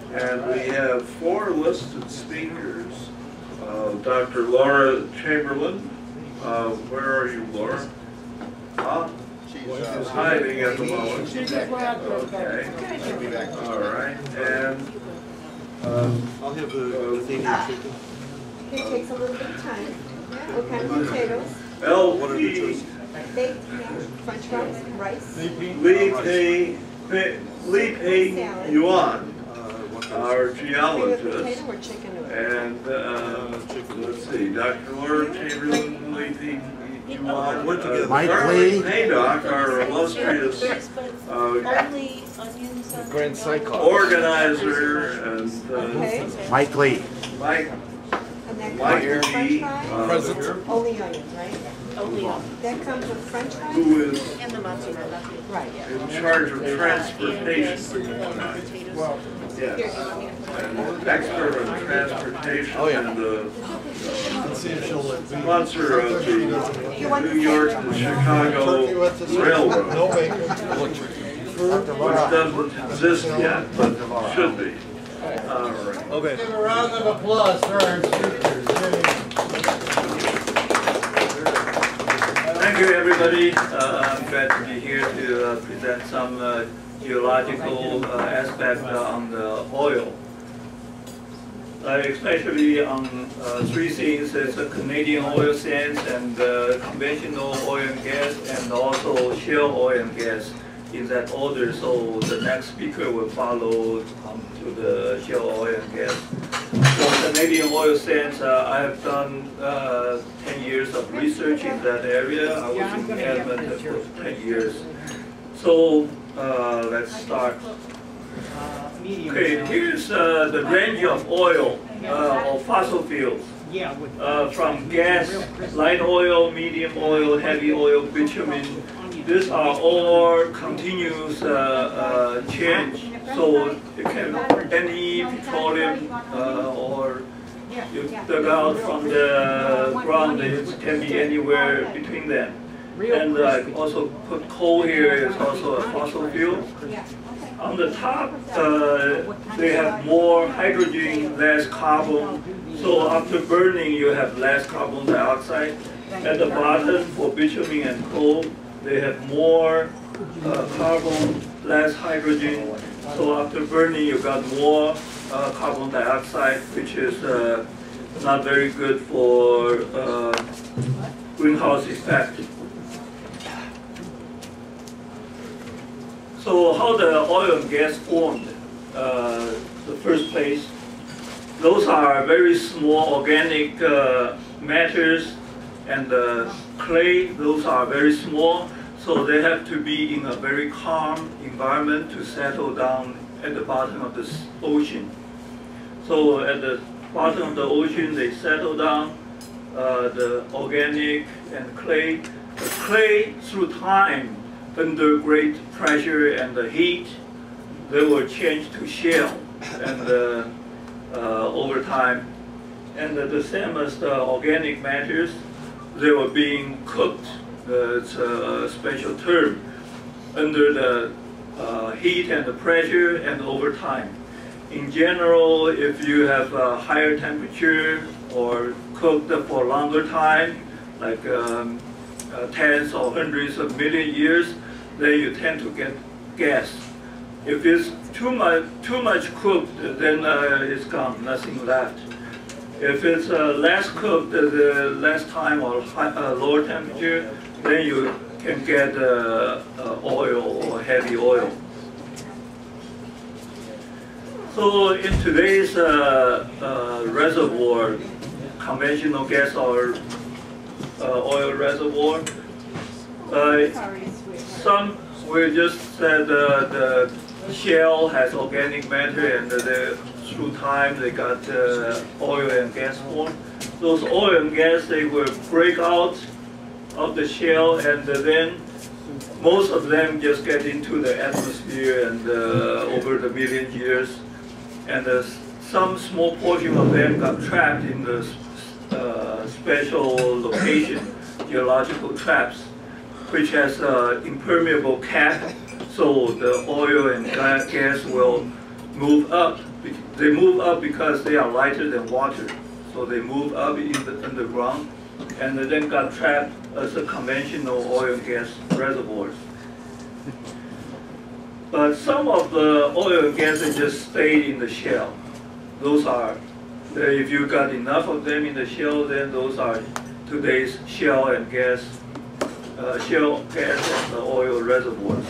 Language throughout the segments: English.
And we have 4 listed speakers. Dr. Lora Chamberlain. Where are you, Lora? Huh? She's hiding at the moment. Okay. All right. And I'll have the thing here shaken. It takes a little bit of time. What kind of potatoes? What are your choices? Baked French fries, rice. Li Pei Yuan, our geologist, Potato or chicken? and let's see, Dr. Lora Chamberlain, Li Pei Yuan, Paiodck, our illustrious Grand Cyclops. organizer, and Mike Lee. Mike And that Mike comes with French Lee, fries? Only onions, right? Only on. That comes with French fries? who is And the mozzarella. Right. in charge of transportation. Yes, and expert on transportation and the sponsor of the New York and Chicago Railroad, which doesn't exist yet, but should be. All right. Okay. Give a round of applause for our speakers. Thank you, everybody. I'm glad to be here to present some geological aspect on the oil. Especially on 3 things: it's a Canadian oil sands and conventional oil and gas, and also shale oil and gas in that order. So the next speaker will follow to the shale oil and gas. For Canadian oil sands, I have done 10 years of research in that area. I was in Edmonton for 10 years. So let's start. Okay, here's the range of oil or fossil fuels. From gas, light oil, medium oil, heavy oil, bitumen. These are all continuous change. So it can any petroleum or you dug out from the ground, it can be anywhere between them. And I also put coal here, is also a fossil fuel. On the top, they have more hydrogen, less carbon. So after burning, you have less carbon dioxide. At the bottom, for bitumen and coal, they have more carbon, less hydrogen. So after burning, you got more carbon dioxide, which is not very good for greenhouse effect. So how the oil and gas formed? The first place, those are very small organic matters, and the clay, those are very small, so they have to be in a very calm environment to settle down at the bottom of the ocean. So at the bottom of the ocean, they settle down, the organic and clay. The clay, through time, under great pressure and the heat, they will change to shale and over time. And the same as the organic matters, they were being cooked, it's a special term, under the heat and the pressure and over time. In general, if you have a higher temperature or cooked for a longer time, like tens or hundreds of million years, then you tend to get gas. If it's too much cooked, then it's gone, nothing left. If it's less cooked, less time or lower temperature, then you can get oil or heavy oil. So in today's reservoir, conventional gas or oil reservoir, some we just said the shale has organic matter, and through time they got oil and gas formed. Those oil and gas, they will break out of the shale, and then most of them just get into the atmosphere and over the million years, and some small portion of them got trapped in the special location, geological traps, which has impermeable cap, so the oil and gas will move up. They move up because they are lighter than water. So they move up in the underground and they then got trapped as a conventional oil and gas reservoirs. But some of the oil and gas, they just stayed in the shell. Those are, if you got enough of them in the shell, then those are today's shale and gas and oil reservoirs.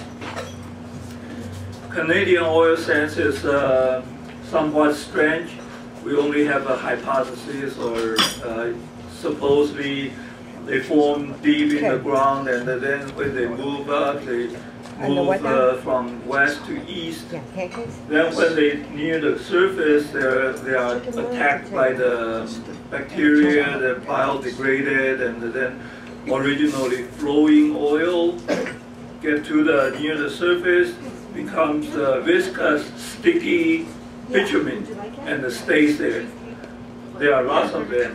Canadian oil sands is somewhat strange. We only have a hypothesis, or supposedly they form deep in the ground, and then when they move up, they move from west to east. Then when they near the surface, they are attacked by the bacteria, they're biodegraded, and then originally flowing oil get to near the surface, becomes viscous, sticky bitumen, and stays there. There are lots of them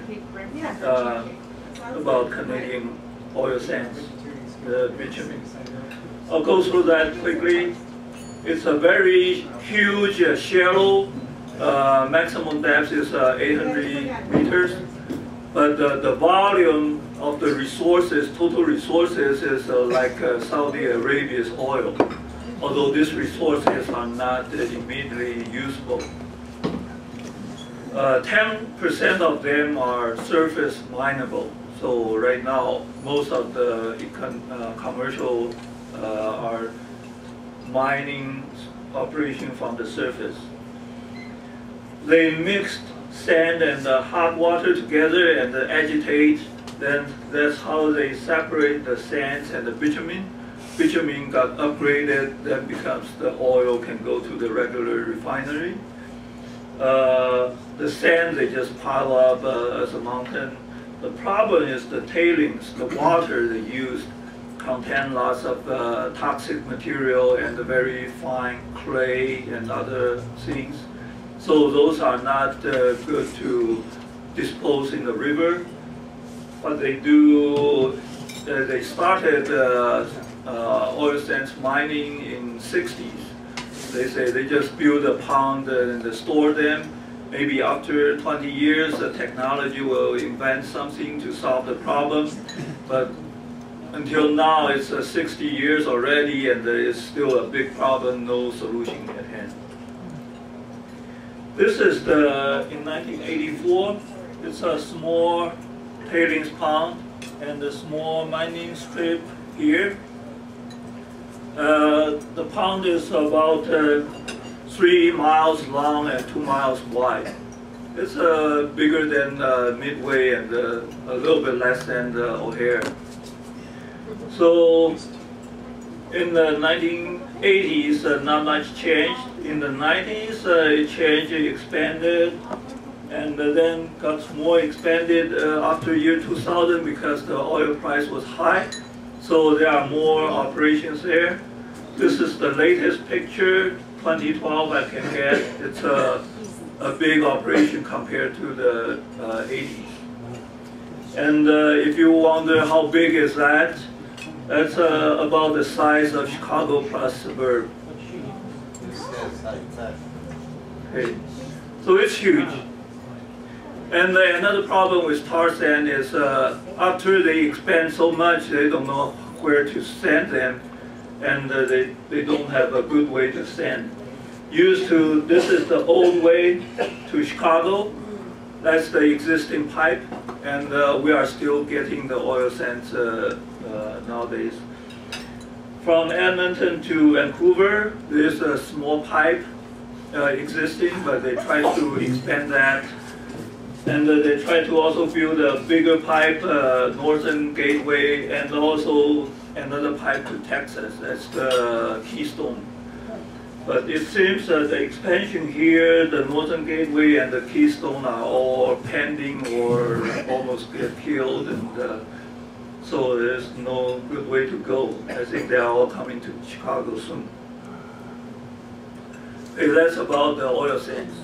about Canadian oil sands, the bitumen. I'll go through that quickly. It's a very huge, shallow, maximum depth is 800 meters, but the volume of the resources, total resources, is like Saudi Arabia's oil, although these resources are not immediately usable. 10% of them are surface mineable. So right now, most of the commercial are mining operation from the surface. They mixed sand and hot water together and agitate. Then that's how they separate the sands and the bitumen. Bitumen got upgraded, then becomes the oil can go to the regular refinery. The sand they just pile up as a mountain. The problem is the tailings, the water they used contain lots of toxic material and very fine clay and other things. So those are not good to dispose in the river. What they do, they started oil sands mining in 60s. They say they just build a pond and they store them. Maybe after 20 years, the technology will invent something to solve the problem. But until now, it's 60 years already, and there is still a big problem, no solution at hand. This is in 1984, it's a small tailings pond and a small mining strip here. The pond is about 3 miles long and 2 miles wide. It's bigger than Midway and a little bit less than O'Hare. So in the 1980s, not much changed. In the 90s, it changed, it expanded, and then got more expanded after year 2000 because the oil price was high. So there are more operations there. This is the latest picture, 2012 I can get. It's a big operation compared to the 80s. And if you wonder how big is that, that's about the size of Chicago plus suburb. Okay. So it's huge. And another problem with tar sand is after they expand so much, they don't know where to sand them, and they don't have a good way to sand. This is the old way to Chicago. That's the existing pipe, and we are still getting the oil sands nowadays. From Edmonton to Vancouver, there's a small pipe existing, but they try to expand that. And they try to also build a bigger pipe, Northern Gateway, and also another pipe to Texas. That's the Keystone. But it seems that the expansion here, the Northern Gateway and the Keystone are all pending or almost get killed, and so there's no good way to go. I think they are all coming to Chicago soon. Okay, that's about the oil sands.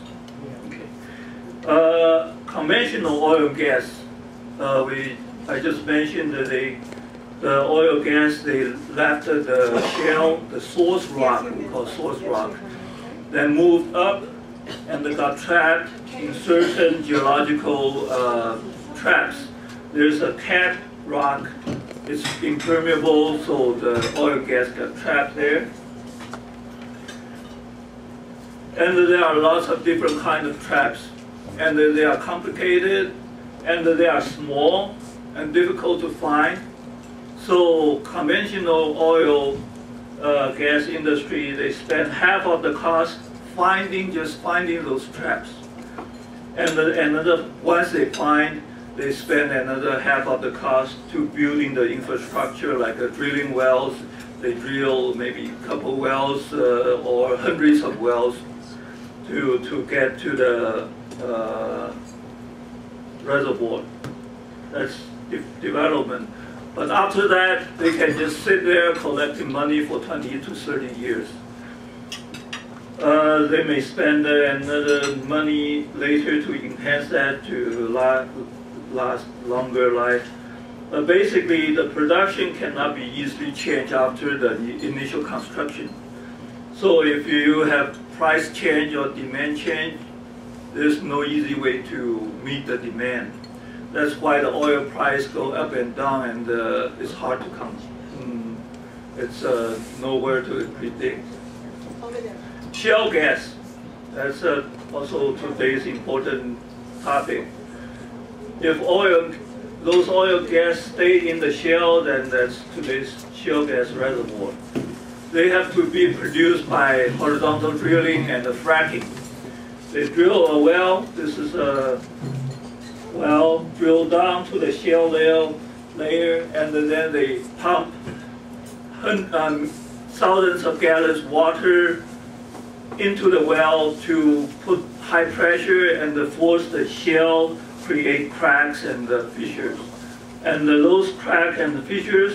Okay. Conventional oil and gas. I just mentioned that the oil and gas, they left the shale, the source rock, we call source rock. then moved up, and they got trapped in certain geological traps. There's a cap rock. It's impermeable, so the oil and gas got trapped there. And there are lots of different kinds of traps. And they are complicated, and they are small and difficult to find. So conventional oil gas industry, they spend half of the cost just finding those traps. And once they find, they spend another half of the cost to building the infrastructure, like drilling wells. They drill maybe a couple wells or hundreds of wells to get to the reservoir. That's development. But after that, they can just sit there collecting money for 20 to 30 years. They may spend another money later to enhance that to last longer life. But basically, the production cannot be easily changed after the initial construction. So if you have price change or demand change, there's no easy way to meet the demand. That's why the oil price go up and down, and it's hard to come. It's nowhere to predict. Shale gas, that's also today's important topic. If those oil gas stay in the shale, then that's today's shale gas reservoir. They have to be produced by horizontal drilling and fracking. They drill a well. This is a well drilled down to the shale layer, and then they pump thousands of gallons water into the well to put high pressure and force the shale create cracks and fissures. And those cracks and fissures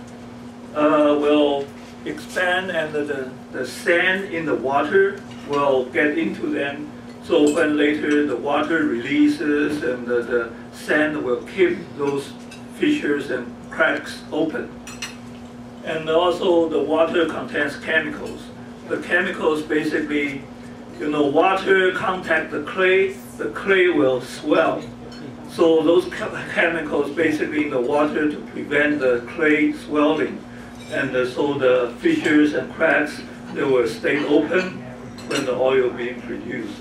will expand, and the sand in the water will get into them. So when later the water releases, and the sand will keep those fissures and cracks open. And also the water contains chemicals. The chemicals basically, water contact the clay will swell. So those chemicals basically in the water to prevent the clay swelling. And so the fissures and cracks, they will stay open when the oil being produced.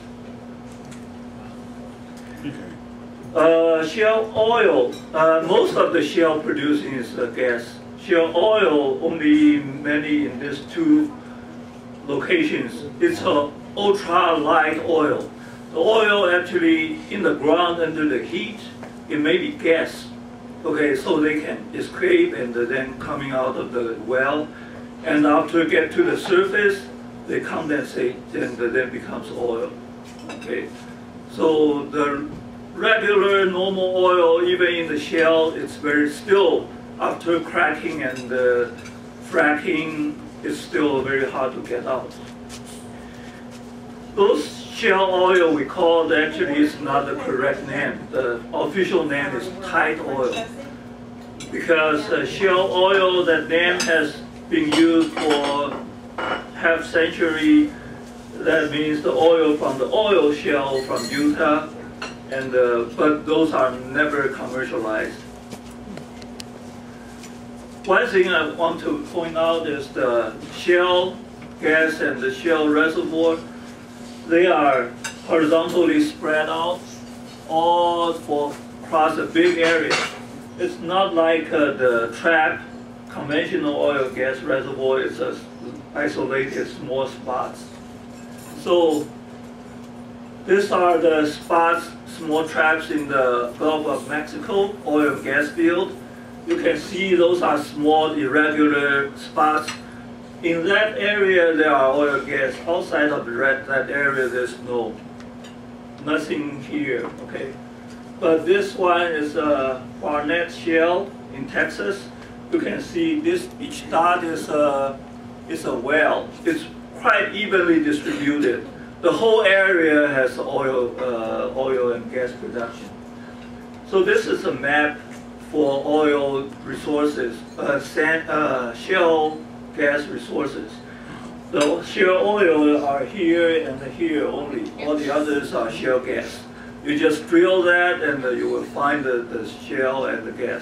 Shale oil, most of the shale producing is gas. Shale oil only mainly in these two locations. It's an ultra light oil. The oil actually in the ground under the heat, it may be gas. Okay, so they can escape and then coming out of the well, and after get to the surface, they condensate and then becomes oil. Okay, so the regular normal oil, even in the shale, it's very still after cracking and fracking, it's still very hard to get out. Those shale oil we call actually is not the correct name. The official name is tight oil, because shale oil, that name has been used for half century. That means the oil from the oil shale from Utah, and but those are never commercialized. One thing I want to point out is the shale gas and the shale reservoir. They are horizontally spread out all across a big area. It's not like the trap conventional oil gas reservoir. It's a isolated small spots. So these are the spots, small traps in the Gulf of Mexico oil and gas field. You can see those are small irregular spots. In that area, there are oil and gas. Outside of that area, there's nothing here. Okay, but this one is a Barnett Shale in Texas. You can see this. Each dot is a well. It's quite evenly distributed. The whole area has oil and gas production. So this is a map for oil resources, shale gas resources. The shale oil are here and here only. All the others are shale gas. You just drill that and you will find the shale and the gas.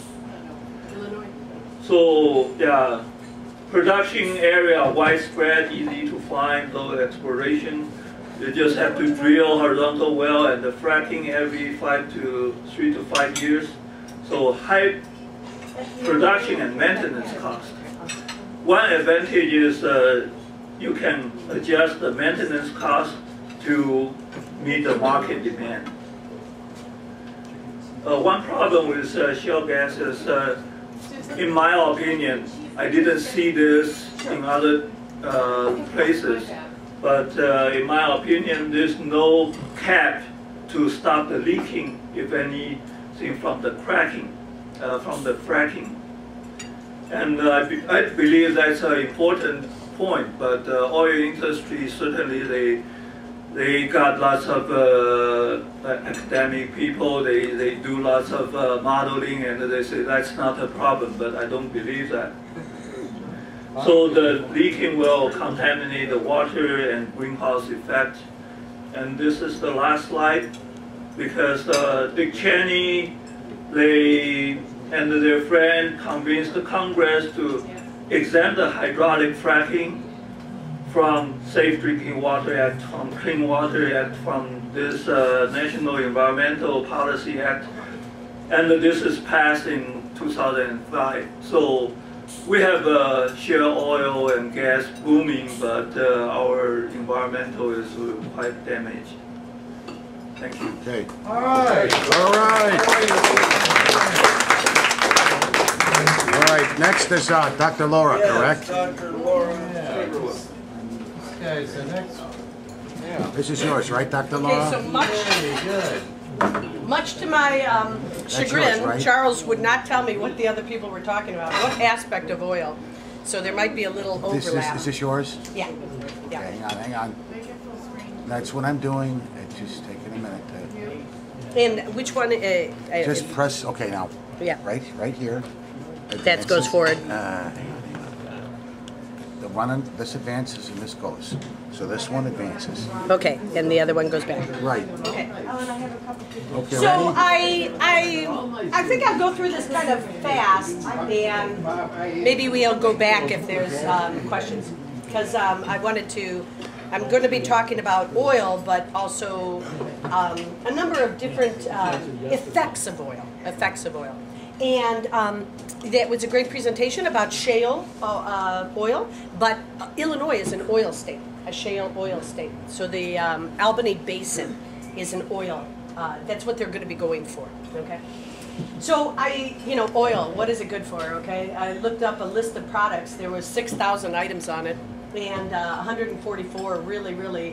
So yeah, production area widespread, easy to find, low exploration. You just have to drill horizontal well and the fracking every 3 to 5 years. So high production and maintenance cost. One advantage is you can adjust the maintenance cost to meet the market demand. One problem with shale gas is, in my opinion, I didn't see this in other places, but in my opinion, there's no cap to stop the leaking, if anything, from the cracking, from the fracking. And I believe that's an important point, but the oil industry, certainly they got lots of academic people, they do lots of modeling, and they say that's not a problem, but I don't believe that. So the leaking will contaminate the water and greenhouse effect. And this is the last slide, because Dick Cheney, they and their friend convinced the Congress to exempt the hydraulic fracking from Safe Drinking Water Act, from Clean Water Act, from this National Environmental Policy Act, and this is passed in 2005. So we have shale oil and gas booming, but our environmental is quite damaged. Thank you. Okay. All right. All right. All right. Next is Dr. Lora, correct? Dr. Lora Chamberlain. Okay, so next. Yeah. This is yours, right, Dr. Okay, Lora? so Very good. much to my chagrin, yours, right? Charles would not tell me what the other people were talking about, what aspect of oil. So there might be a little overlap. Is this yours? Yeah. Yeah. Okay, hang on. That's what I'm doing. It's just taking a minute to... And which one? Just press, okay, now. Yeah. Right here. That goes forward. Hang on. The one on this advances and this goes. So this one advances. Okay, and the other one goes back. Right. Okay. Okay, So ready? I think I'll go through this kind of fast, and maybe we'll go back if there's questions, because I wanted to. I'm going to be talking about oil, but also a number of different effects of oil. And that was a great presentation about shale oil, but Illinois is an oil state, a shale oil state. So the Albany Basin is an oil. That's what they're going to be going for, okay? So oil, what is it good for, okay? I looked up a list of products. There was 6,000 items on it, and 144 really,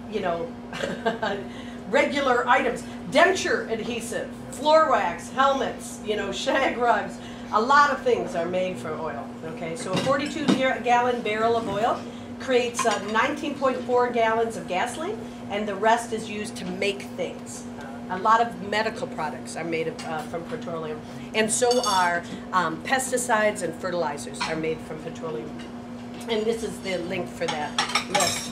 regular items. Denture adhesive, floor wax, helmets, shag rugs. A lot of things are made from oil, okay? So a 42-gallon barrel of oil creates 19.4 gallons of gasoline, and the rest is used to make things. A lot of medical products are made from petroleum, and so are pesticides and fertilizers are made from petroleum. And this is the link for that list.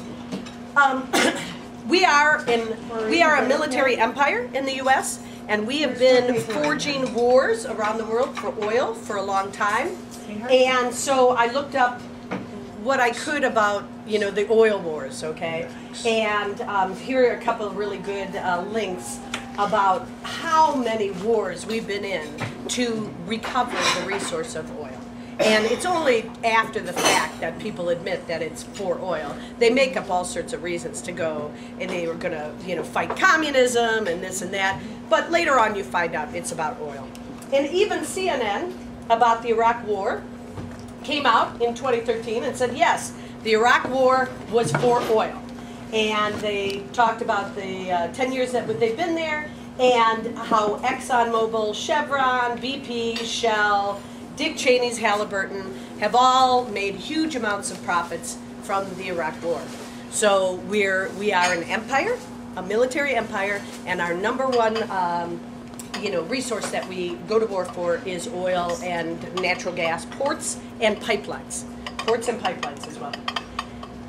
We are a military empire in the U.S., and we have been forging wars around the world for oil for a long time. And so I looked up what I could about the oil wars, okay? And here are a couple of really good links about how many wars we've been in to recover the resource of oil. And it's only after the fact that people admit that it's for oil. They make up all sorts of reasons to go, and they were going to, fight communism and this and that. But later on, you find out it's about oil. And even CNN about the Iraq War came out in 2013 and said, yes, the Iraq War was for oil. And they talked about the 10 years that they've been there, and how ExxonMobil, Chevron, BP, Shell, Dick Cheney's Halliburton have all made huge amounts of profits from the Iraq War. So we are an empire, a military empire, and our number one resource that we go to war for is oil and natural gas, ports and pipelines. Ports and pipelines as well.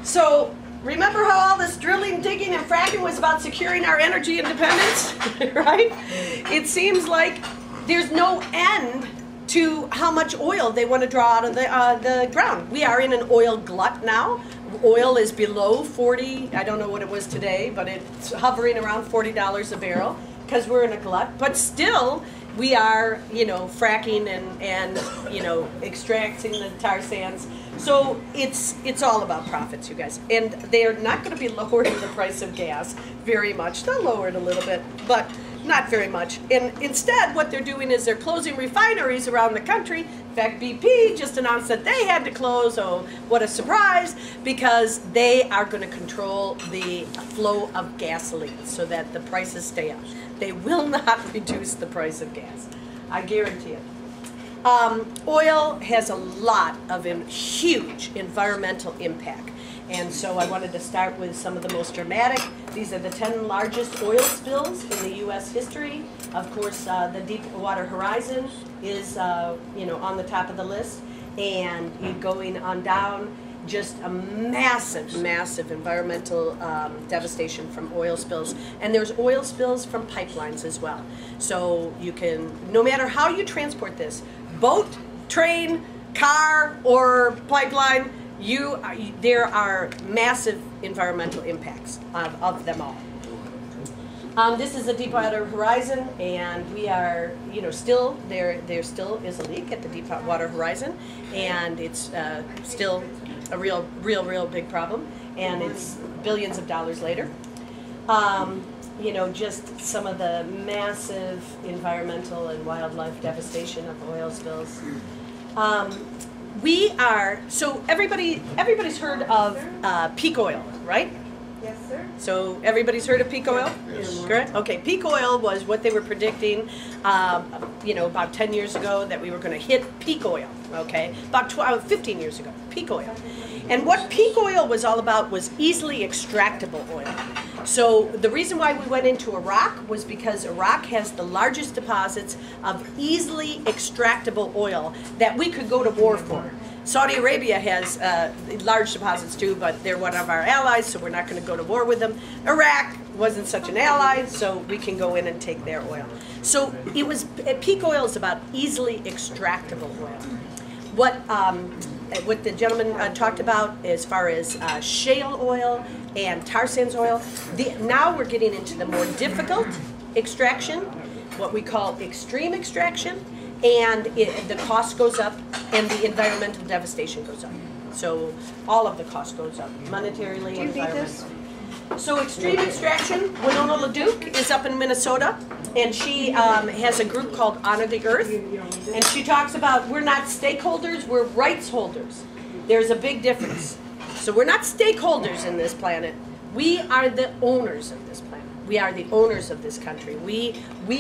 So remember how all this drilling, digging, and fracking was about securing our energy independence, right? It seems like there's no end to how much oil they want to draw out of the ground. We are in an oil glut now. Oil is below 40, I don't know what it was today, but it's hovering around $40 a barrel because we're in a glut. But still, we are, fracking and extracting the tar sands. So it's all about profits, you guys. And they're not going to be lowering the price of gas very much. They'll lower it a little bit, but not very much. And instead, what they're doing is they're closing refineries around the country. In fact, BP just announced that they had to close. Oh, what a surprise, because they are going to control the flow of gasoline so that the prices stay up. They will not reduce the price of gas. I guarantee it. Oil has a lot of huge environmental impact. And so I wanted to start with some of the most dramatic. These are the 10 largest oil spills in the U.S. history. Of course, the Deepwater Horizon is, on the top of the list. And going on down, just a massive, massive environmental devastation from oil spills. And there's oil spills from pipelines as well. So you can, no matter how you transport this, boat, train, car, or pipeline, there are massive environmental impacts of them all. This is the Deepwater Horizon, and we are, still, there still is a leak at the Deepwater Horizon, and it's still a real big problem, and it's billions of dollars later. Just some of the massive environmental and wildlife devastation of oil spills. So everybody's heard of peak oil, right? Yes, sir. So everybody's heard of peak oil? Yes. Correct? Okay, peak oil was what they were predicting, about 10 years ago, that we were going to hit peak oil, okay? About 15 years ago, peak oil. And what peak oil was all about was easily extractable oil. So the reason why we went into Iraq was because Iraq has the largest deposits of easily extractable oil that we could go to war for. Saudi Arabia has large deposits too, but they're one of our allies, so we're not going to go to war with them. Iraq wasn't such an ally, so we can go in and take their oil. So peak oil is about easily extractable oil. What the gentleman talked about as far as shale oil and tar sands oil, now we're getting into the more difficult extraction, what we call extreme extraction, and the cost goes up and the environmental devastation goes up. So all of the cost goes up, monetarily and environmentally. So extreme extraction, Winona LaDuke is up in Minnesota, and she has a group called Honor the Earth, and she talks about we're not stakeholders, we're rights holders. There's a big difference. So we're not stakeholders in this planet. We are the owners of this planet. We are the owners of this country. We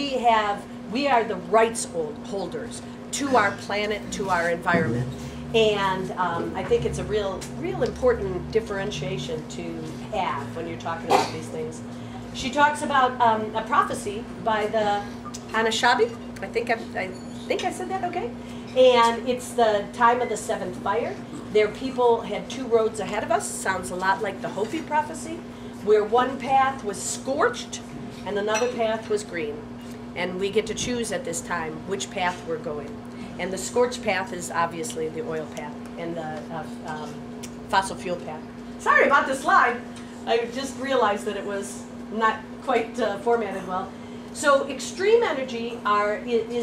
are the rights holders to our planet, to our environment. And I think it's a real important differentiation to have when you're talking about these things. She talks about a prophecy by the Anishinaabe. I think I said that okay. And it's the time of the seventh fire. Their people had 2 roads ahead of us. Sounds a lot like the Hopi prophecy, where one path was scorched and another path was green. And we get to choose at this time which path we're going. And the scorched path is obviously the oil path and the fossil fuel path. Sorry about the slide. I just realized that it was not quite formatted well. So extreme energy are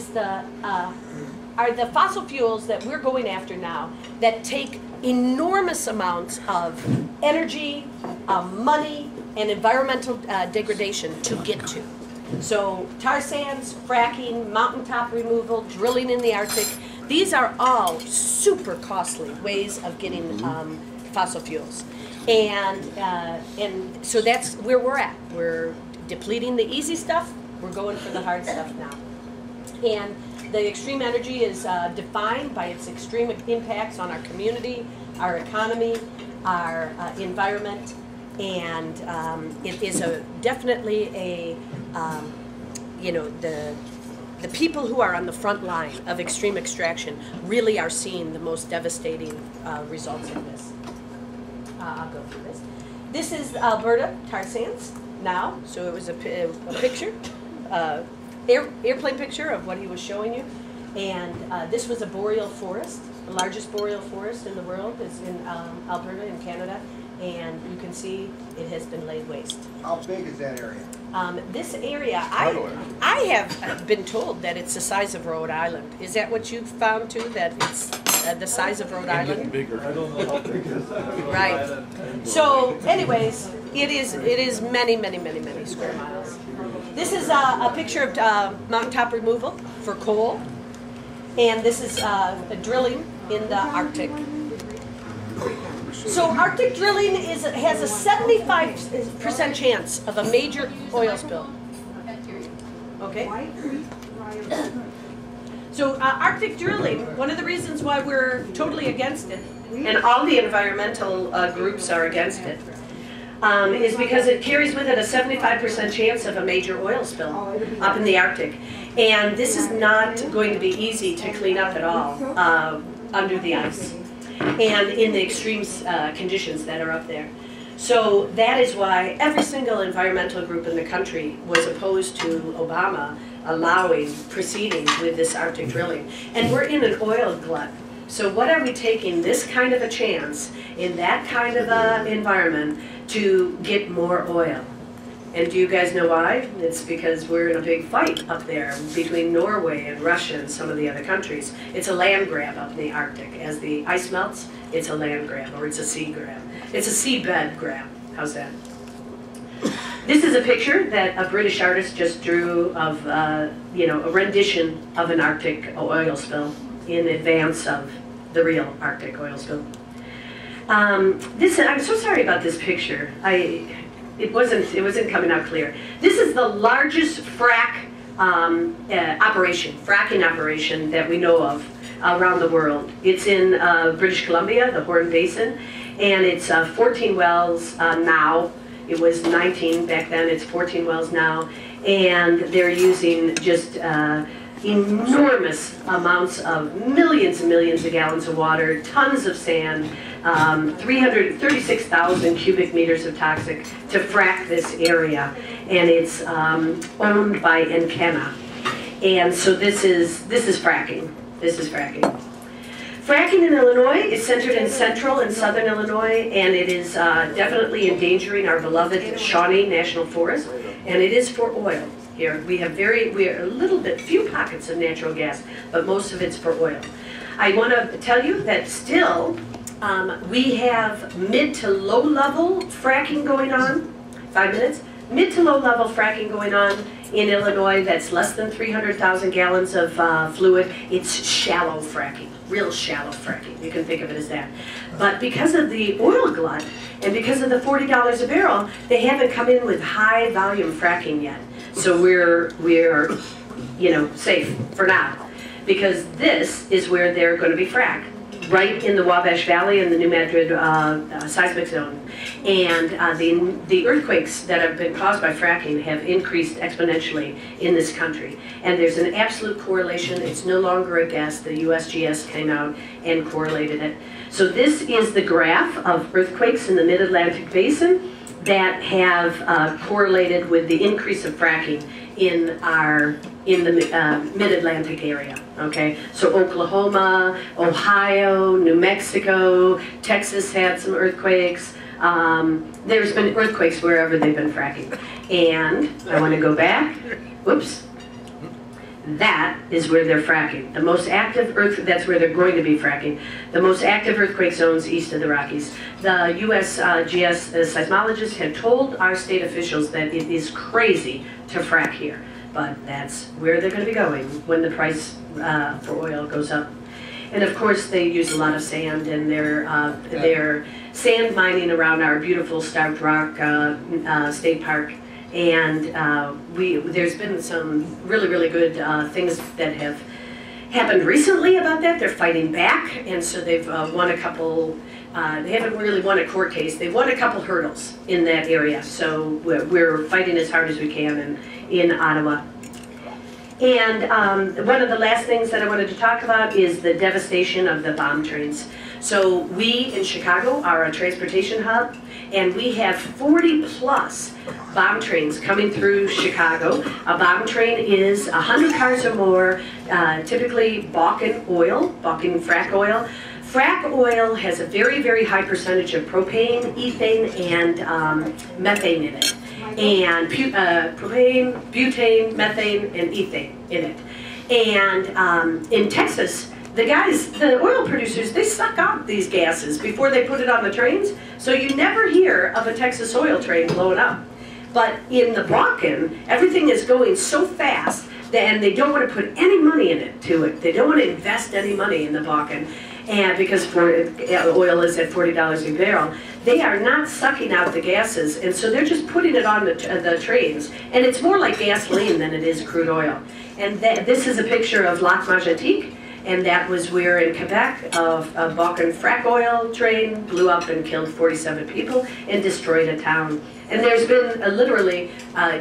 the fossil fuels that we're going after now that take enormous amounts of energy, money, and environmental degradation to get to. So tar sands, fracking, mountaintop removal, drilling in the Arctic, these are all super costly ways of getting fossil fuels. And so that's where we're at. We're depleting the easy stuff, we're going for the hard stuff now. And the extreme energy is defined by its extreme impacts on our community, our economy, our environment, and it is definitely the people who are on the front line of extreme extraction really are seeing the most devastating results of this. I'll go through this. This is Alberta tar sands now. So it was a picture, airplane picture of what he was showing you. And this was a boreal forest. The largest boreal forest in the world is in Alberta in Canada. And you can see it has been laid waste. How big is that area? This area, I have been told that it's the size of Rhode Island. Is that what you've found too, that it's the size of Rhode Island? Bigger. I don't know how big it is. Right. So anyways, it is many, many, many, many square miles. This is a picture of mountaintop removal for coal. And this is drilling in the Arctic. So Arctic drilling has a 75% chance of a major oil spill. Okay? So Arctic drilling, one of the reasons why we're totally against it, and all the environmental groups are against it, is because it carries with it a 75% chance of a major oil spill up in the Arctic. And this is not going to be easy to clean up at all under the ice and in the extreme conditions that are up there. So that is why every single environmental group in the country was opposed to Obama proceeding with this Arctic drilling. And we're in an oil glut. So what are we taking this kind of a chance in that kind of environment to get more oil? And do you guys know why? It's because we're in a big fight up there between Norway and Russia and some of the other countries. It's a land grab up in the Arctic. As the ice melts, it's a land grab, or it's a sea grab. It's a seabed grab. How's that? This is a picture that a British artist just drew of, a rendition of an Arctic oil spill in advance of the real Arctic oil spill. I'm so sorry about this picture. It wasn't coming out clear. This is the largest fracking operation that we know of around the world. It's in British Columbia, the Horn Basin, and it's 14 wells now. It was 19 back then. It's 14 wells now, and they're using just enormous amounts of millions and millions of gallons of water, tons of sand, 336,000 cubic meters of toxic to frack this area, and it's owned by Encana. And so this is fracking. This is fracking. Fracking in Illinois is centered in central and southern Illinois, and it is definitely endangering our beloved Shawnee National Forest, and it is for oil. Here we have few pockets of natural gas, but most of it's for oil. I want to tell you that still we have mid to low level fracking going on. 5 minutes. Mid to low level fracking going on in Illinois. That's less than 300,000 gallons of fluid. It's shallow fracking, real shallow fracking. You can think of it as that. But because of the oil glut and because of the $40 a barrel, they haven't come in with high volume fracking yet. So we're safe for now, because this is where they're going to be fracked, right in the Wabash Valley in the New Madrid seismic zone. And the earthquakes that have been caused by fracking have increased exponentially in this country. And there's an absolute correlation. It's no longer a guess. The USGS came out and correlated it. So this is the graph of earthquakes in the Mid-Atlantic Basin that have correlated with the increase of fracking in the Mid-Atlantic area. Okay, so Oklahoma, Ohio, New Mexico, Texas had some earthquakes. There's been earthquakes wherever they've been fracking. And I want to go back. Whoops. That is where they're fracking. The most active that's where they're going to be fracking. The most active earthquake zones east of the Rockies. The USGS seismologists have told our state officials that it is crazy to frack here. But that's where they're going to be going when the price for oil goes up. And of course they use a lot of sand, and they're sand mining around our beautiful Starved Rock State Park. And there's been some really, really good things that have happened recently about that. They're fighting back, and so they've won a couple, they haven't really won a court case. They've won a couple hurdles in that area. So we're fighting as hard as we can in Ottawa. And one of the last things that I wanted to talk about is the devastation of the bomb trains. So we in Chicago are a transportation hub, and we have 40 plus bomb trains coming through Chicago. A bomb train is 100 cars or more, typically Bakken oil, Bakken frack oil. Frack oil has a very, very high percentage of propane, ethane, and methane in it. And propane, butane, methane, and ethane in it. And in Texas, the oil producers, they suck out these gases before they put it on the trains. So you never hear of a Texas oil train blowing up. But in the Bakken, everything is going so fast, and they don't want to put any money in it. They don't want to invest any money in the Bakken. And because oil is at $40 a barrel, they are not sucking out the gases, and so they're just putting it on the trains. And it's more like gasoline than it is crude oil. And this is a picture of Lac Mégantic, and that was where in Quebec a Bakken frack oil train blew up and killed 47 people and destroyed a town. And there's been literally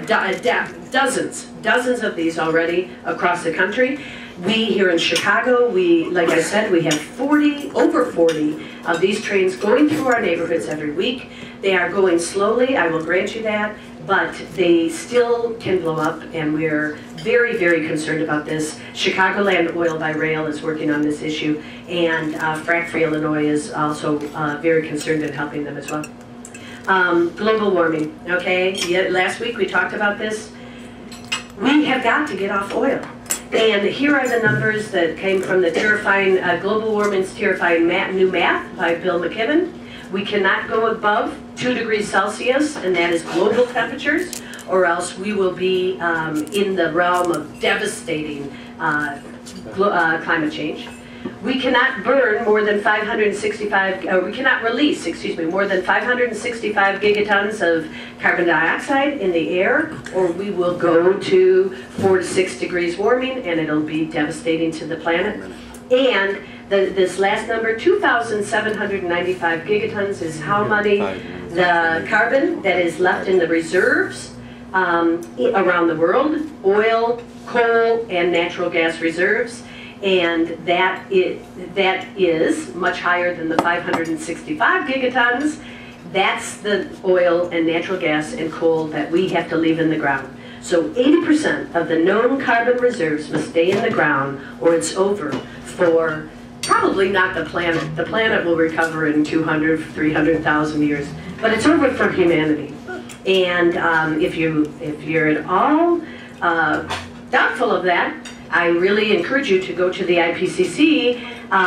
dozens of these already across the country. We here in Chicago, like I said, we have over 40 of these trains going through our neighborhoods every week. They are going slowly, I will grant you that, but they still can blow up, and we're very, very concerned about this. Chicagoland Oil by Rail is working on this issue, and Frack for Illinois is also very concerned in helping them as well. Global warming, okay? Last week we talked about this. We have got to get off oil. And here are the numbers that came from the terrifying, Global Warming's Terrifying New Math by Bill McKibben. We cannot go above 2 degrees Celsius, and that is global temperatures, or else we will be in the realm of devastating climate change. We cannot burn more than 565, we cannot release, more than 565 gigatons of carbon dioxide in the air, or we will go to 4 to 6 degrees warming, and it'll be devastating to the planet. And this last number, 2,795 gigatons, is how many the carbon that is left in the reserves around the world, oil, coal, and natural gas reserves. And that is much higher than the 565 gigatons. That's the oil and natural gas and coal that we have to leave in the ground. So 80% of the known carbon reserves must stay in the ground, or it's over for probably not the planet. The planet will recover in 200, 300,000 years, but it's over for humanity. And if you're at all doubtful of that, I really encourage you to go to the IPCC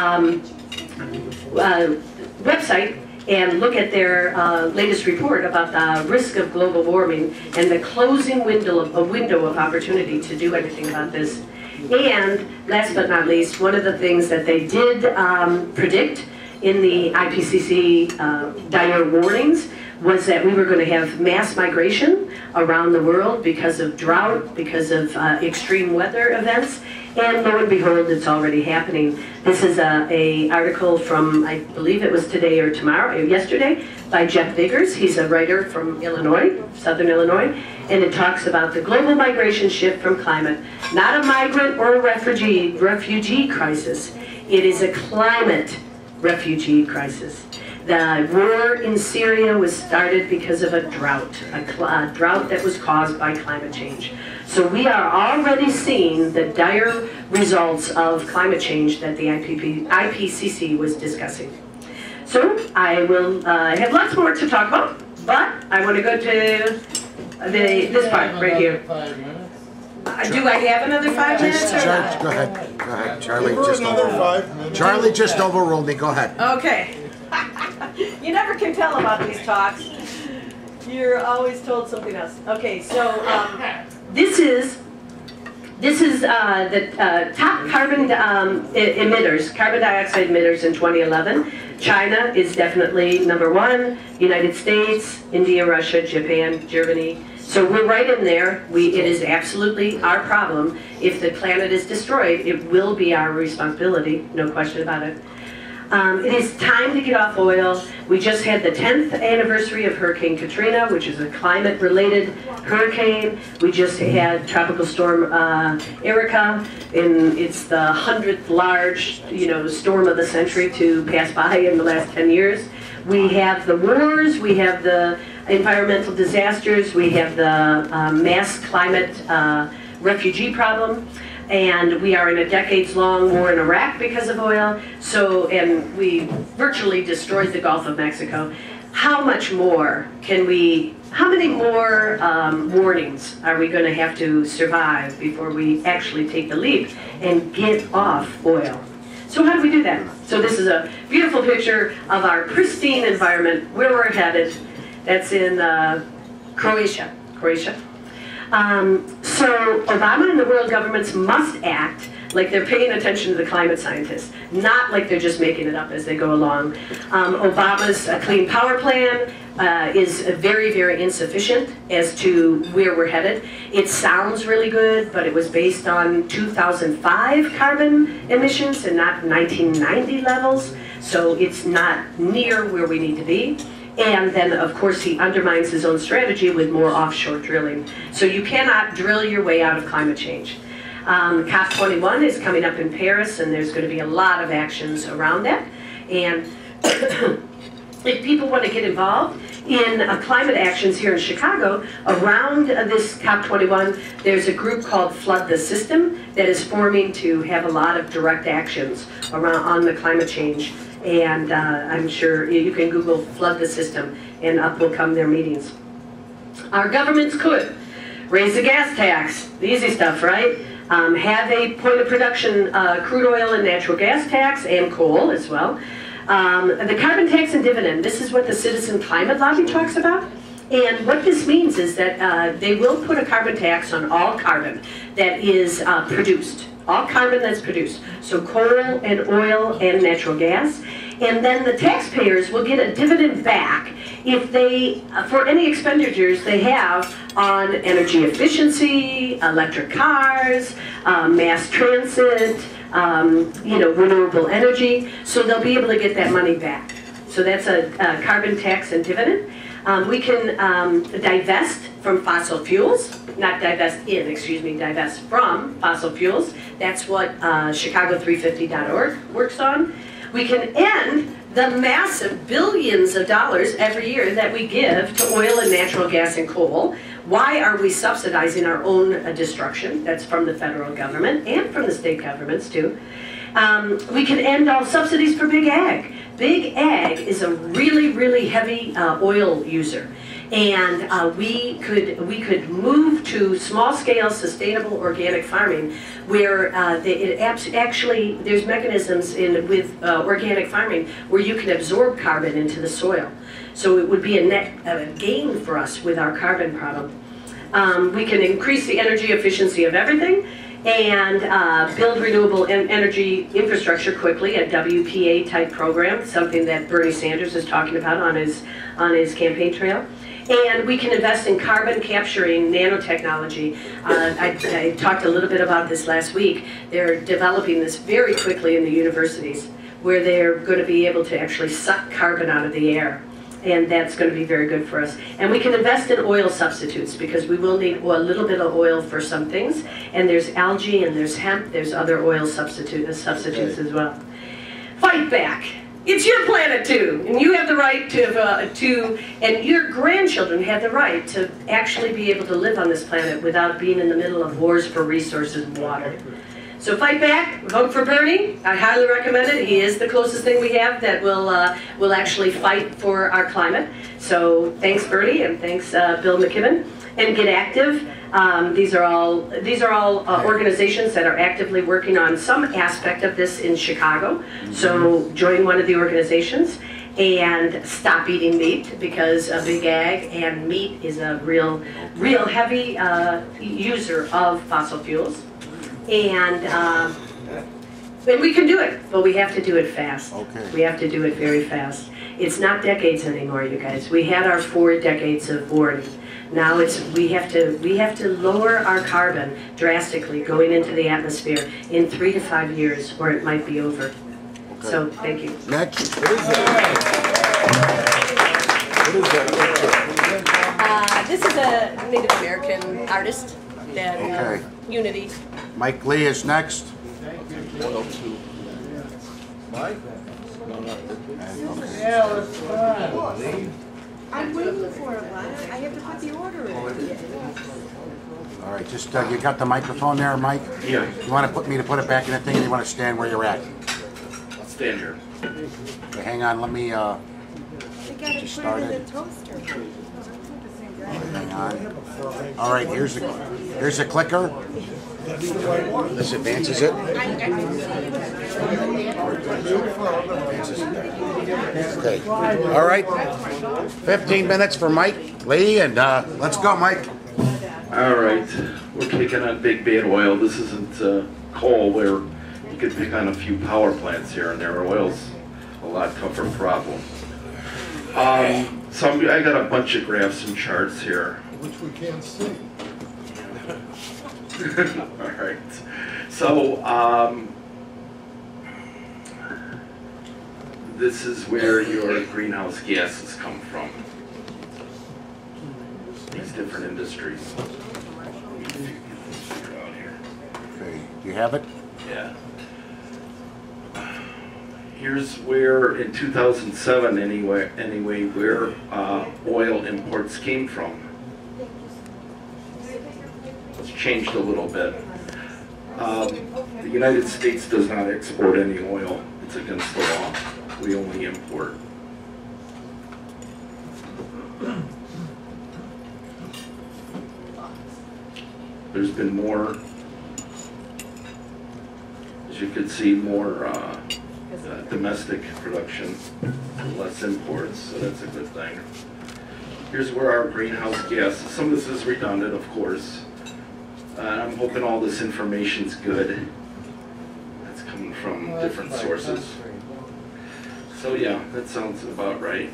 website and look at their latest report about the risk of global warming and the closing window of opportunity to do anything about this. And last but not least, one of the things that they did predict in the IPCC dire warnings was that we were going to have mass migration around the world because of drought, because of extreme weather events, and lo and behold, it's already happening. This is a article from, I believe it was today or yesterday, by Jeff Biggers. He's a writer from Illinois, Southern Illinois, and it talks about the global migration shift from climate. Not a migrant or a refugee crisis. It is a climate refugee crisis. The war in Syria was started because of a drought that was caused by climate change. So we are already seeing the dire results of climate change that the IPCC was discussing. So I will have lots more to talk about, but I want to go to this part right here. 5 minutes. Do I have another 5 minutes? Or not? Go ahead. Charlie For just another overruled 5 minutes. Charlie just overruled me. Go ahead. Okay. You never can tell about these talks. You're always told something else. Okay, so this is the top carbon emitters, carbon dioxide emitters in 2011. China is definitely #1. United States, India, Russia, Japan, Germany. So we're right in there. It is absolutely our problem. If the planet is destroyed, it will be our responsibility, no question about it. It is time to get off oil. We just had the 10th anniversary of Hurricane Katrina, which is a climate-related hurricane. We just had Tropical Storm Erica, and it's the 100th large, storm of the century to pass by in the last 10 years. We have the wars, we have the environmental disasters, we have the mass climate refugee problem. And we are in a decades-long war in Iraq because of oil. And we virtually destroyed the Gulf of Mexico. How much more how many more warnings are we going to have to survive before we actually take the leap and get off oil? So how do we do that? So this is a beautiful picture of our pristine environment, where we're headed. That's in Croatia. So Obama and the world governments must act like they're paying attention to the climate scientists, not like they're just making it up as they go along. Obama's Clean Power Plan is very, very insufficient as to where we're headed. It sounds really good, but it was based on 2005 carbon emissions and not 1990 levels, so it's not near where we need to be. And then, of course, he undermines his own strategy with more offshore drilling. So you cannot drill your way out of climate change. COP21 is coming up in Paris, and there's going to be a lot of actions around that. And if people want to get involved in climate actions here in Chicago, around this COP21, there's a group called Flood the System that is forming to have a lot of direct actions on the climate change. And I'm sure you can Google Flood the System, and up will come their meetings. Our governments could raise the gas tax, the easy stuff, right? Have a point of production crude oil and natural gas tax, and coal as well. The carbon tax and dividend, this is what the Citizen Climate Lobby talks about. And what this means is that they will put a carbon tax on all carbon that is produced. All carbon that's produced, so coal and oil and natural gas, and then the taxpayers will get a dividend back if they, for any expenditures they have on energy efficiency, electric cars, mass transit, renewable energy, so they'll be able to get that money back. So that's a carbon tax and dividend. We can divest from fossil fuels, not divest in, excuse me, divest from fossil fuels. That's what Chicago350.org works on. We can end the massive billions of dollars every year that we give to oil and natural gas and coal. Why are we subsidizing our own destruction? That's from the federal government and from the state governments too. We can end all subsidies for big ag. Big ag is a really, really heavy oil user. And we could move to small-scale, sustainable organic farming, where actually there's mechanisms with organic farming where you can absorb carbon into the soil. So it would be a net gain for us with our carbon problem. We can increase the energy efficiency of everything and build renewable energy infrastructure quickly, a WPA type program, something that Bernie Sanders is talking about on his campaign trail. And we can invest in carbon capturing nanotechnology. I talked a little bit about this last week. They're developing this very quickly in the universities, where they're going to be able to actually suck carbon out of the air. And that's going to be very good for us. And we can invest in oil substitutes, because we will need a little bit of oil for some things. And there's algae and there's hemp, there's other oil substitutes as well. Fight back. It's your planet too, and you have the right and your grandchildren have the right to actually be able to live on this planet without being in the middle of wars for resources and water. So fight back, vote for Bernie. I highly recommend it. He is the closest thing we have that will actually fight for our climate. So thanks Bernie, and thanks Bill McKibben. And get active. These are all organizations that are actively working on some aspect of this in Chicago. So join one of the organizations and stop eating meat, because a big ag and meat is a real heavy user of fossil fuels. And we can do it, but we have to do it fast. Okay. We have to do it very fast. It's not decades anymore, you guys. We had our 4 decades of warning. Now we have to lower our carbon drastically going into the atmosphere in 3 to 5 years, or it might be over. So, thank you. Next. What is that? This is a Native American artist that Okay. Unity. Mike Lee is next. 102. Mike? No, not Yeah, let's fun. Lee. I'm waiting for it, Lana. I have to put the order in. All right, just, you got the microphone there, Mike? Yeah, You want to put it back in the thing, or you want to stand where you're at? I'll stand here. Okay, hang on, let me, They gotta Just put it in started. the toaster. hang on. All right, here's the clicker. This advances it. Okay, all right. 15 minutes for Mike Lee, and let's go, Mike. All right, we're kicking on big bad oil. This isn't coal where you could pick on a few power plants here and there. Oil's a lot tougher problem. I got a bunch of graphs and charts here. Which we can't see. All right, so this is where your greenhouse gases come from. These different industries. Okay, you have it? Yeah. Here's where, in 2007 anyway, where oil imports came from. It's changed a little bit. The United States does not export any oil. It's against the law. We only import. There's been more, as you can see, more domestic production, less imports, so that's a good thing. Here's where our greenhouse gases, some of this is redundant, of course. I'm hoping all this information's good. That's coming from different sources. So yeah, that sounds about right.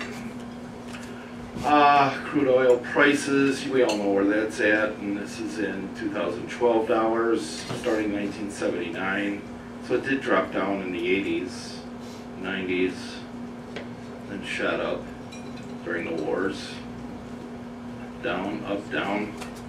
Crude oil prices, we all know where that's at, and this is in 2012 dollars, starting 1979. So it did drop down in the 80s, 90s, then shot up during the wars. Down, up, down.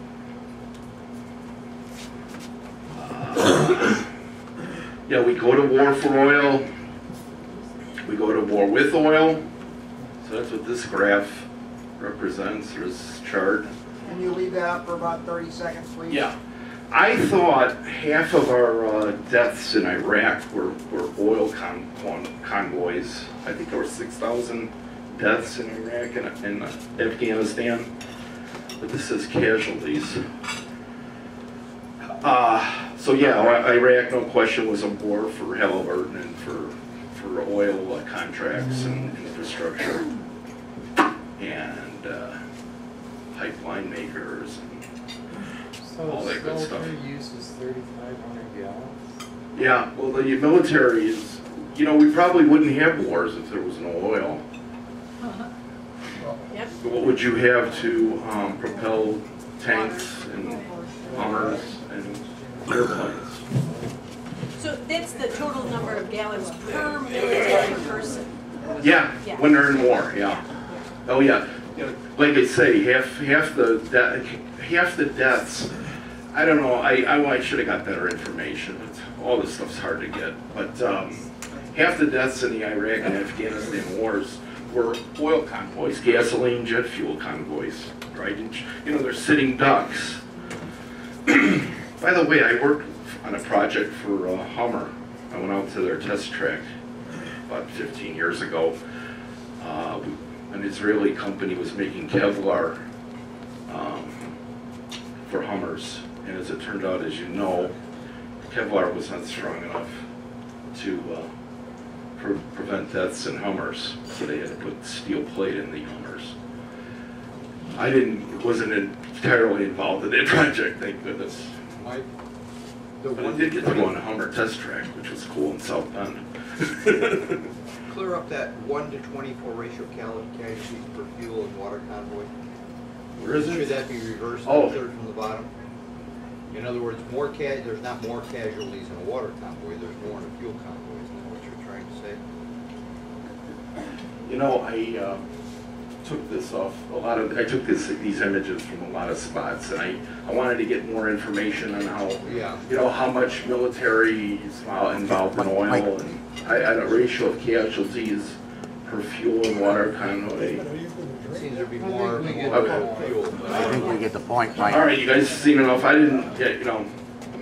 Yeah, we go to war for oil. We go to war with oil. So that's what this graph represents, or this chart. Can you leave that up for about 30 seconds, please? Yeah. I thought half of our deaths in Iraq were oil convoys. I think there were 6,000 deaths in Iraq and Afghanistan. But this says casualties. So yeah, Iraq, no question, was a war for Halliburton and for oil contracts and infrastructure and pipeline makers and all that good stuff. Sulfur uses 3,500 gallons. Yeah, well, the military is, we probably wouldn't have wars if there was no oil. Yep. What would you have to propel tanks and bombers and airplanes? So that's the total number of gallons per military person. Yeah, Yeah. when they're in war, yeah. Oh yeah, like I say, half the deaths. I don't know. I should have got better information. All this stuff's hard to get, but half the deaths in the Iraq and Afghanistan wars were oil convoys, gasoline, jet fuel convoys, right? And, they're sitting ducks. By the way, I worked on a project for Hummer. I went out to their test track about 15 years ago. An Israeli company was making Kevlar for Hummers, and as it turned out, as you know, Kevlar was not strong enough to prevent deaths in Hummers, so they had to put steel plate in the Hummers. I wasn't entirely involved in that project, thank goodness. But I did get to go on a Hummer test track, which was cool in South Bend. Clear up that 1 to 24 ratio casualties per fuel and water convoy. Where is it? Should that be reversed, Oh. third from the bottom? In other words, there's not more casualties in a water convoy, there's more in a fuel convoy, isn't that what you're trying to say? You know, I took this off I took these images from a lot of spots, and I wanted to get more information on how, Yeah. you know, how much military is involved in oil, and a ratio of casualties per fuel and water convoy. Seems to be more Okay. fuel. But I think we get the point, Mike. All right, you guys seen enough. I didn't get, you know,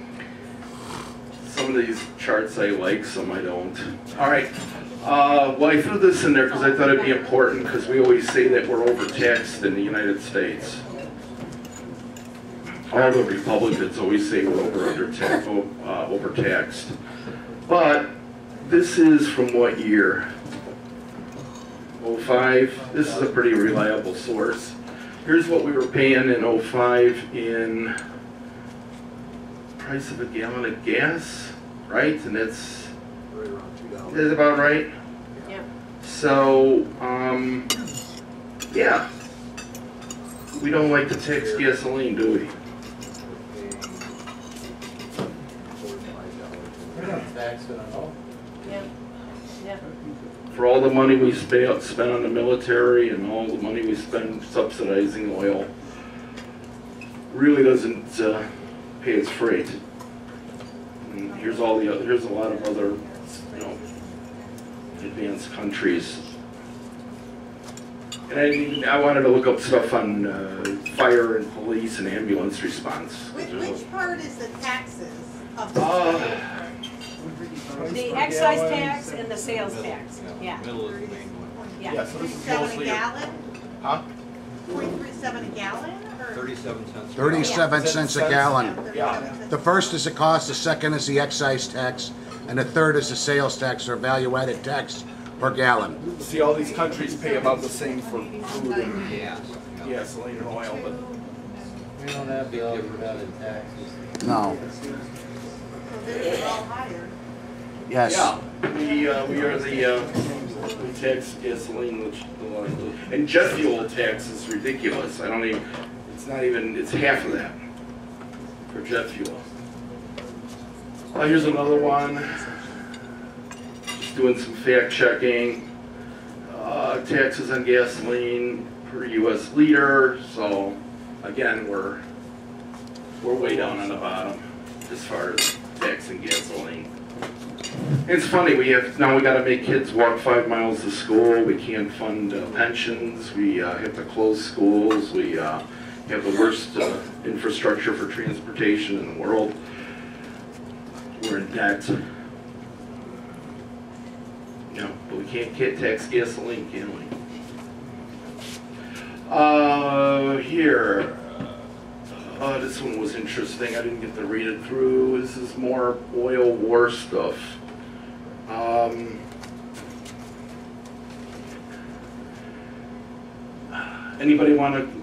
some of these charts I like, some I don't. All right. Well, I threw this in there because I thought it'd be important, because we always say that we're overtaxed in the United States. All the Republicans always say we're overtaxed. But this is from what year? 05. This is a pretty reliable source. Here's what we were paying in 05 in price of a gallon of gas, right? And it's right around $2. is about right. Yeah. So, yeah, we don't like to tax gasoline, do we? We're not taxing at all. Yeah. Yeah. For all the money we spend on the military and all the money we spend subsidizing oil, really doesn't pay its freight. And here's a lot of other, you know, advanced countries. And I wanted to look up stuff on fire and police and ambulance response. Which part is the taxes of The excise tax and the sales tax, yeah. Middle is the main one. Yeah. so this is 37 a mostly gallon? Huh? 0.37 a gallon, or? 37 cents. 37 cents a gallon. Yeah. The first is the cost, the second is the excise tax, and the third is the sales tax or value-added tax per gallon. See, all these countries pay about the same for food and Gas. gasoline and oil, but We don't have the overhead taxes. No. So they're all higher. Yes. yeah, we are the we tax gasoline, and jet fuel tax is ridiculous. I don't even. It's half of that for jet fuel. Here's another one. Just doing some fact checking. Taxes on gasoline per U.S. liter. So again, we're way down on the bottom as far as taxing gasoline. It's funny, we got to make kids walk 5 miles to school. We can't fund pensions. We have to close schools. We have the worst infrastructure for transportation in the world. We're in debt. No, but we can't tax gasoline, can we? Here. This one was interesting. I didn't get to read it through. This is more oil war stuff. Anybody want to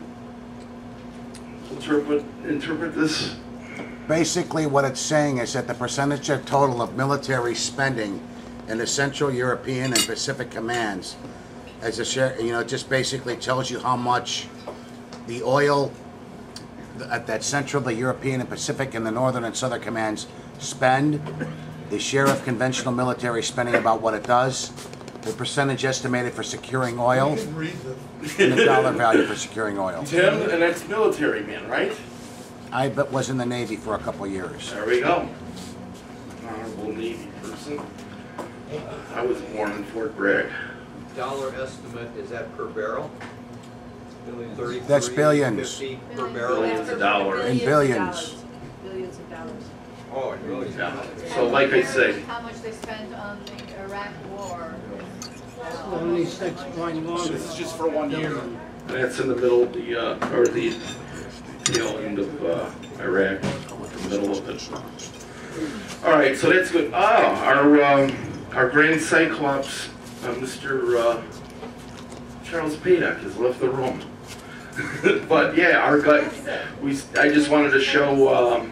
interpret this? Basically, what it's saying is that the percentage of total of military spending in the Central European and Pacific commands, as a share, you know, it just basically tells you how much the oil at that Central, the European and Pacific, and the Northern and Southern commands spend, the share of conventional military spending about what it does, the percentage estimated for securing oil, and the dollar value for securing oil. Tim, an ex-military man, right? I was in the Navy for a couple of years. There we go. Honorable Navy person. I was born in Fort Bragg. Dollar estimate, is that per barrel? 33, That's billions. 50 per barrel? Billions of dollars. In billions. Billions of dollars. Oh, in billions. Yeah. So like I say, How much they spent on the Iraq war. Only 6.1. this is just for 1 year. And that's in the middle of the, or the tail end of Iraq, the middle of it. All right, so that's good. Our grand cyclops, Mr. Charles Paiodck has left the room. But yeah, our guy, I just wanted to show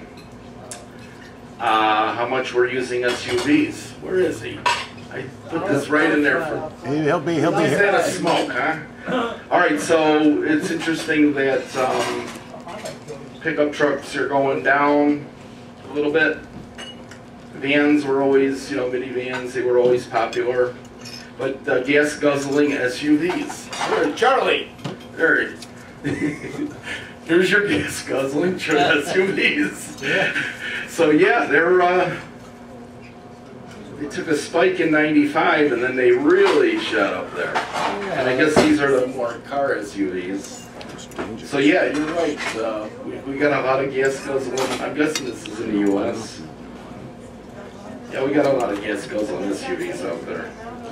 how much we're using SUVs. Where is he? I put this right in there for. He'll be He's out of smoke, huh? All right, so it's interesting that pickup trucks are going down a little bit. Vans were always, minivans, they were always popular. But gas guzzling SUVs. There, Charlie! There. Here's your gas guzzling SUVs. So yeah, they took a spike in '95 and then they really shot up there. And I guess these are the more car SUVs. So yeah, you're right. We got a lot of gas guzzling. I'm guessing this is in the U.S. Yeah, we got a lot of gas guzzling SUVs out there.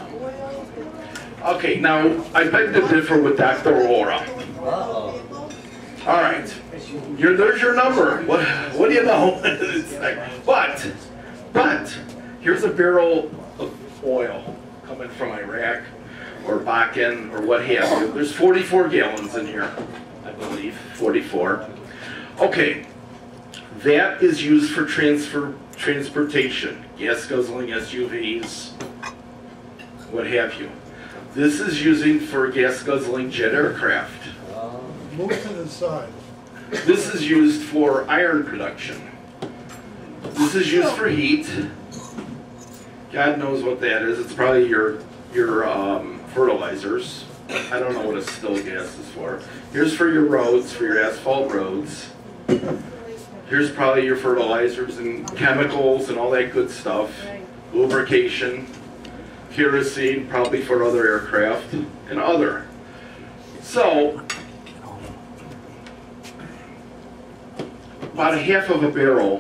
Okay, now I beg to differ with Dr. Lora. All right, there's your number. What do you know? It's like, but here's a barrel of oil coming from Iraq or Bakken or what have you. There's 44 gallons in here, I believe, 44. Okay, that is used for transportation, gas guzzling SUVs, what have you. This is using for gas guzzling jet aircraft. Move to the side. This is used for iron production. This is used for heat. God knows what that is. It's probably your fertilizers. I don't know what a still gas is for. Here's for your roads, for your asphalt roads. Here's probably your fertilizers and chemicals and all that good stuff. Lubrication. Kerosene, probably for other aircraft, and other. So, about a half of a barrel.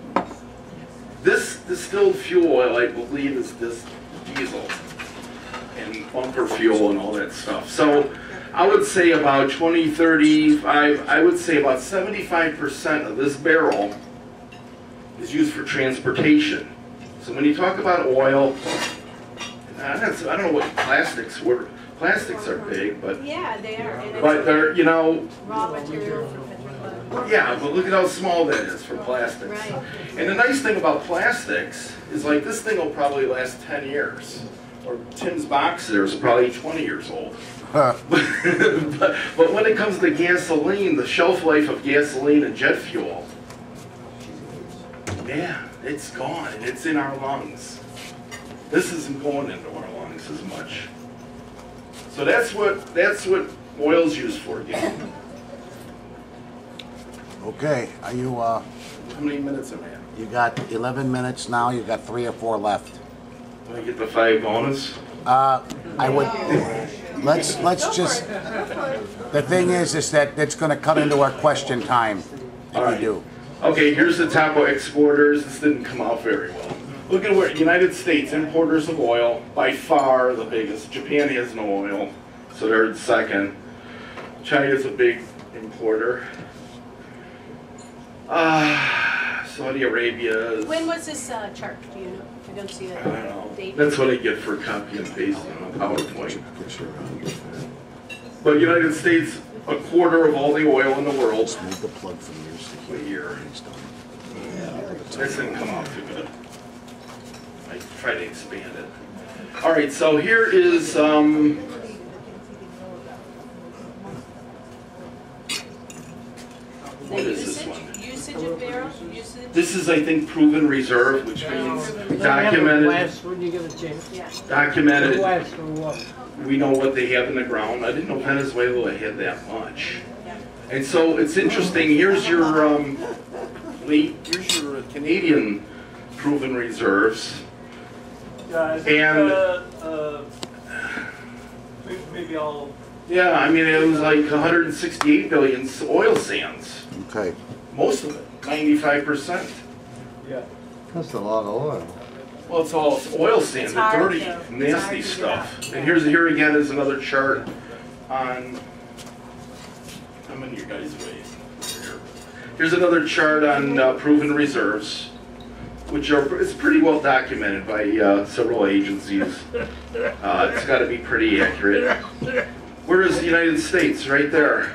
This distilled fuel oil, I believe, is this diesel and bunker fuel and all that stuff. So, I would say about 20, 35, I would say about 75% of this barrel is used for transportation. So when you talk about oil, I don't know what plastics were. Plastics are big, but yeah, they are. But they're, raw material for petroleum. Yeah, but look at how small that is for plastics. Right. And the nice thing about plastics is like this thing will probably last 10 years. Or Tim's box there is probably 20 years old. but when it comes to gasoline, the shelf life of gasoline and jet fuel, yeah, it's gone and it's in our lungs. This isn't going into our lungs as much. So that's what oil's used for again. Okay, are you, How many minutes am I at? you got 11 minutes now, you got 3 or 4 left. Do I get the 5 bonus? I would, let's just, the thing is that it's gonna cut into our question time if we do. Okay, here's the top of exporters. This didn't come out very well. Look at where United States, importers of oil, by far the biggest. Japan has no oil, so they're second. China's a big importer. Saudi Arabia is... When was this chart? Do you know? I don't see I a don't know. date. That's what I get for copy and pasting on PowerPoint. But United States, a quarter of all the oil in the world. Move the plug from yours to A year. This didn't come out too good. I try to expand it. All right, so here is what is this one? Usage of barrel? Usage? This is, I think, proven reserve, which means documented. Last, when you give it to Yeah. Documented. last for what? We know what they have in the ground. I didn't know Venezuela had that much. And so it's interesting. Here's your here's your Canadian proven reserves. Yeah, I think, And maybe I'll. yeah, I mean it was like 168 billion oil sands. Okay. Most of it, 95%. Yeah. That's a lot of oil. Well, it's all oil sand, It's the hard dirty, to- it's nasty hard to stuff. do that. And here again is another chart on. How many of you guys weigh? Here. Here's another chart on proven reserves, which are it's pretty well documented by several agencies. It's got to be pretty accurate. Where is the United States? Right there.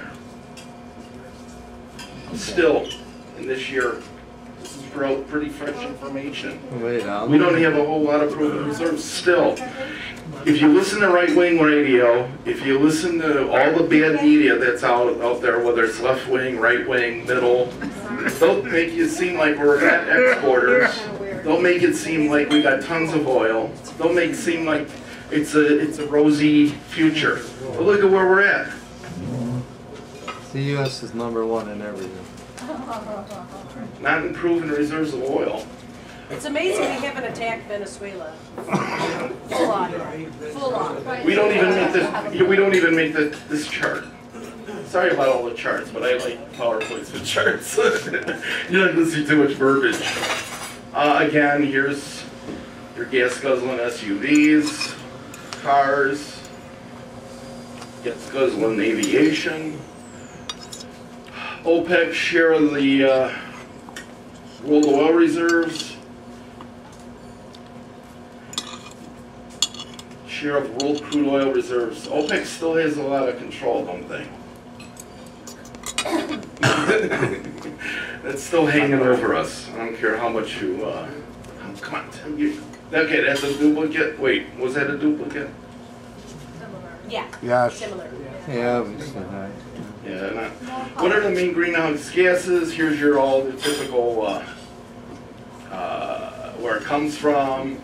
Still, in this year. This is pretty fresh information. Wait, We don't have a whole lot of proven reserves still. If you listen to right-wing radio, if you listen to all the bad media that's out there, whether it's left-wing, right-wing, middle, they'll make you seem like we're net exporters. Don't make it seem like we got tons of oil. Don't make it seem like it's a rosy future. But look at where we're at. The U.S. is #1 in everything. Not in proven reserves of oil. It's amazing we haven't attacked Venezuela. Full on. Full on. We don't even make this. We don't even make this chart. Sorry about all the charts, but I like PowerPoints with charts. You're not going to see too much verbiage. Again, here's your gas guzzling SUVs, cars, gas guzzling aviation. OPEC's share of the world oil reserves, share of world crude oil reserves. OPEC still has a lot of control, don't they? That's still hanging over us. I don't care how much you, come on, Tim, okay, that's a duplicate. Wait, was that a duplicate? Yeah. Yes. Similar. Yeah, obviously. Yeah, what are the main greenhouse gases? Here's your all the typical, where it comes from.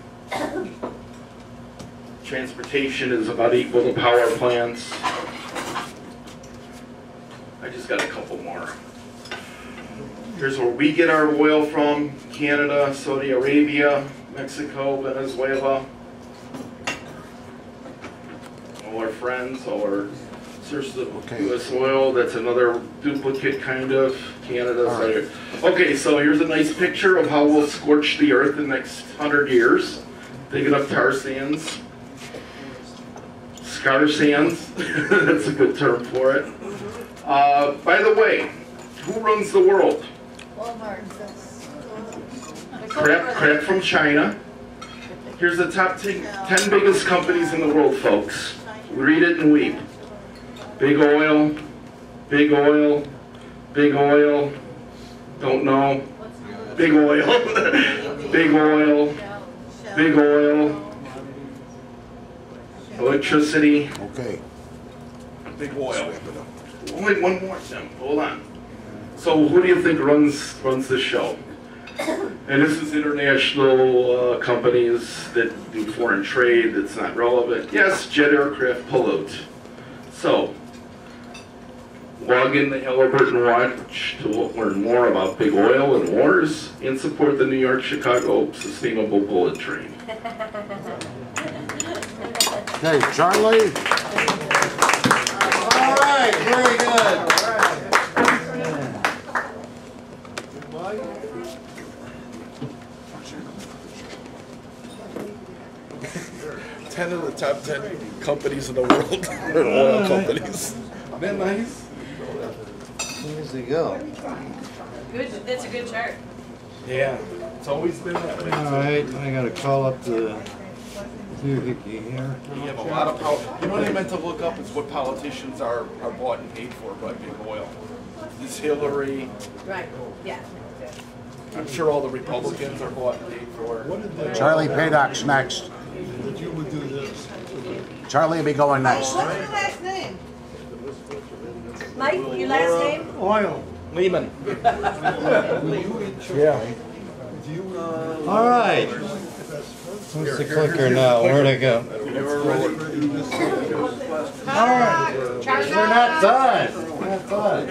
Transportation is about equal to power plants. I just got a couple more. Here's where we get our oil from: Canada, Saudi Arabia, Mexico, Venezuela. All our friends, all our sources of U.S. oil. That's another duplicate, kind of. Canada, Saudi Arabia. Okay, so here's a nice picture of how we'll scorch the earth in the next 100 years. Digging up tar sands. Scar sands. That's a good term for it. By the way, who runs the world? Walmart. Crap from China. Here's the top 10 biggest companies in the world, folks. Read it and weep. Big oil, big oil, big oil. Don't know. Big oil, big oil, big oil. Electricity. Okay. Big oil. Only one more, Tim. Hold on. So who do you think runs the show? And this is international companies that do foreign trade that's not relevant. Yes, jet aircraft pollute. So, log in the Halliburton Watch to learn more about big oil and wars and support the New York-Chicago Sustainable Bullet Train. Okay, Charlie. All right, very good. 10 of the top 10 companies in the world are oil companies. Isn't that nice? Where's he go? Good. That's a good chart. Yeah, it's always been that way. All right, I gotta call up the doohickey here. You have a lot of power. You know what I meant to look up is what politicians are bought and paid for by big oil. This Hillary. Right. Yeah. I'm sure all the Republicans are bought and paid for. Charlie Paiodck's next. That you would do this. Charlie will be going next. What's your last name? Mike, your last name? Oil. Lehman. Yeah. All right. Where's the clicker now? Where'd it go? All right. We're not done. We're not done.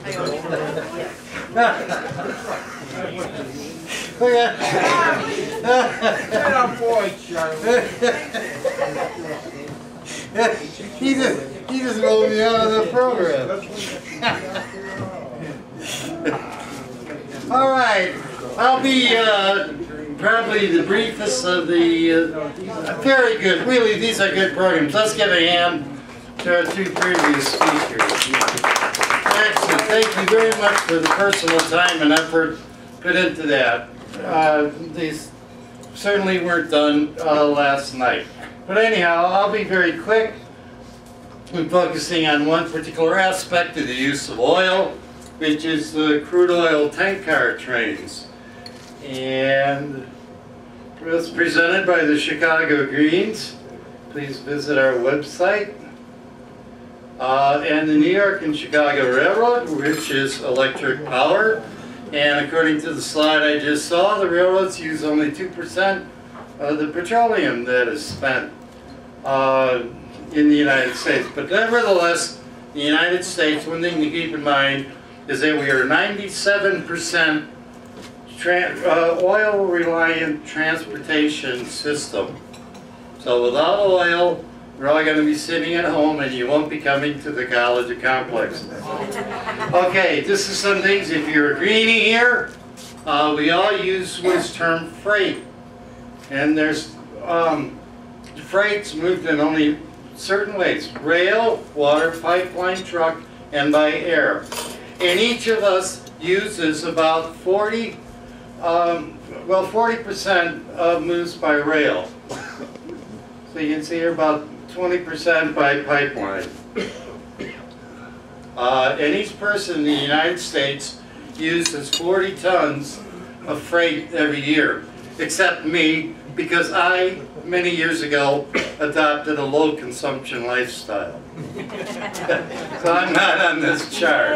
Look at he just rolled me out of the program. All right, I'll be probably the briefest of the very good. Really, these are good programs. Let's give a hand to our two previous speakers. Excellent. Thank you very much for the personal time and effort put into that. These certainly weren't done last night. But anyhow, I'll be very quick in focusing on one particular aspect of the use of oil, which is the crude oil tank car trains. And it was presented by the Chicago Greens. Please visit our website. And the New York and Chicago Railroad, which is electric power. And according to the slide I just saw, the railroads use only 2% of the petroleum that is spent in the United States. But nevertheless, the United States, one thing to keep in mind is that we are 97% oil-reliant transportation system. So without oil, we're all going to be sitting at home and you won't be coming to the college or complex. Okay, this is some things. If you're a greenie here, we all use what's termed freight. And there's freight's moved in only certain ways: rail, water, pipeline, truck, and by air. And each of us uses about 40% moves by rail. So you can see here about 20% by pipeline. And each person in the United States uses 40 tons of freight every year, except me, because I, many years ago, adopted a low consumption lifestyle. So I'm not on this chart.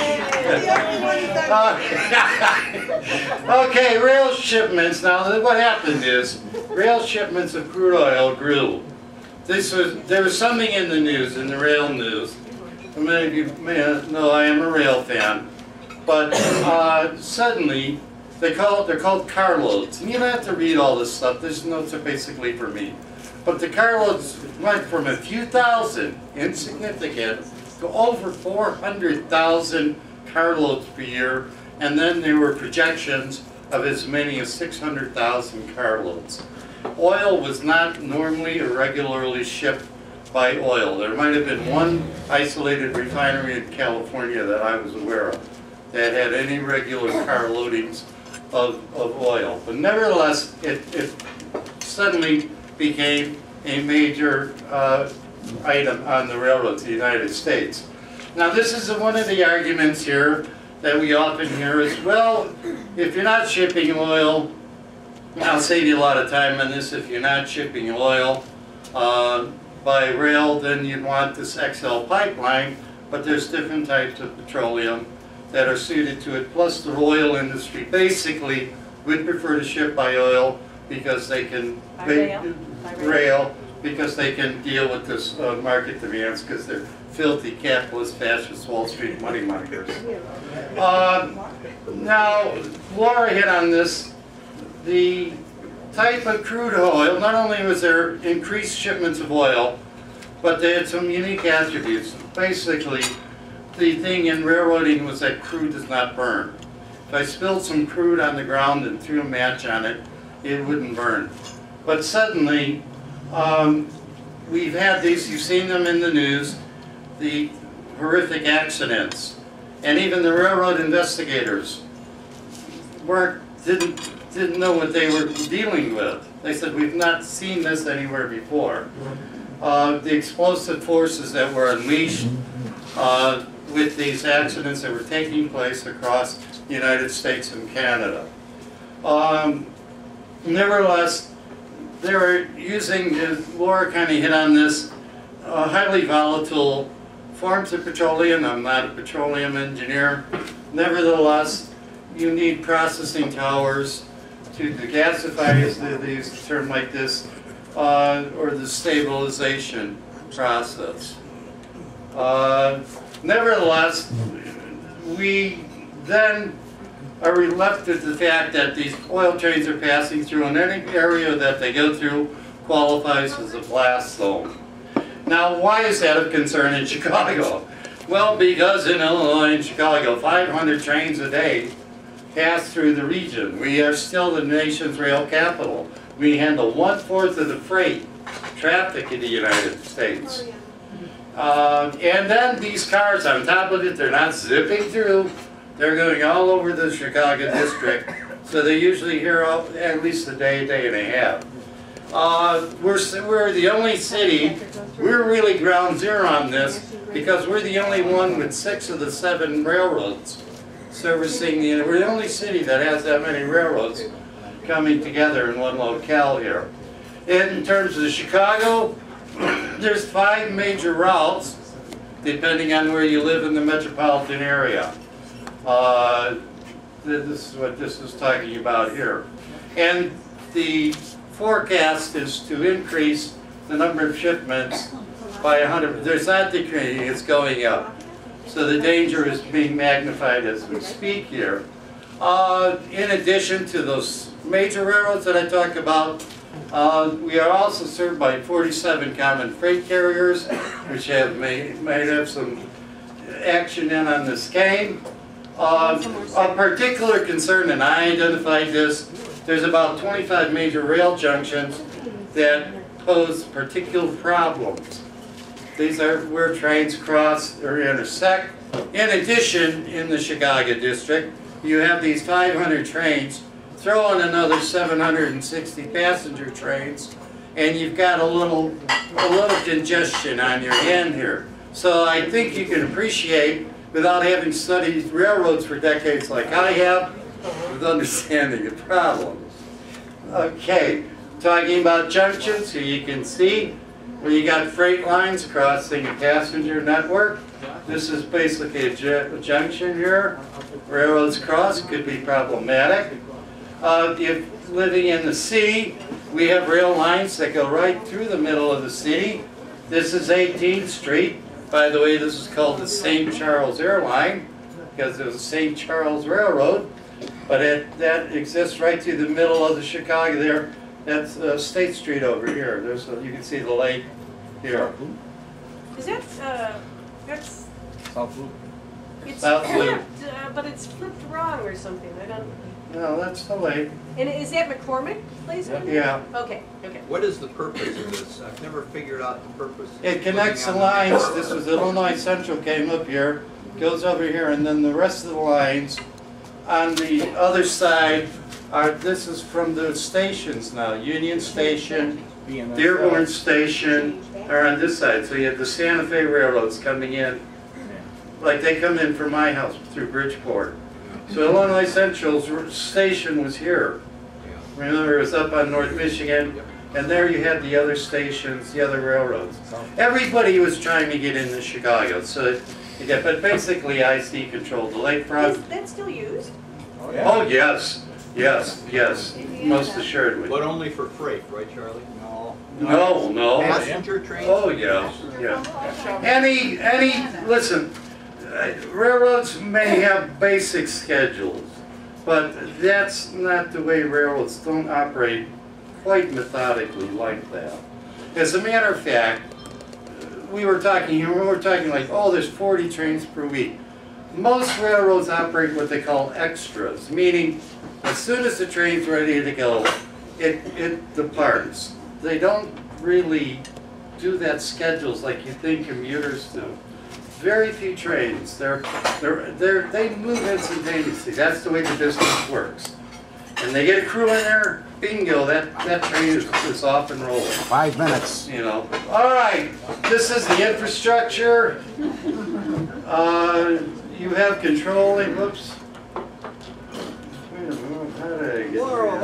Okay, rail shipments. Now what happened is, rail shipments of crude oil grew. There was something in the news, in the rail news. Many of you may know I am a rail fan. But suddenly, they're called carloads. And you don't have to read all this stuff. This notes are basically for me. But the carloads went from a few thousand, insignificant, to over 400,000 carloads per year. And then there were projections of as many as 600,000 carloads. Oil was not normally or regularly shipped by oil. There might have been one isolated refinery in California that I was aware of that had any regular car loadings of oil. But nevertheless, it suddenly became a major item on the railroads of the United States. Now this is one of the arguments here that we often hear is, well, if you're not shipping oil, I'll save you a lot of time on this, if you're not shipping oil by rail, then you'd want this XL pipeline, but there's different types of petroleum that are suited to it, plus the oil industry basically would prefer to ship by oil because they can rail because they can deal with this market demands because they're filthy capitalist fascist Wall Street money mongers. Now Laura hit on this. The type of crude oil, not only was there increased shipments of oil, but they had some unique attributes. Basically, the thing in railroading was that crude does not burn. If I spilled some crude on the ground and threw a match on it, it wouldn't burn. But suddenly, we've had these, you've seen them in the news, the horrific accidents. And even the railroad investigators didn't know what they were dealing with. They said, we've not seen this anywhere before. The explosive forces that were unleashed with these accidents that were taking place across the United States and Canada. Nevertheless, they were using, Laura kind of hit on this, highly volatile forms of petroleum. I'm not a petroleum engineer. Nevertheless, you need processing towers to degasify, as they use a term like this, or the stabilization process. Nevertheless, we then are left with the fact that these oil trains are passing through, and any area that they go through qualifies as a blast zone. Now, why is that of concern in Chicago? Well, because in Illinois and Chicago, 500 trains a day pass through the region. We are still the nation's rail capital. We handle 1/4 of the freight traffic in the United States. And then these cars, on top of it, they're not zipping through. They're going all over the Chicago district. So they're usually here at least a day and a half. We're the only city, we're really ground zero on this because we're the only one with 6 of the 7 railroads servicing we're the only city that has that many railroads coming together in one locale here. In terms of Chicago, there's 5 major routes depending on where you live in the metropolitan area. This is what this is talking about here. And the forecast is to increase the number of shipments by 100. There's not decreasing, it's going up. So the danger is being magnified as we speak here. In addition to those major railroads that I talked about, we are also served by 47 common freight carriers, which might have some action in on this game. A particular concern, and I identified this, there's about 25 major rail junctions that pose particular problems. These are where trains cross or intersect. In addition, in the Chicago district, you have these 500 trains, throw in another 760 passenger trains, and you've got a little congestion on your end here. So I think you can appreciate, without having studied railroads for decades like I have, with understanding the problems. Okay, talking about junctions, here you can see where you got freight lines crossing a passenger network. This is basically a junction here. Railroads cross, could be problematic. If living in the city, we have rail lines that go right through the middle of the city. This is 18th Street. By the way, this is called the St. Charles Airline because it was the St. Charles Railroad. But that exists right through the middle of the Chicago there. That's State Street over here. You can see the lake here. Is that, that's... South Loop. It's South Loop. flipped, but it's flipped wrong or something. I don't... No, that's the lake. And is that McCormick place? Yeah. Okay, okay. What is the purpose of this? I've never figured out the purpose. It connects the lines. This was Illinois Central came up here, goes over here, and then the rest of the lines on the other side are, this is from the stations now. Union Station, Dearborn Station are on this side. So you have the Santa Fe railroads coming in. Like they come in from my house through Bridgeport. So Illinois Central's station was here. Remember, it was up on North Michigan, and there you had the other stations, the other railroads. Everybody was trying to get into Chicago, so but basically IC controlled the lakefront. Is that still used? Oh yes, yes, yes, most assuredly. But only for freight, right, Charlie? No. Passenger trains? Oh yeah, yeah. Listen. Railroads may have basic schedules, but that's not the way railroads don't operate quite methodically like that. As a matter of fact, we were talking like, oh, there's 40 trains per week. Most railroads operate what they call extras, meaning as soon as the train's ready to go, it departs. They don't really do that schedules like you think commuters do. Very few trains. They move instantaneously. That's the way the business works. And they get a crew in there, bingo, that train is off and rolling. 5 minutes. You know. All right, this is the infrastructure. You have control. Whoops. How did I get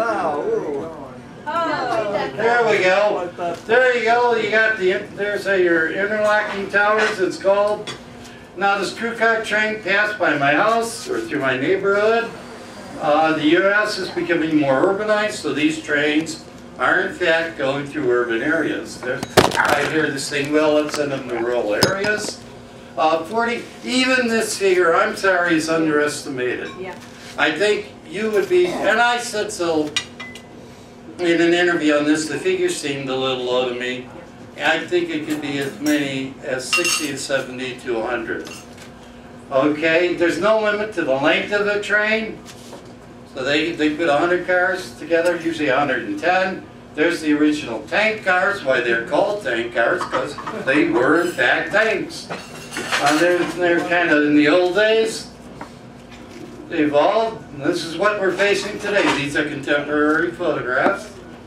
There we go. There you go. You got there's your interlocking towers. It's called. Now this crew car train passed by my house or through my neighborhood. The U.S. is becoming more urbanized, so these trains are in fact going through urban areas. I hear this thing, well, let's send them to rural areas. 40, even this figure, I'm sorry, is underestimated. Yeah. I think you would be, and I said so in an interview on this, the figure seemed a little low to me. I think it could be as many as 60 to 70 to 100. Okay, there's no limit to the length of a train. So they put 100 cars together, usually 110. There's the original tank cars, why they're called tank cars, because they were in fact tanks. They're kind of in the old days. They evolved, and this is what we're facing today. These are contemporary photographs.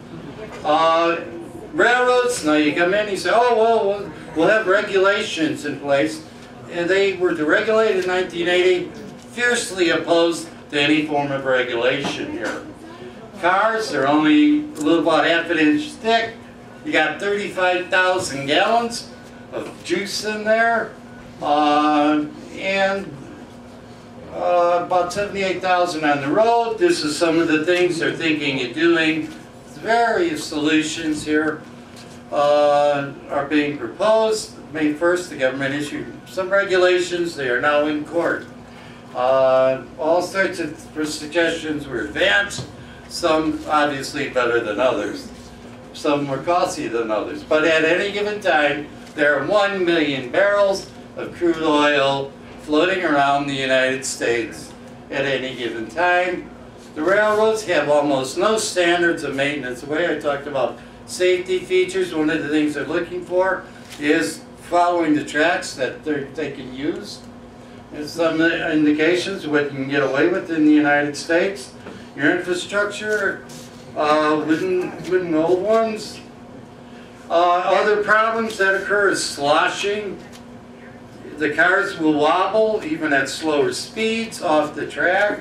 Railroads, now you come in and you say, oh, well, we'll have regulations in place. And they were deregulated in 1980, fiercely opposed to any form of regulation here. Cars, they're only a little about half an inch thick. You got 35,000 gallons of juice in there. And about 78,000 on the road. This is some of the things they're thinking of doing. Various solutions here are being proposed. May 1st, the government issued some regulations. They are now in court. All sorts of suggestions were advanced. Some obviously better than others. Some more costly than others. But at any given time, there are 1 million barrels of crude oil floating around the United States at any given time. The railroads have almost no standards of maintenance. The way I talked about safety features, one of the things they're looking for is following the tracks that they can use. There's some indications of what you can get away with in the United States. Your infrastructure, wooden old ones. Other problems that occur is sloshing. The cars will wobble even at slower speeds off the track.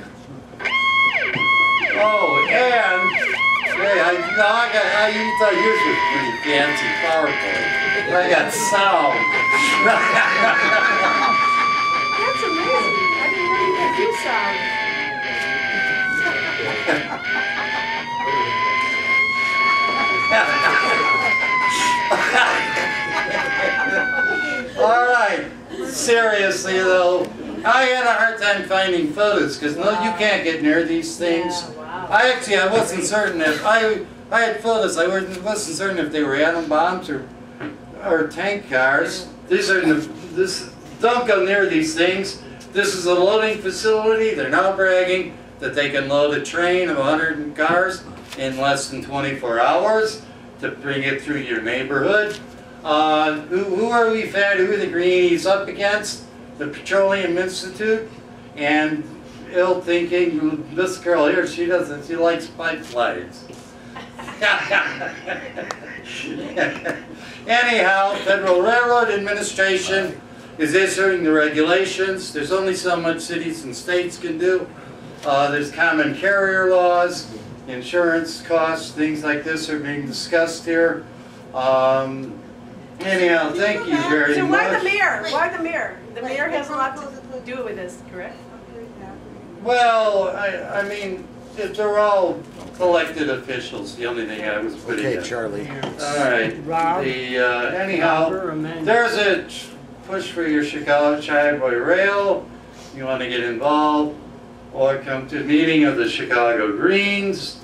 Oh, and hey, you thought yours was pretty fancy, PowerPoint. I got sound. That's amazing. I didn't know you could do sound. All right. Seriously though, I had a hard time finding photos because no, you can't get near these things. I wasn't certain if I had photos. I wasn't certain if they were atom bombs or tank cars. Don't go near these things. This is a loading facility. They're now bragging that they can load a train of 100 cars in less than 24 hours to bring it through your neighborhood. Who are we fed? Who are the greenies up against? The Petroleum Institute and ill-thinking. This girl here, she likes pipelines. Anyhow, Federal Railroad Administration is issuing the regulations. There's only so much cities and states can do. There's common carrier laws, insurance costs, things like this are being discussed here. Anyhow, thank you very so much. why the mayor? Why the mayor? The mayor has a lot to do with this, correct? Well, I mean, if they're all elected officials, the only thing I was putting in. Okay, Charlie. All right. Rob? Anyhow, there's a push for your Chicago Chi-Boy Rail. You want to get involved, or come to a meeting of the Chicago Greens.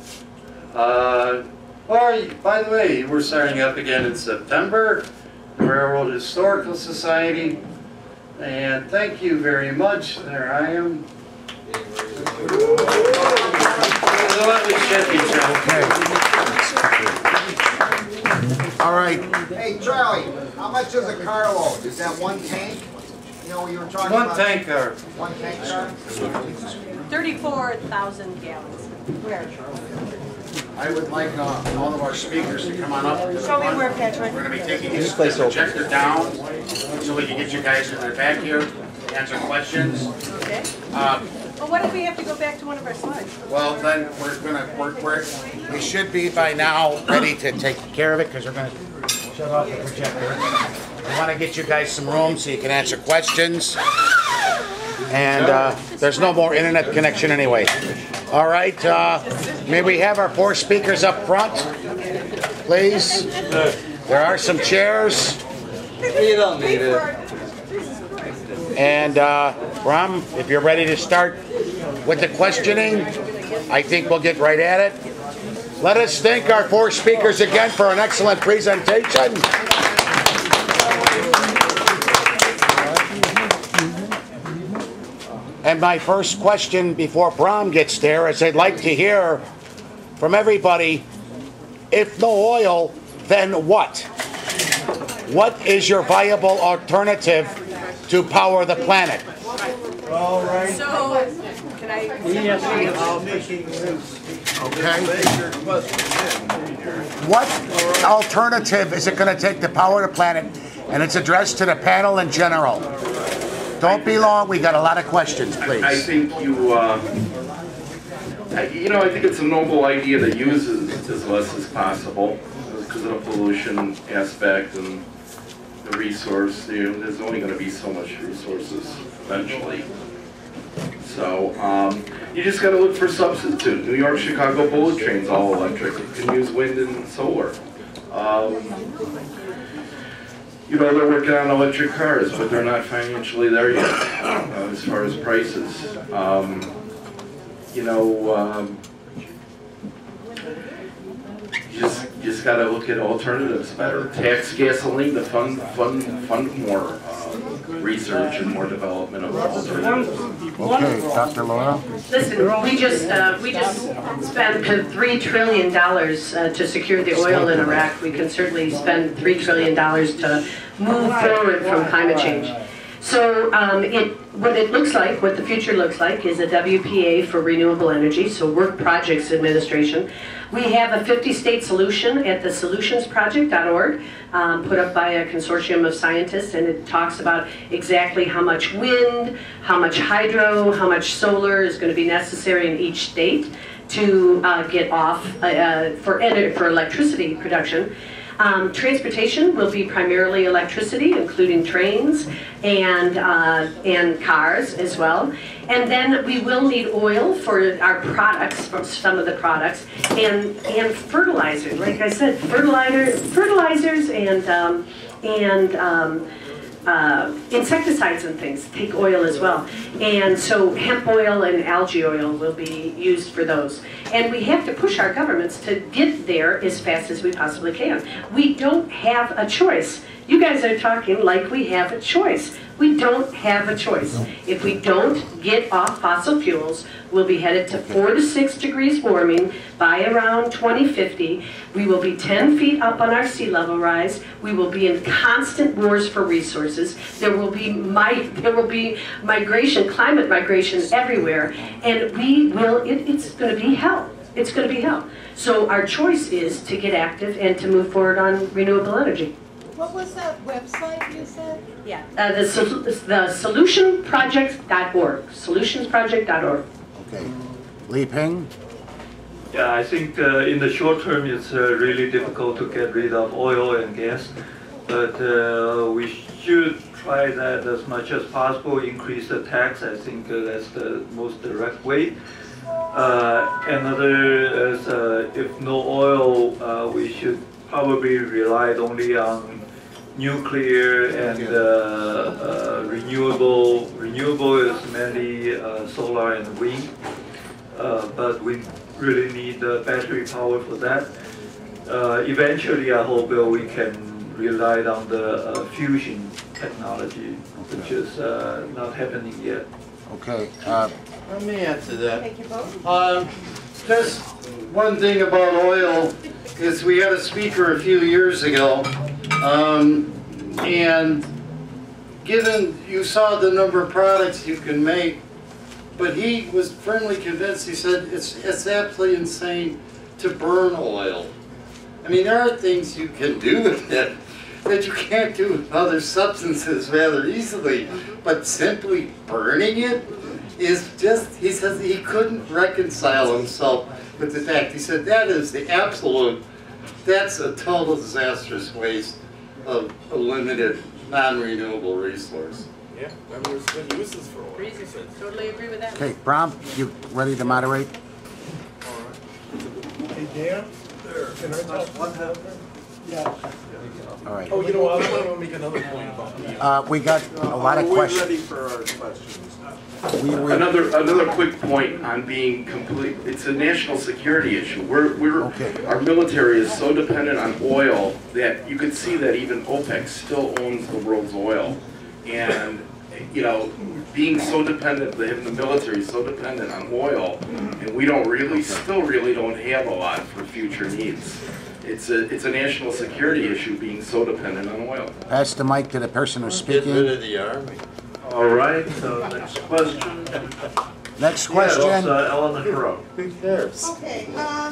Or, by the way, we're starting up again in September, the Railroad Historical Society. And thank you very much. There I am. All right. Hey, Charlie, how much is a carload? Is that one tank? You know, you were talking about... One tank car. One tank car? 34,000 gallons. Where? I would like all of our speakers to come on up. Show me where, Patrick. We're going to be taking this projector down so we can get you guys in the back here to answer questions. Okay. Well, what if we have to go back to one of our slides? Well, then we should be by now ready to take care of it because we're going to shut off the projector. We want to get you guys some room so you can answer questions. And there's no more internet connection anyway. All right, may we have our 4 speakers up front, please? There are some chairs. You don't need it. And Ram, if you're ready to start with the questioning, I think we'll get right at it. Let us thank our 4 speakers again for an excellent presentation. And my first question before Bram gets there is I'd like to hear from everybody, if no oil, then what? What is your viable alternative to power the planet? All right. So, can I... Okay. What alternative is it going to take to power the planet? And it's addressed to the panel in general. Don't be long. We got a lot of questions, please. I think I think it's a noble idea to use as less as possible because of the pollution aspect and the resource. There's only going to be so much resources eventually. So you just got to look for substitute. New York, Chicago bullet trains all electric. You can use wind and solar. You know, they're working on electric cars, but they're not financially there yet as far as prices. You know, you just got to look at alternatives better. Tax gasoline to fund more research and more development of alternatives. Okay, Dr. Lora? Listen, we just spent $3 trillion to secure the oil in Iraq. We can certainly spend $3 trillion to move forward from climate change. So what it looks like, what the future looks like, is a WPA for renewable energy, so Work Projects Administration. We have a 50-state solution at the solutionsproject.org, put up by a consortium of scientists, and it talks about exactly how much wind, how much hydro, how much solar is going to be necessary in each state to get off for electricity production. Transportation will be primarily electricity, including trains and cars as well. And then we will need oil for our products, for some of the products, and fertilizer. Like I said, fertilizers and insecticides and things take oil as well. And so hemp oil and algae oil will be used for those. And we have to push our governments to get there as fast as we possibly can. We don't have a choice. You guys are talking like we have a choice. We don't have a choice. If we don't get off fossil fuels, we'll be headed to 4 to 6 degrees warming by around 2050. We will be 10 feet up on our sea level rise. We will be in constant wars for resources. There will be migration, climate migration everywhere, and it's going to be hell. It's going to be hell. So our choice is to get active and to move forward on renewable energy. What was that website you said? Yeah, the solutionproject.org. Solutionsproject.org. Okay. Li Ping? Yeah, I think in the short term it's really difficult to get rid of oil and gas, but we should try that as much as possible, increase the tax. I think that's the most direct way. Another is if no oil, we should probably rely only on nuclear and renewable. Renewable is mainly solar and wind, but we really need battery power for that. Eventually, I hope we can rely on the fusion technology, which is not happening yet. Okay. Let me answer that. Thank you both. Just one thing about oil is we had a speaker a few years ago, and given you saw the number of products you can make, but he was firmly convinced. He said it's absolutely insane to burn oil. I mean, there are things you can do with it that you can't do with other substances rather easily, but simply burning it is just, he says he couldn't reconcile himself with the fact. He said that is the absolute, that's a total disastrous waste of a limited non-renewable resource. Yeah, I mean, there's good uses for oil. Totally agree with that. Okay, Brom, you ready to moderate? All right. Hey, Dan? Can I talk one more? Yeah. All right. Oh, you know what, I want to make another point about the... We got a lot of questions. We're ready for our questions. Another quick point on being complete. It's a national security issue. Our military is so dependent on oil that you could see that even OPEC still owns the world's oil, and you know, being so dependent, the military is so dependent on oil, and we still really don't have a lot for future needs. It's a national security issue being so dependent on oil. Pass the mic to the person who's speaking. Get rid of the Army. All right, so next question. Next question. Ellen Thoreau. Who cares? Okay,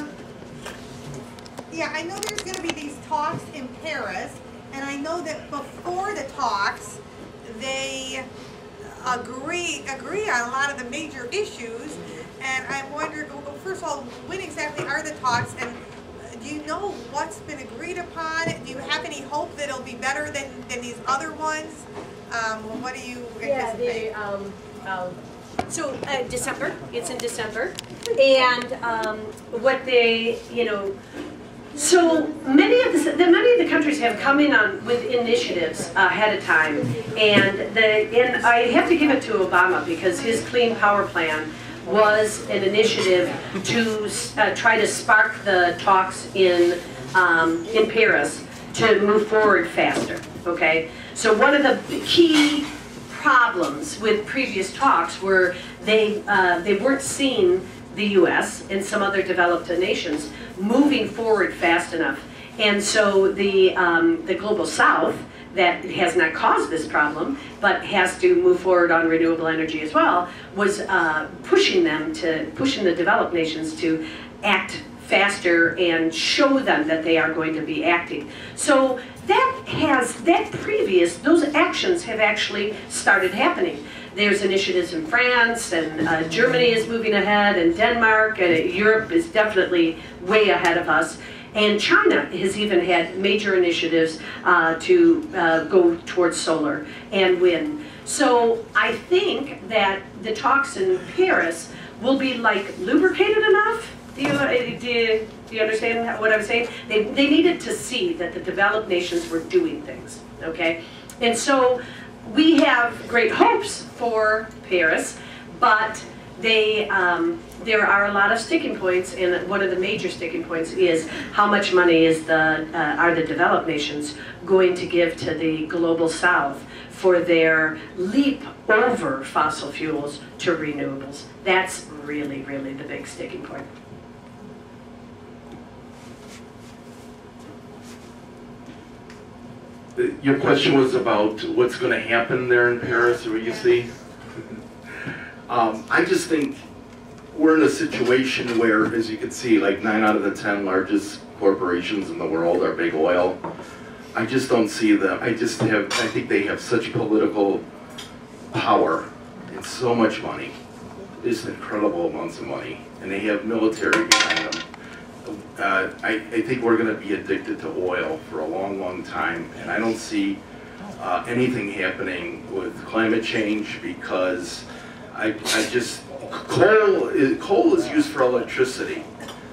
yeah, I know there's gonna be these talks in Paris, and I know that before the talks, they agree on a lot of the major issues, and I wonder, well, first of all, when exactly are the talks, and do you know what's been agreed upon? Do you have any hope that it'll be better than these other ones? What do you anticipate? Yeah, So December, it's in December, and what they, so many of the countries have come in on with initiatives ahead of time, and I have to give it to Obama because his Clean Power Plan was an initiative to try to spark the talks in Paris to move forward faster. Okay, so one of the key problems with previous talks were they weren't seeing the U.S. and some other developed nations moving forward fast enough, and so the global South that has not caused this problem but has to move forward on renewable energy as well was pushing the developed nations to act faster and show them that they are going to be acting. So those actions have actually started happening. There's initiatives in France, and Germany is moving ahead, and Denmark, and Europe is definitely way ahead of us. And China has even had major initiatives to go towards solar and wind. So I think that the talks in Paris will be like lubricated enough. Do you understand what I'm saying? They needed to see that the developed nations were doing things, okay? And so we have great hopes for Paris, but there are a lot of sticking points, and one of the major sticking points is how much money are the developed nations going to give to the global South for their leap over fossil fuels to renewables. That's really, really the big sticking point. Your question was about what's going to happen there in Paris, or what you see? I just think we're in a situation where, as you can see, like 9 out of the 10 largest corporations in the world are big oil. I just don't see them. I think they have such political power and so much money, just incredible amounts of money, and they have military behind them. I think we're going to be addicted to oil for a long, long time, and I don't see anything happening with climate change because coal is used for electricity.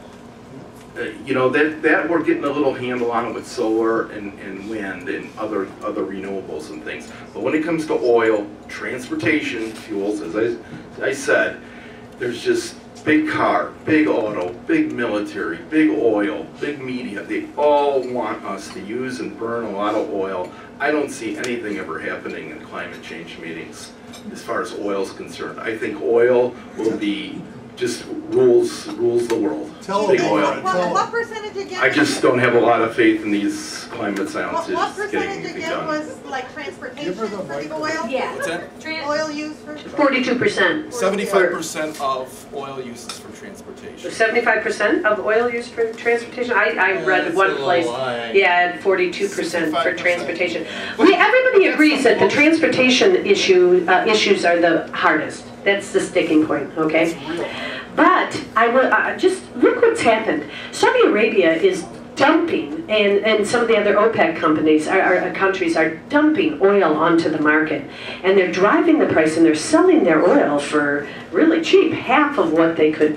That we're getting a little handle on it with solar and wind and other renewables and things. But when it comes to oil, transportation, fuels, as I said, there's just big car, big auto, big military, big oil, big media. They all want us to use and burn a lot of oil. I don't see anything ever happening in climate change meetings as far as oil is concerned. I think oil will be just rules the world. Big oil. What percentage again? I just don't have a lot of faith in these climate scientists What percentage getting anything again done. was like transportation for the oil? Yeah. What's that? Oil use for? 42%. 75% of oil use is for transportation. 75% of oil used for transportation? I read one place, yeah, 42% for transportation. Everybody agrees that the transportation issues are the hardest. That's the sticking point, okay? But I will just look what's happened. Saudi Arabia is dumping, and some of the other OPEC countries are dumping oil onto the market, and they're driving the price, and they're selling their oil for really cheap, half of what they could,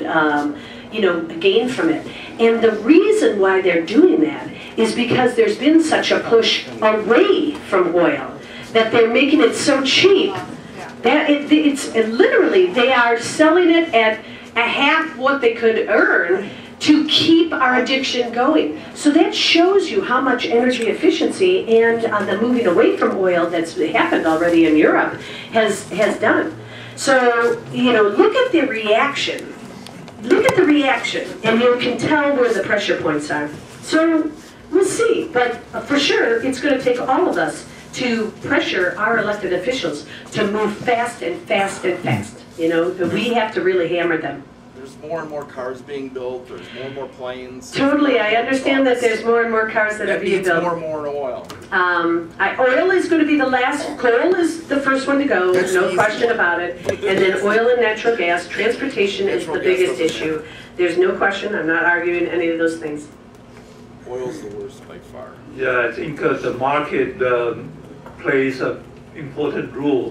gain from it. And the reason why they're doing that is because there's been such a push away from oil that they're making it so cheap that it's literally they are selling it at a half what they could earn to keep our addiction going. So that shows you how much energy efficiency and the moving away from oil that's happened already in Europe has done. So, look at the reaction. Look at the reaction, and you can tell where the pressure points are. So we'll see, but for sure it's going to take all of us to pressure our elected officials to move fast and fast and fast. We have to really hammer them. There's more and more cars being built. There's more and more planes. Totally, I understand that there's more and more cars that are being built. More and more oil. Oil is going to be the last. Coal is the first one to go, no question about it. And then oil and natural gas. Transportation is the biggest issue. There's no question. I'm not arguing any of those things. Oil's the worst by far. Yeah, I think the market plays an important role.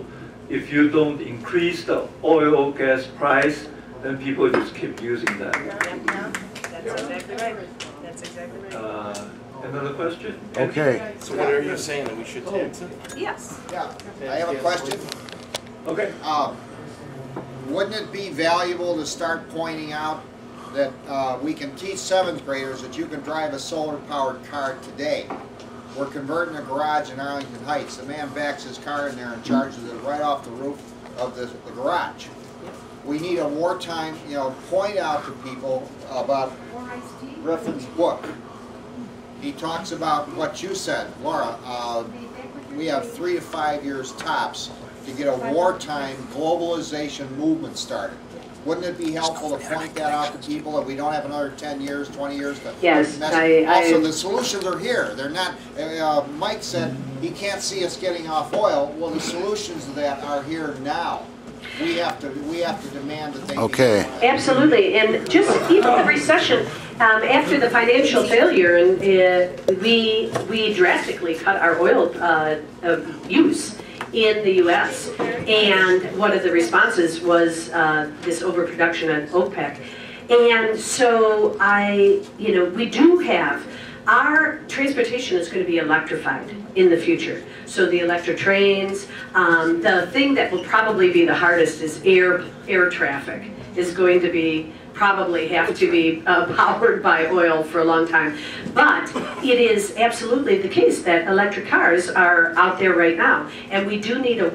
if you don't increase the oil gas price, then people just keep using that. That's exactly right. That's exactly right. Another question? Okay. So what are you saying, that we should tax it? Yes. Yeah, I have a question. Okay. Wouldn't it be valuable to start pointing out that we can teach 7th graders that you can drive a solar-powered car today? We're converting a garage in Arlington Heights. The man backs his car in there and charges it right off the roof of the garage. We need a wartime, point out to people about Griffin's book. He talks about what you said, Laura. We have 3 to 5 years tops to get a wartime globalization movement started. Wouldn't it be helpful to point that out to people that we don't have another 10 years, 20 years to Yes, also, the solutions are here. They're not, Mike said he can't see us getting off oil. Well, the solutions to that are here now. We have to demand that they Okay. Absolutely, and just even the recession, after the financial failure, and we drastically cut our oil use in the U.S. And one of the responses was this overproduction at OPEC. And so we do have, our transportation is going to be electrified in the future. So the electric trains, the thing that will probably be the hardest is air traffic is going to probably have to be powered by oil for a long time. But it is absolutely the case that electric cars are out there right now. And we do need a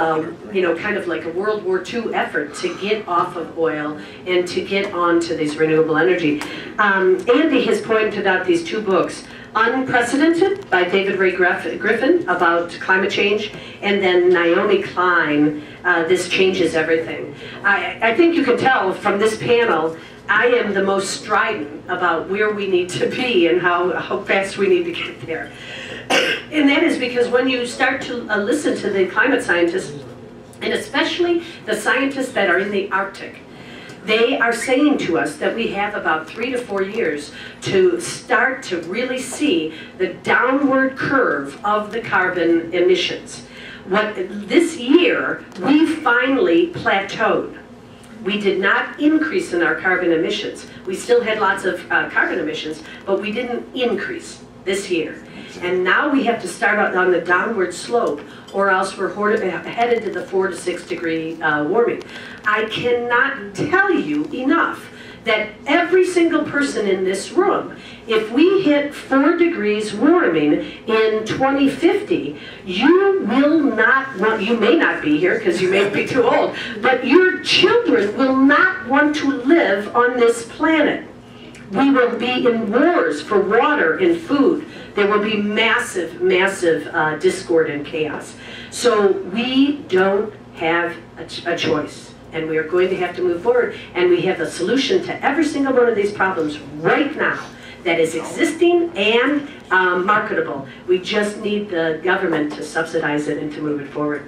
kind of like a World War II effort to get off of oil and to get onto these renewable energy. Andy has pointed out these 2 books, Unprecedented by David Ray Griffin about climate change, and then Naomi Klein, This Changes Everything. I think you can tell from this panel, I am the most strident about where we need to be and how fast we need to get there. And that is because when you start to listen to the climate scientists, and especially the scientists that are in the Arctic, they are saying to us that we have about 3 to 4 years to start to really see the downward curve of the carbon emissions. This year, we finally plateaued. We did not increase in our carbon emissions. We still had lots of carbon emissions, but we didn't increase this year. And now we have to start out on the downward slope, or else we're headed to the 4 to 6 degree warming. I cannot tell you enough that every single person in this room, if we hit 4 degrees warming in 2050, you may not be here because you may be too old, but your children will not want to live on this planet. We will be in wars for water and food. There will be massive, massive discord and chaos. So we don't have a choice. And we are going to have to move forward. And we have a solution to every single one of these problems right now that is existing and marketable. We just need the government to subsidize it and to move it forward.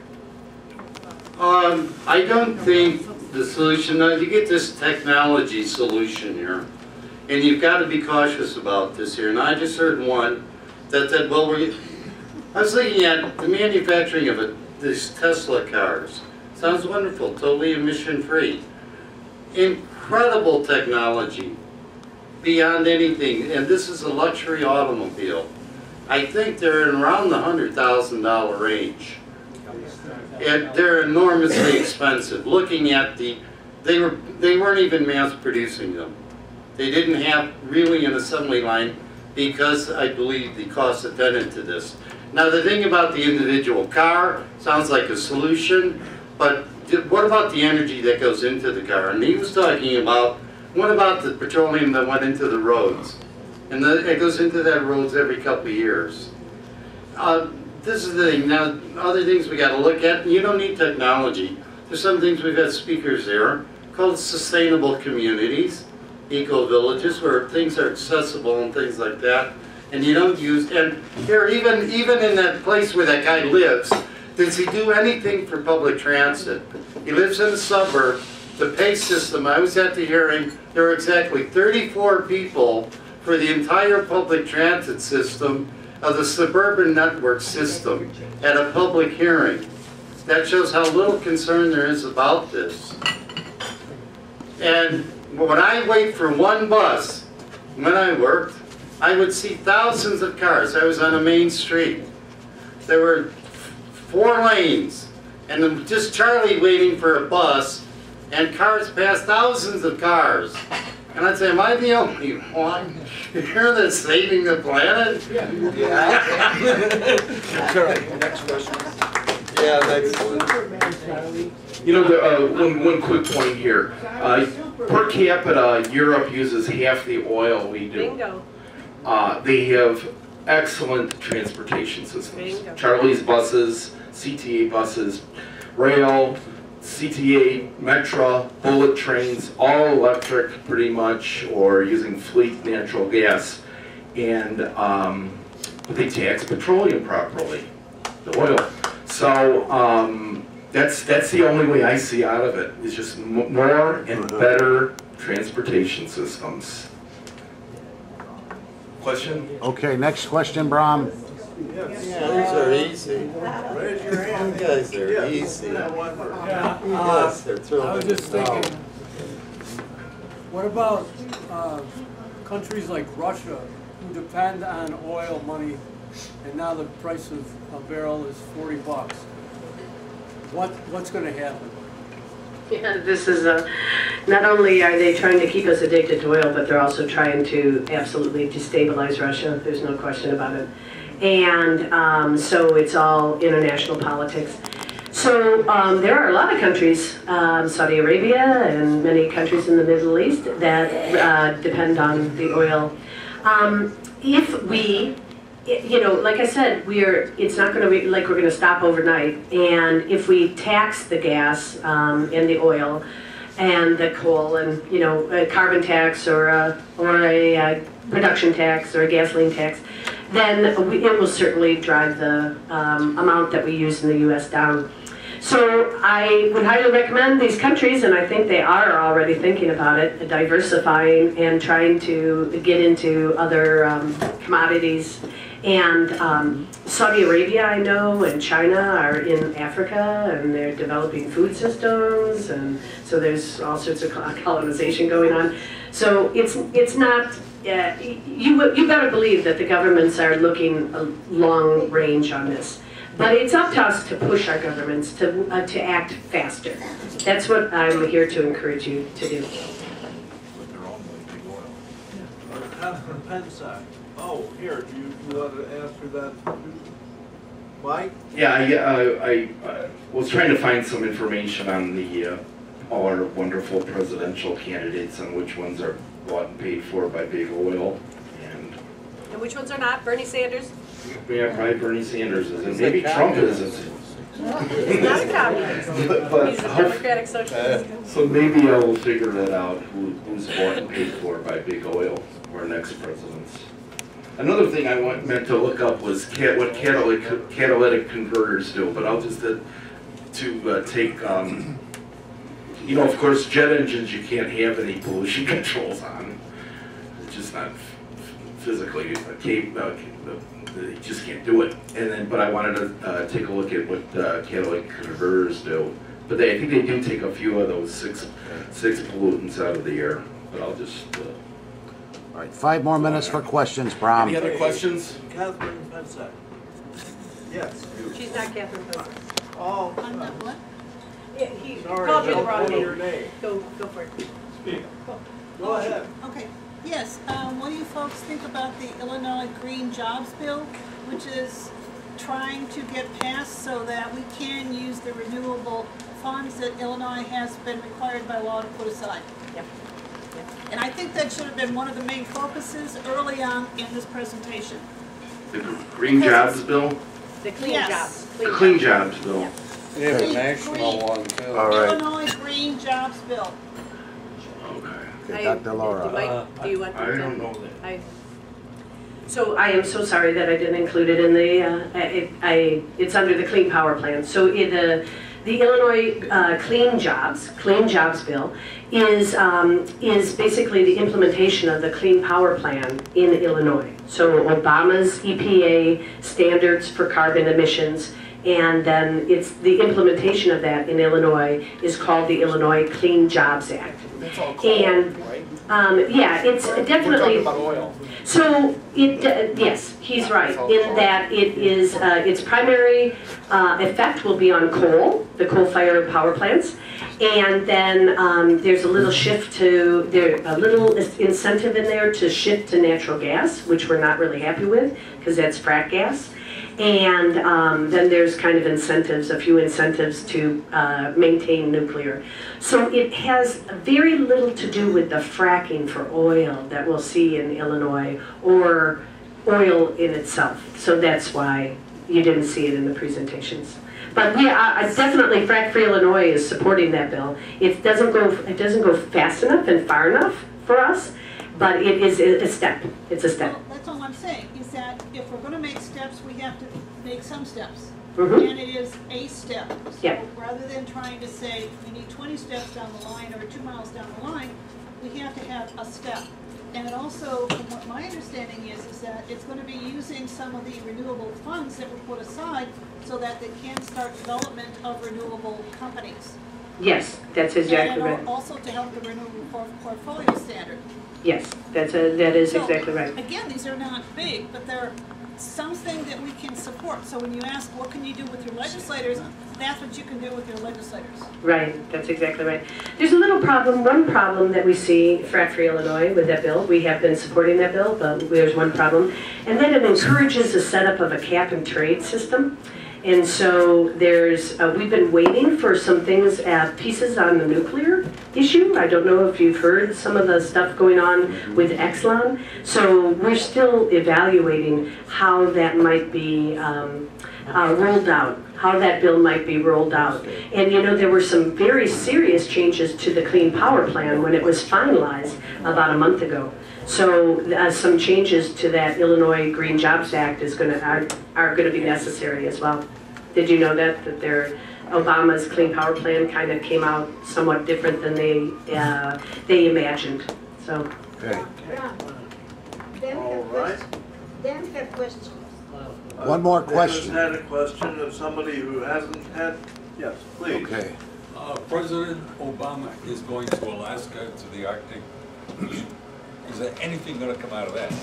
I don't think the solution, you get this technology solution here. And you've got to be cautious about this here. And I just heard one that said, well, I was looking at the manufacturing of these Tesla cars. Sounds wonderful, totally emission-free. Incredible technology, beyond anything. And this is a luxury automobile. I think they're in around the $100,000 range. And they're enormously expensive. Looking at they weren't even mass producing them. They didn't have really an assembly line because I believe the cost attendant to this. Now the thing about the individual car sounds like a solution, but what about the energy that goes into the car? And he was talking about, what about the petroleum that went into the roads? And it goes into that roads every couple of years. This is the thing. Now, other things we got to look at, you don't need technology. There's some things we've had speakers there called sustainable communities, eco villages, where things are accessible and things like that. And you don't use, and here, even in that place where that guy lives, does he do anything for public transit? He lives in a suburb. The pay system, I was at the hearing, there were exactly 34 people for the entire public transit system of the suburban network system at a public hearing. That shows how little concern there is about this. And when I wait for one bus, when I worked, I would see thousands of cars. I was on a main street. There were 4 lanes, and then just Charlie waiting for a bus, and cars passed thousands of cars. And I'd say, am I the only one here that's saving the planet? Yeah. Next question. Yeah, next one. You know, one quick point here. Per capita, Europe uses half the oil we do. Bingo. They have excellent transportation systems. Bingo. Charlie's buses, CTA buses, rail, CTA, Metra, bullet trains, all electric pretty much, or using fleet natural gas. And but they tax petroleum properly, the oil. So that's the only way I see out of it, is just more and better transportation systems. Question? Okay, next question, Brom. Those are easy. Raise your hand. You guys are easy. Yes, they're throwing I was just it out. thinking, what about countries like Russia who depend on oil money, and now the price of a barrel is $40? What's going to happen? Yeah, this is not only are they trying to keep us addicted to oil, but they're also trying to absolutely destabilize Russia. There's no question about it. And so it's all international politics. So there are a lot of countries, Saudi Arabia and many countries in the Middle East, that depend on the oil. If we, you know, like I said, it's not going to be like we're going to stop overnight. And if we tax the gas and the oil and the coal, and you know, a carbon tax or a production tax or a gasoline tax, then it will certainly drive the amount that we use in the U.S. down. So I would highly recommend these countries, and I think they are already thinking about it, diversifying and trying to get into other commodities. And Saudi Arabia, I know, and China are in Africa, and they're developing food systems, and so there's all sorts of colonization going on. So it's not, you better believe that the governments are looking a long range on this. But it's up to us to push our governments to act faster. That's what I'm here to encourage you to do. Oh, here, do you want to answer that? Mike? Yeah, I was trying to find some information on the all our wonderful presidential candidates and which ones are bought and paid for by big oil. And which ones are not? Bernie Sanders? Yeah, probably Bernie Sanders isn't. Maybe Trump isn't. He's not a communist. But He's a democratic socialist. So maybe I will figure that out, who's bought and paid for by big oil, our next presidents. Another thing I meant to look up was what catalytic converters do, but I'll just take, you know, of course, jet engines you can't have any pollution controls on. It's just not physically, you just can't do it. And then, but I wanted to take a look at what catalytic converters do. But I think they do take a few of those six pollutants out of the air. But I'll just. All right, 5 more minutes for questions, Brom. Any other questions? Catherine Pensac. Yes. She's not Catherine Pensac. Oh. I'm not what? Yeah, he Sorry, called you the don't wrong call name. your name. Go for it. Speak. Go ahead. Okay, yes, what do you folks think about the Illinois Green Jobs Bill, which is trying to get passed so that we can use the renewable funds that Illinois has been required by law to put aside? Yep. And I think that should have been one of the main focuses early on in this presentation. The Green Jobs Bill? The clean Yes. jobs. The Clean Jobs Bill. They have a national one too. All right. Illinois Green Jobs Bill. Okay, Dr. Lora. Do you want I to? don't know that. So I am so sorry that I didn't include it in the, it's under the Clean Power Plan. So the Illinois Clean Jobs Bill is basically the implementation of the Clean Power Plan in Illinois. So Obama's EPA standards for carbon emissions And then it's the implementation of that in Illinois is called the Illinois Clean Jobs Act. That's all coal, And right? yeah, it's We're definitely. talking about oil. So it yes, he's right in that it is its primary effect will be on coal, the coal-fired power plants, and then there's a little shift to a little incentive in there to shift to natural gas, which we're not really happy with because that's frack gas. And then there's kind of incentives, a few incentives to maintain nuclear. So it has very little to do with the fracking for oil that we'll see in Illinois or oil in itself. So that's why you didn't see it in the presentations. But yeah, definitely Frack-Free Illinois is supporting that bill. It doesn't go fast enough and far enough for us, but it is a step. It's a step. Well, that's all I'm saying, is that if we're going to make steps, we have to make some steps. Mhm. And it is a step. So Yeah. rather than trying to say we need 20 steps down the line or 2 miles down the line, we have to have a step. And it also, from what my understanding is that it's going to be using some of the renewable funds that were put aside so that they can start development of renewable companies. Yes, that's exactly right. And also to help the renewable portfolio standard. Yes, that is So, exactly right. Again, these are not big, but they're something that we can support. So when you ask what can you do with your legislators, that's what you can do with your legislators. Right, that's exactly right. There's a little problem, one problem that we see, Frack-Free Illinois, with that bill. We have been supporting that bill, but there's one problem. And then it encourages the setup of a cap and trade system. And so there's, we've been waiting for some things, pieces on the nuclear issue. I don't know if you've heard some of the stuff going on with Exelon. So we're still evaluating how that might be rolled out, how that bill might be rolled out. And you know, there were some very serious changes to the Clean Power Plan when it was finalized about a month ago. So some changes to that Illinois Green Jobs Act are going to be necessary as well. Did you know that Obama's Clean Power Plan kind of came out somewhat different than they imagined? So. Okay. All right. Dan have questions. One more Dan question. has had a question of somebody who hasn't had, yes, please. Okay. President Obama is going to Alaska, to the Arctic. Is there anything going to come out of that?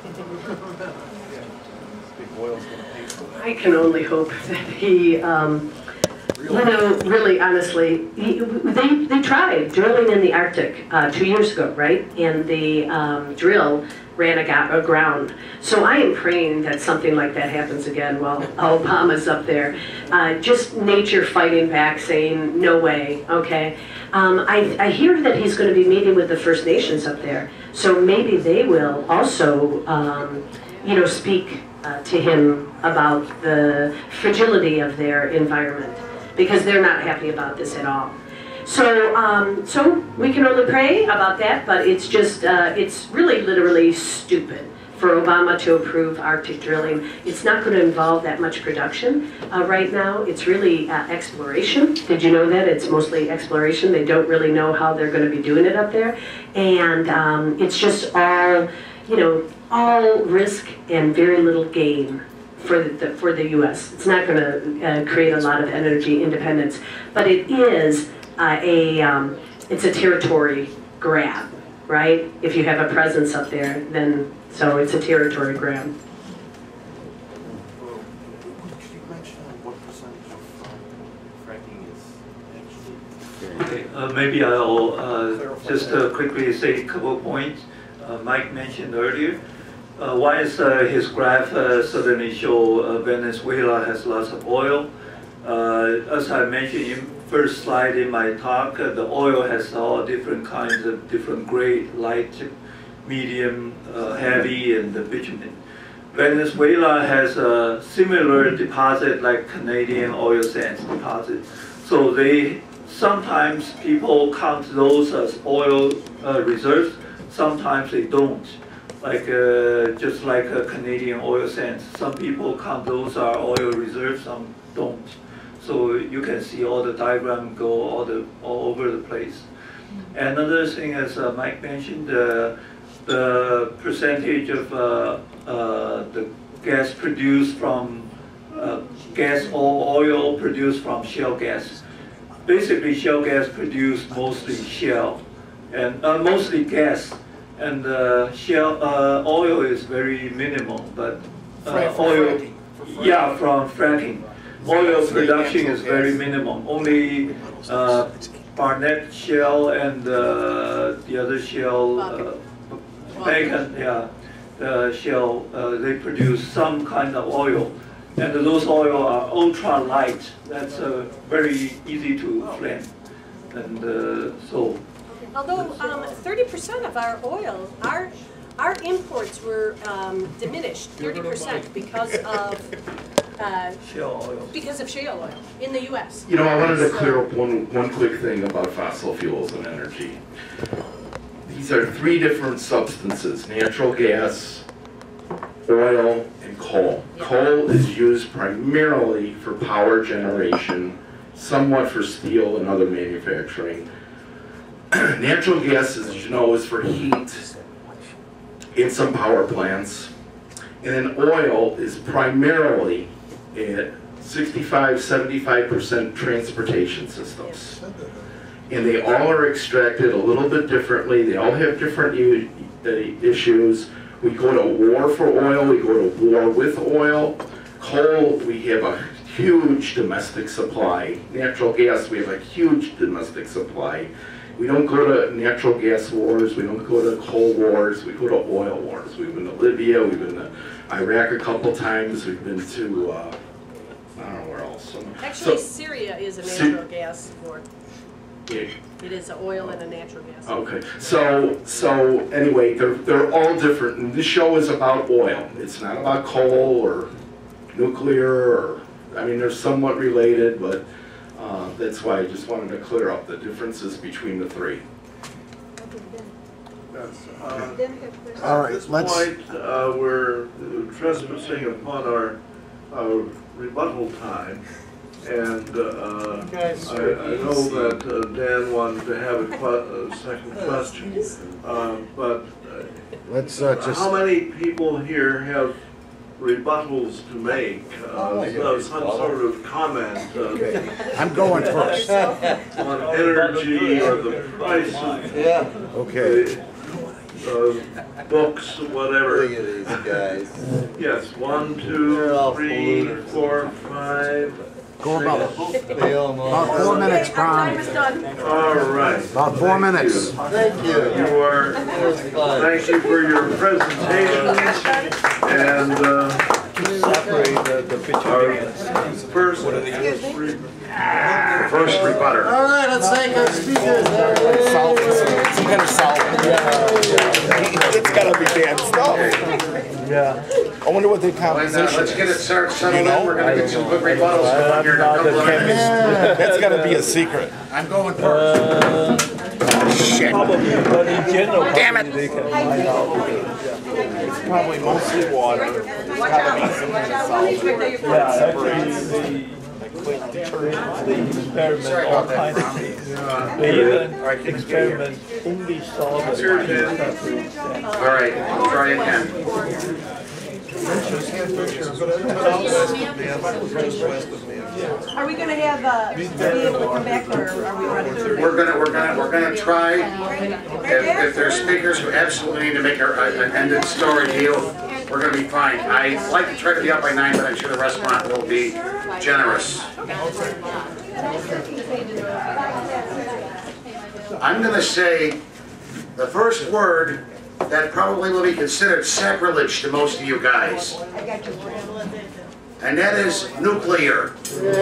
I can only hope that he, you know, really honestly, they tried drilling in the Arctic 2 years ago, right? And the drill ran aground. So I am praying that something like that happens again while Obama's up there. Just nature fighting back, saying, no way, okay? I hear that he's going to be meeting with the First Nations up there. So maybe they will also, you know, speak to him about the fragility of their environment, because they're not happy about this at all. So, so we can only pray about that, but it's just, it's really literally stupid for Obama to approve Arctic drilling. It's not going to involve that much production right now. It's really exploration. Did you know that? It's mostly exploration. They don't really know how they're going to be doing it up there. And it's just all, you know, all risk and very little gain for the U.S. It's not going to create a lot of energy independence, but it is it's a territory grab, right? If you have a presence up there, then so it's a territory grab. Could you mention what percentage of fracking is actually? Okay, maybe I'll just quickly say a couple of points. Mike mentioned earlier. One is his graph certainly show Venezuela has lots of oil. As I mentioned in first slide in my talk, the oil has all different kinds of different grade, light, medium, heavy, and the bitumen. Venezuela has a similar deposit like Canadian oil sands deposit. So sometimes people count those as oil reserves, sometimes they don't. Like just like Canadian oil sands, some people count those are oil reserves, some don't. So you can see all the diagram go all over the place. Another thing, as Mike mentioned, the percentage of the gas produced from gas or oil produced from shale gas. Basically, shale gas produced mostly shale, and mostly gas, and shale oil is very minimal. But oil, yeah, from fracking, oil production is very minimum. Only Barnett shale and the other shale, Bacon, yeah, shale, they produce some kind of oil. And those oil are ultra light. That's very easy to flame. And so. Although 30% of our oil, our imports were diminished 30% because of shale oil. Because of shale oil in the U.S. You know, I wanted to clear up one quick thing about fossil fuels and energy. These are three different substances: natural gas, oil, and coal. Coal is used primarily for power generation, somewhat for steel and other manufacturing. Natural gas, as you know, is for heat in some power plants. And then oil is primarily at 65–75% transportation systems. And they all are extracted a little bit differently. They all have different issues. We go to war for oil, we go to war with oil. Coal, we have a huge domestic supply. Natural gas, we have a huge domestic supply. We don't go to natural gas wars, we don't go to coal wars, we go to oil wars. We've been to Libya, we've been to Iraq a couple times, we've been to, I don't know where else. Actually, Syria is a natural gas war. Yeah. It is an oil and a natural gas. Okay, so anyway, they're all different. And this show is about oil. It's not about coal or nuclear, or, I mean, they're somewhat related, but that's why I just wanted to clear up the differences between the three. All right, At this let's. point, we're trespassing upon our rebuttal time. And I know that Dan wanted to have a second question, but Let's just. how many people here have rebuttals to make? Some sort of comment I'm going first. on energy or the price of Okay. books, whatever. Look at these guys. Yes, 1, 2, 3, 4, 5. Go about They all know. 4 minutes, Okay, our time Brian. is done. All right. About 4 minutes. Thank you. You are. That was fun. Thank you for your presentation. And our first rebutter. All right, let's thank our speakers. Some kind of solvent. It's gotta be bad stuff. Yeah. I wonder what the composition Let's get it is. settled in. You know? We're going to get some good rebuttals going here in a couple of minutes. That's gotta be a secret. I'm going first. Shit. Probably, but in general, Damn it. they can find out. It's probably mostly water. It's gotta be some kind of solvent. Yeah, actually, they experiment all kinds of things. They even experiment only solvent. All right, try again. Are we going to have be able to come back, or are we running? We're gonna try. If there's speakers who absolutely need to make an ended story deal, we're gonna be fine. I'd like to try to be up by 9, but I'm sure the restaurant will be generous. I'm gonna say the first word that probably will be considered sacrilege to most of you guys. And that is nuclear.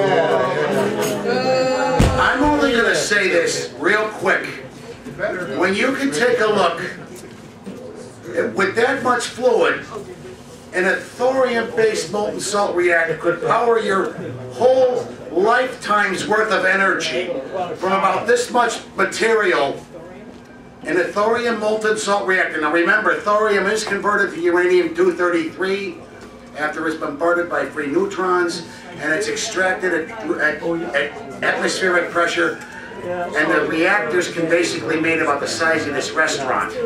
I'm only gonna say this real quick. When you can take a look, with that much fluid, an thorium-based molten salt reactor could power your whole lifetime's worth of energy from about this much material in a thorium molten salt reactor. Now remember, thorium is converted to uranium-233 after it's bombarded by free neutrons, and it's extracted at atmospheric pressure, and the reactors can basically be made about the size of this restaurant.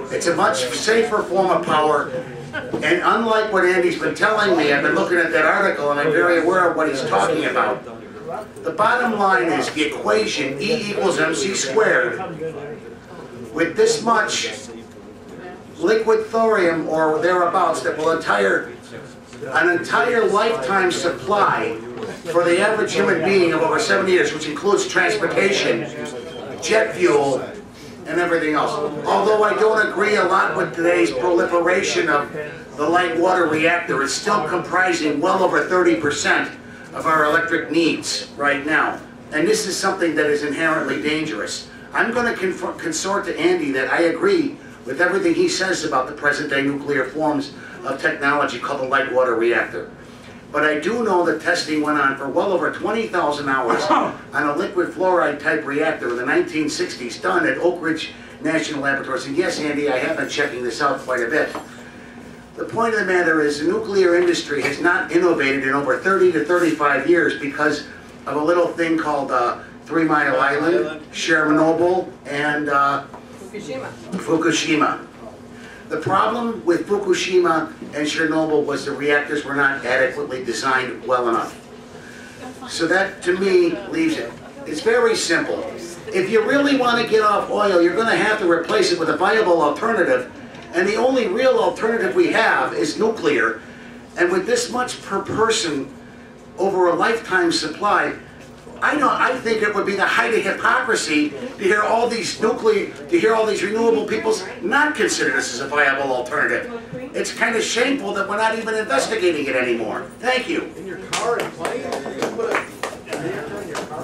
It's a much safer form of power, and unlike what Andy's been telling me, I've been looking at that article and I'm very aware of what he's talking about. The bottom line is the equation E equals mc squared with this much liquid thorium or thereabouts that will an entire lifetime supply for the average human being of over 70 years, which includes transportation, jet fuel, and everything else. Although I don't agree a lot with today's proliferation of the light water reactor, it's still comprising well over 30% of our electric needs right now. And this is something that is inherently dangerous. I'm going to consort to Andy that I agree with everything he says about the present-day nuclear forms of technology called the light water reactor. But I do know that testing went on for well over 20,000 hours on a liquid fluoride type reactor in the 1960s, done at Oak Ridge National Laboratories. And yes, Andy, I have been checking this out quite a bit. The point of the matter is the nuclear industry has not innovated in over 30 to 35 years because of a little thing called 3 Mile Island, Chernobyl, and Fukushima. The problem with Fukushima and Chernobyl was the reactors were not adequately designed well enough. So that, to me, leaves it. It's very simple. If you really want to get off oil, you're going to have to replace it with a viable alternative. And the only real alternative we have is nuclear. And with this much per person over a lifetime supply, I think it would be the height of hypocrisy to hear all these renewable peoples not consider this as a viable alternative. It's kind of shameful that we're not even investigating it anymore. Thank you. In your car and plane? Put a reactor in your car?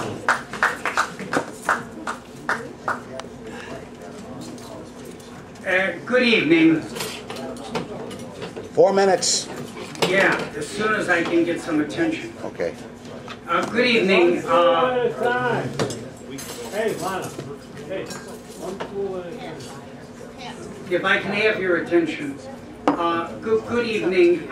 Good evening. 4 minutes. Yeah, as soon as I can get some attention. Okay. Good evening. Hey, Lana. Hey. If I can have your attention. Good evening.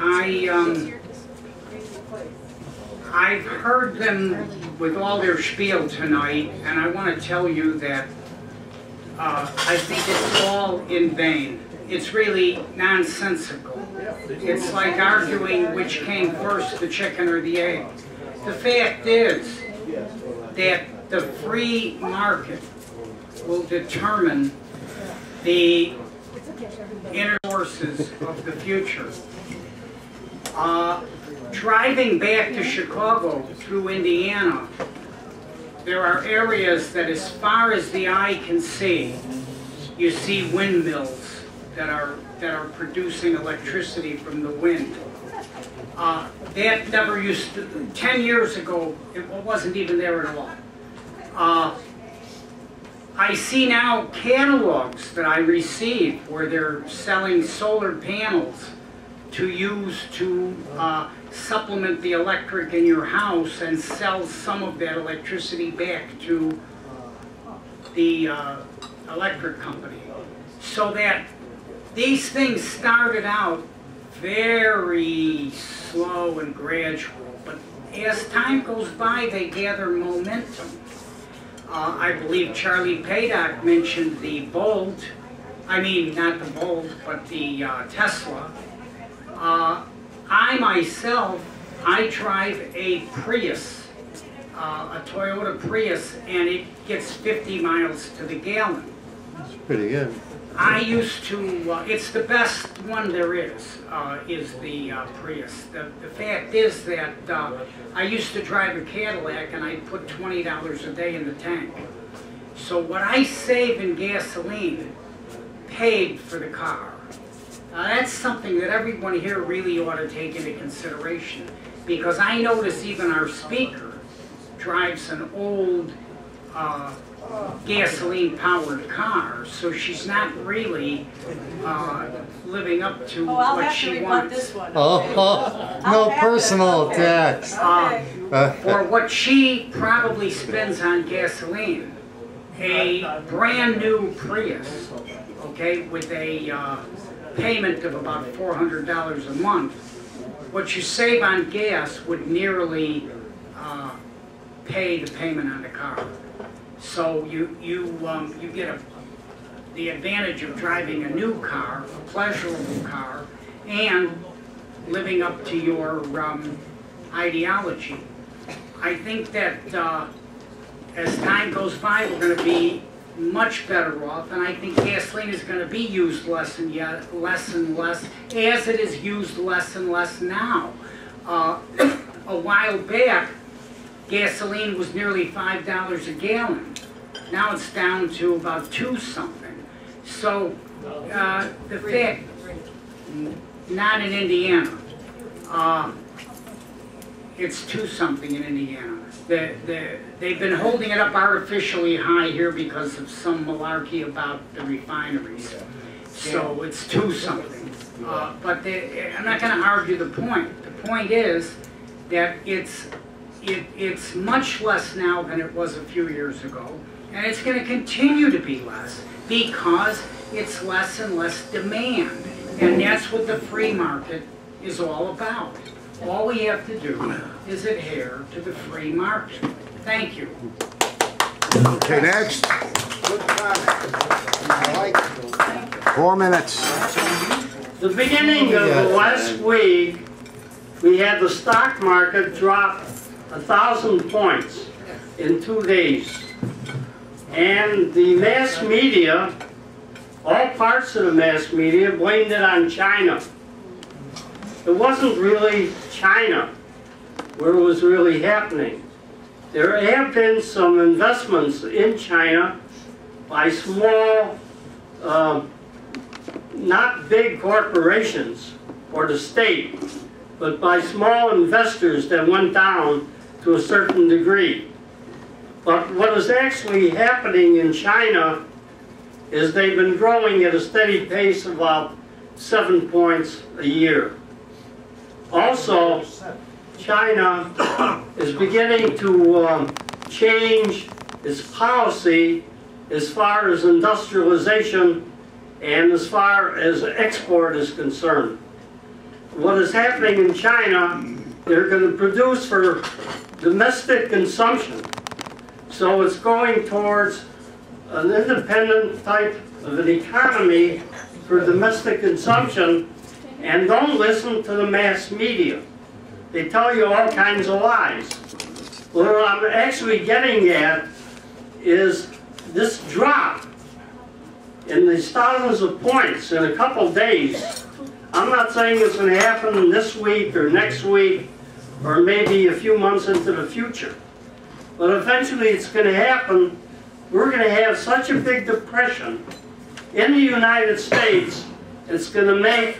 I've heard them with all their spiel tonight, and I want to tell you that I think it's all in vain. It's really nonsensical. It's like arguing which came first, the chicken or the egg. The fact is that the free market will determine the inner forces of the future. Driving back to Chicago through Indiana, there are areas that as far as the eye can see, you see windmills that are producing electricity from the wind. That never used to, 10 years ago, it wasn't even there at all. I see now catalogs that I receive where they're selling solar panels to use to supplement the electric in your house and sell some of that electricity back to the electric company. So that these things started out very slow and gradual, but as time goes by, they gather momentum. I believe Charlie Paiodck mentioned the Bolt, I mean not the Bolt, but the Tesla. I myself, I drive a Prius, a Toyota Prius, and it gets 50 miles to the gallon. That's pretty good. I used to, it's the best one there is the Prius. The fact is that I used to drive a Cadillac and I'd put $20 a day in the tank. So what I save in gasoline paid for the car. That's something that everyone here really ought to take into consideration, because I notice even our speaker drives an old gasoline-powered car, so she's not really living up to what she wants. This one. No personal attacks. For what she probably spends on gasoline, a brand new Prius, okay, with a payment of about $400 a month, what you save on gas would nearly pay the payment on the car. So you get the advantage of driving a new car, a pleasurable car, and living up to your ideology. I think that as time goes by, we're going to be much better off, and I think gasoline is going to be used less and less, as it is used less and less now. A while back, gasoline was nearly $5 a gallon. Now it's down to about $2 something. So the fact, not in Indiana. It's $2 something in Indiana. They've been holding it up artificially high here because of some malarkey about the refineries. So it's $2 something. But I'm not going to argue the point. The point is that it's much less now than it was a few years ago, and it's going to continue to be less because it's less and less demand. And that's what the free market is all about. All we have to do is adhere to the free market. Thank you. Okay, next. Good comment. I like it. 4 minutes. The beginning of the last week, we had the stock market drop 1,000 points in 2 days. And the mass media, all parts of the mass media, blamed it on China. It wasn't really China where it was really happening. There have been some investments in China by small, not big corporations or the state, but by small investors that went down to a certain degree. But what is actually happening in China is they've been growing at a steady pace of about 7 points a year. Also, China is beginning to change its policy as far as industrialization and as far as export is concerned. What is happening in China, they're going to produce for domestic consumption. So it's going towards an independent type of an economy for domestic consumption. And don't listen to the mass media. They tell you all kinds of lies. What I'm actually getting at is this drop in these thousands of points in a couple days. I'm not saying it's going to happen this week or next week or maybe a few months into the future. But eventually it's going to happen. We're going to have such a big depression in the United States, it's going to make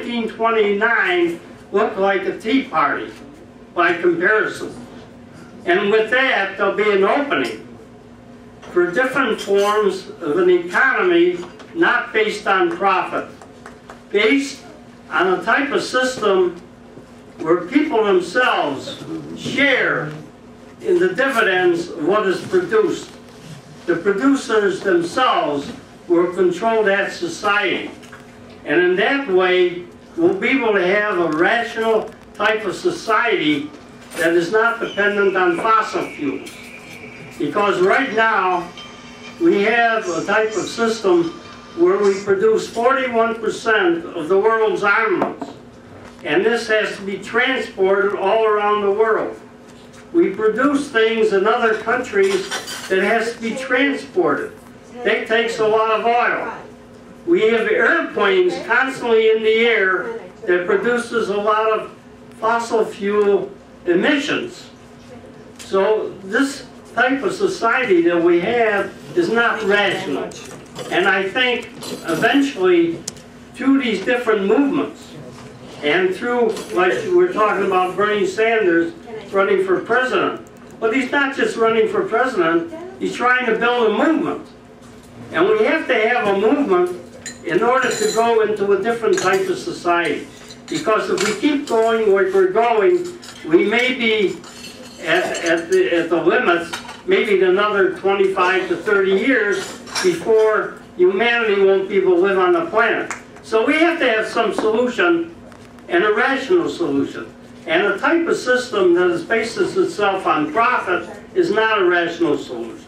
1929 look like a tea party by comparison. And with that, there'll be an opening for different forms of an economy not based on profit, based on a type of system where people themselves share in the dividends of what is produced. The producers themselves will control that society. And in that way, we'll be able to have a rational type of society that is not dependent on fossil fuels. Because right now, we have a type of system where we produce 41% of the world's armaments. And this has to be transported all around the world. We produce things in other countries that has to be transported. That takes a lot of oil. We have airplanes constantly in the air that produces a lot of fossil fuel emissions. So this type of society that we have is not rational. And I think eventually through these different movements and through, like we're talking about Bernie Sanders running for president, but he's not just running for president, he's trying to build a movement. And we have to have a movement in order to go into a different type of society. Because if we keep going where we're going, we may be at the limits, maybe another 25 to 30 years before humanity won't be able to live on the planet. So we have to have some solution, and a rational solution. And a type of system that bases itself on profit is not a rational solution.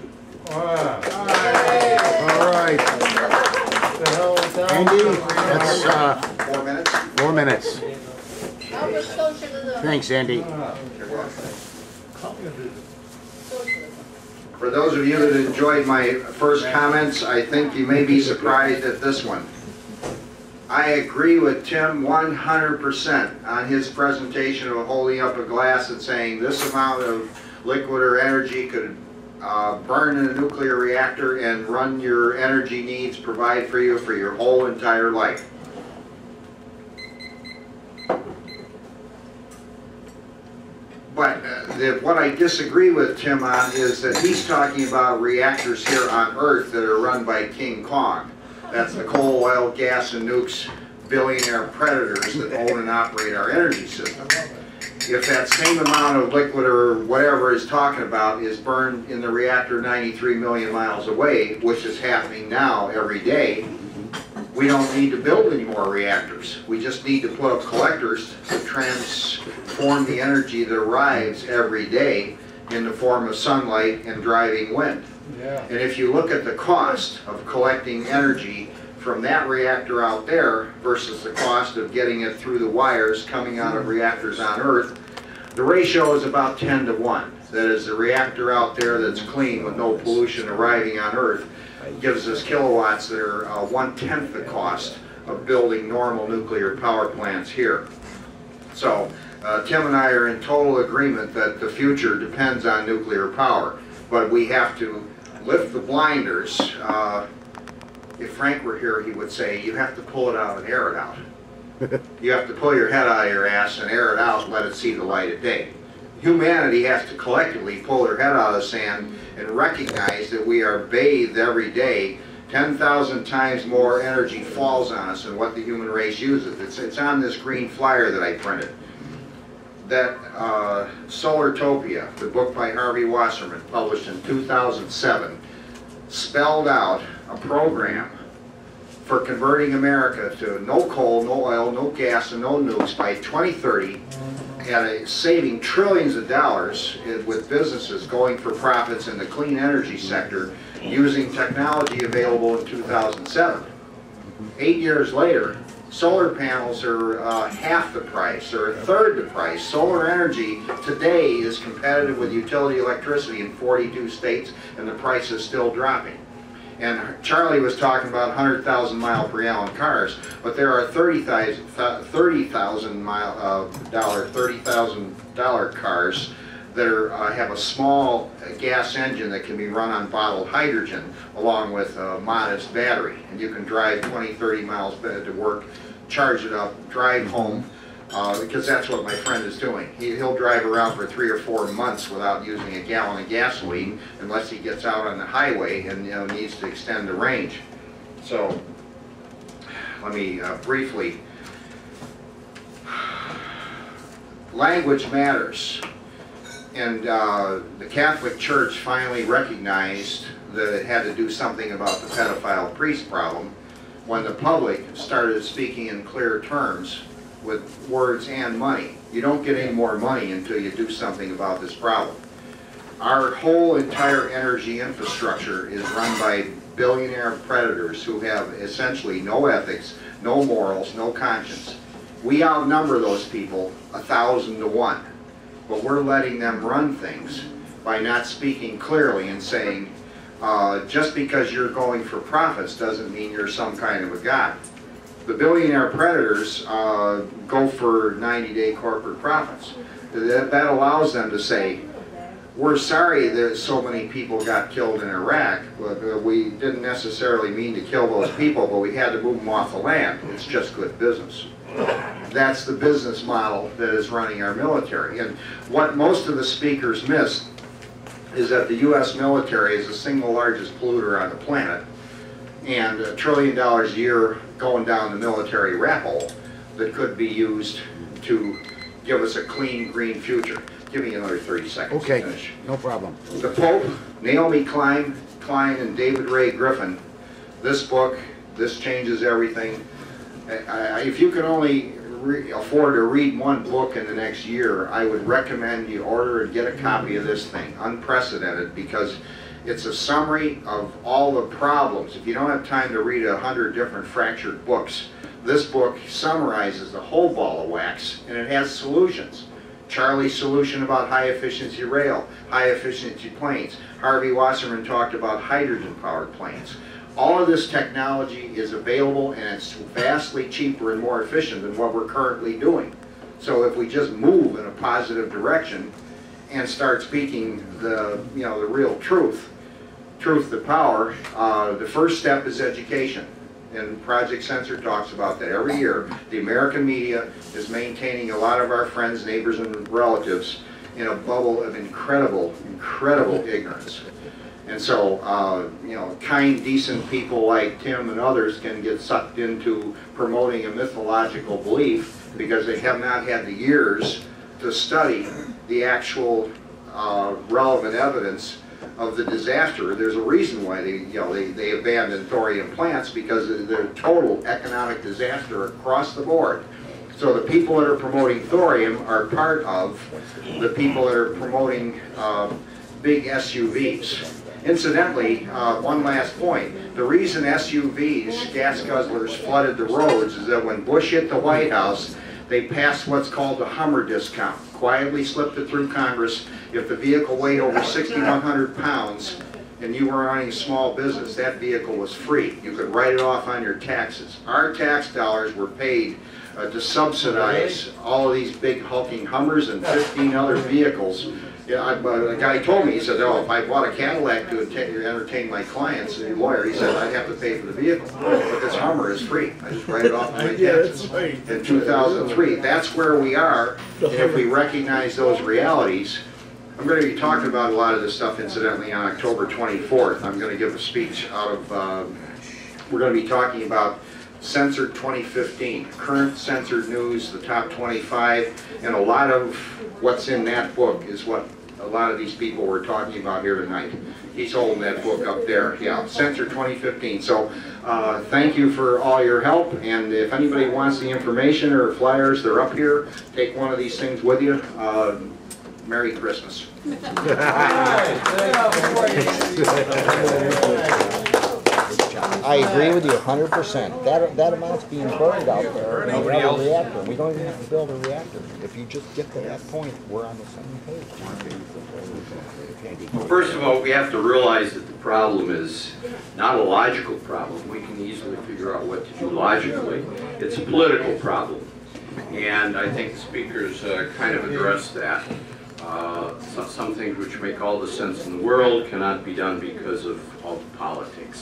All right. Andy, that's 4 minutes. 4 minutes. Thanks, Andy. For those of you that enjoyed my first comments, I think you may be surprised at this one. I agree with Tim 100% on his presentation of holding up a glass and saying this amount of liquid or energy could burn in a nuclear reactor and run your energy needs, provide for you for your whole entire life. But what I disagree with Tim on is that he's talking about reactors here on Earth that are run by King Kong. That's the coal, oil, gas, and nukes billionaire predators that own and operate our energy system. If that same amount of liquid or whatever he's talking about is burned in the reactor 93 million miles away, which is happening now every day, we don't need to build any more reactors. We just need to put up collectors to transform the energy that arrives every day in the form of sunlight and driving wind. Yeah. And if you look at the cost of collecting energy from that reactor out there versus the cost of getting it through the wires coming out of reactors on Earth, the ratio is about 10 to 1. That is, the reactor out there that's clean with no pollution arriving on Earth gives us kilowatts that are 1/10 the cost of building normal nuclear power plants here. So Tim and I are in total agreement that the future depends on nuclear power, but we have to lift the blinders. If Frank were here, he would say, you have to pull it out and air it out. You have to pull your head out of your ass and air it out and let it see the light of day. Humanity has to collectively pull their head out of the sand and recognize that we are bathed every day. 10,000 times more energy falls on us than what the human race uses. It's on this green flyer that I printed. That Solartopia, the book by Harvey Wasserman, published in 2007, spelled out a program for converting America to no coal, no oil, no gas, and no nukes by 2030, and saving trillions of dollars with businesses going for profits in the clean energy sector using technology available in 2007. 8 years later, solar panels are half the price or a third the price. Solar energy today is competitive with utility electricity in 42 states, and the price is still dropping. And Charlie was talking about 100,000 mile per gallon cars, but there are $30,000 cars that have a small gas engine that can be run on bottled hydrogen along with a modest battery. And you can drive 20, 30 miles to work, charge it up, drive home, because that's what my friend is doing. He'll drive around for 3 or 4 months without using a gallon of gasoline unless he gets out on the highway and needs to extend the range. So let me briefly, language matters. And the Catholic Church finally recognized that it had to do something about the pedophile priest problem when the public started speaking in clear terms with words and money. You don't get any more money until you do something about this problem. Our whole entire energy infrastructure is run by billionaire predators who have essentially no ethics, no morals, no conscience. We outnumber those people 1,000 to 1, but we're letting them run things by not speaking clearly and saying, just because you're going for profits doesn't mean you're some kind of a god. The billionaire predators go for 90-day corporate profits. That allows them to say, we're sorry that so many people got killed in Iraq. We didn't necessarily mean to kill those people, but we had to move them off the land. It's just good business. That's the business model that is running our military. And what most of the speakers miss is that the U.S. military is the single largest polluter on the planet, and $1 trillion a year going down the military rat hole that could be used to give us a clean, green future. Give me another 30 seconds to finish. No problem. The Pope, Naomi Klein, and David Ray Griffin. This book, This Changes Everything. If you can only afford to read one book in the next year, I would recommend you order and get a copy of this thing. Unprecedented, because It's a summary of all the problems. If you don't have time to read 100 different fractured books, this book summarizes the whole ball of wax, and it has solutions. Charlie's solution about high-efficiency rail, high-efficiency planes. Harvey Wasserman talked about hydrogen-powered planes. All of this technology is available, and it's vastly cheaper and more efficient than what we're currently doing. So if we just move in a positive direction and start speaking the real truth to power, the first step is education. And Project Sensor talks about that every year. The American media is maintaining a lot of our friends, neighbors, and relatives in a bubble of incredible ignorance. And so, kind, decent people like Tim and others can get sucked into promoting a mythological belief because they have not had the years to study the actual relevant evidence of the disaster. There's a reason why they abandoned thorium plants, because of the total economic disaster across the board. So the people that are promoting thorium are part of the people that are promoting big SUVs. Incidentally, one last point. The reason SUVs, gas guzzlers, flooded the roads is that when Bush hit the White House, they passed what's called the Hummer discount. Quietly slipped it through Congress. If the vehicle weighed over 6,100 pounds and you were running a small business, that vehicle was free. You could write it off on your taxes. Our tax dollars were paid to subsidize all of these big hulking Hummers and 15 other vehicles. Yeah, a guy told me, he said, oh, if I bought a Cadillac to entertain my clients, a lawyer, he said, I'd have to pay for the vehicle. But this Hummer is free. I just write it off on my taxes. In 2003, that's where we are. And if we recognize those realities, I'm going to be talking about a lot of this stuff, incidentally, on October 24th. I'm going to give a speech out of, we're going to be talking about Censored 2015, current censored news, the top 25, and a lot of what's in that book is what a lot of these people were talking about here tonight. He's holding that book up there. Yeah, Censored 2015. So thank you for all your help, and if anybody wants the information or flyers, they're up here. Take one of these things with you. Merry Christmas. I agree with you 100%. That amount's being burned out there in a reactor. We don't even have to build a reactor. If you just get to that point, we're on the same page. Well, first of all, we have to realize that the problem is not a logical problem. We can easily figure out what to do logically. It's a political problem. And I think the speakers kind of addressed that. Some things which make all the sense in the world cannot be done because of all the politics.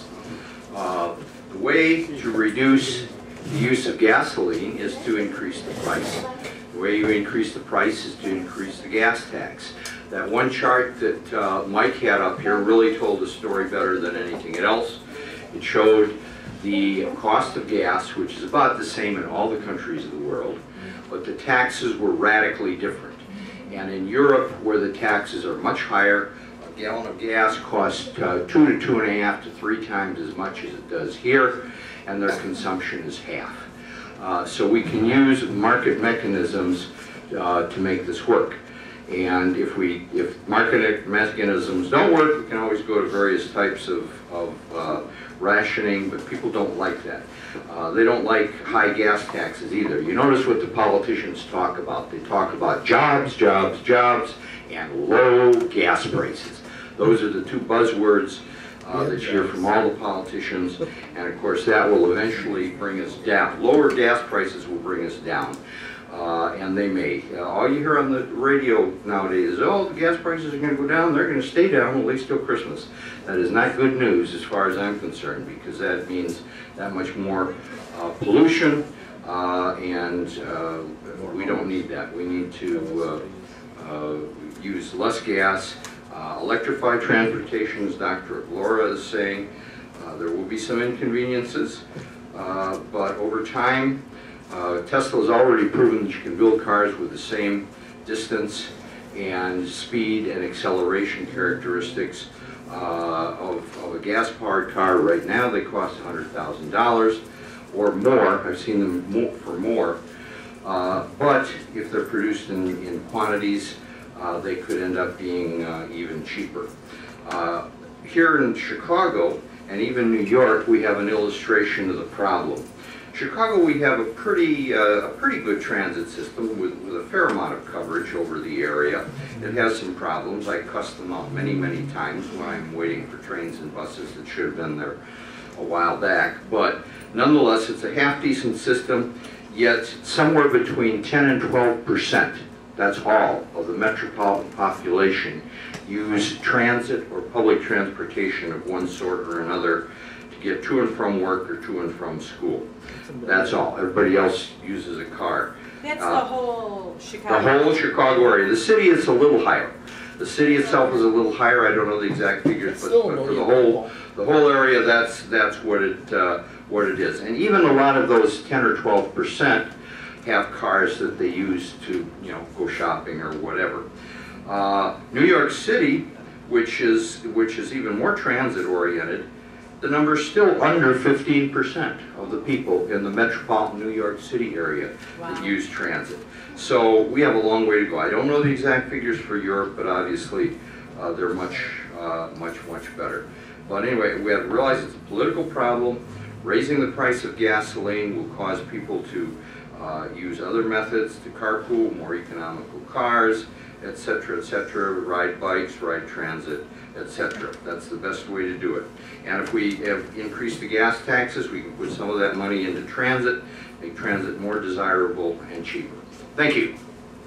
The way to reduce the use of gasoline is to increase the price. The way you increase the price is to increase the gas tax. That one chart that Mike had up here really told the story better than anything else. It showed the cost of gas, which is about the same in all the countries of the world, but the taxes were radically different. And in Europe, where the taxes are much higher, a gallon of gas costs 2 to 2.5 to 3 times as much as it does here, and their consumption is half. So we can use market mechanisms to make this work. And if market mechanisms don't work, we can always go to various types of rationing, but people don't like that. They don't like high gas taxes either. You notice what the politicians talk about. They talk about jobs, jobs, jobs, and low gas prices. Those are the two buzzwords that you hear from all the politicians, and of course that will eventually bring us down. Lower gas prices will bring us down. And they may. All you hear on the radio nowadays is, oh, the gas prices are going to go down, they're going to stay down at least till Christmas. That is not good news as far as I'm concerned, because that means that much more pollution, and we don't need that. We need to use less gas, electrify transportation, as Dr. Lora is saying. There will be some inconveniences, but over time, Tesla has already proven that you can build cars with the same distance and speed and acceleration characteristics of a gas-powered car. Right now they cost $100,000 or more. I've seen them for more. But if they're produced in quantities, they could end up being even cheaper. here in Chicago and even New York, we have an illustration of the problem. Chicago, we have a pretty good transit system with a fair amount of coverage over the area. It has some problems. I cussed them out many, many times when I'm waiting for trains and buses that should have been there a while back. But nonetheless, it's a half-decent system, yet somewhere between 10 and 12%, that's all, of the metropolitan population use transit or public transportation of one sort or another to get to and from work or to and from school. That's all. Everybody else uses a car. That's the whole Chicago. The whole Chicago area. The city is a little higher. The city itself is a little higher. I don't know the exact figures, but for the whole area, that's what it is. And even a lot of those 10 or 12% have cars that they use to, you know, go shopping or whatever. New York City, which is even more transit oriented, the number is still under 15% of the people in the metropolitan New York City area that use transit. So we have a long way to go. I don't know the exact figures for Europe, but obviously they're much better. But anyway, we have to realize it's a political problem. Raising the price of gasoline will cause people to use other methods to carpool, more economical cars, etc., ride bikes, ride transit, etc. That's the best way to do it. And if we have increased the gas taxes, we can put some of that money into transit, make transit more desirable and cheaper. Thank you.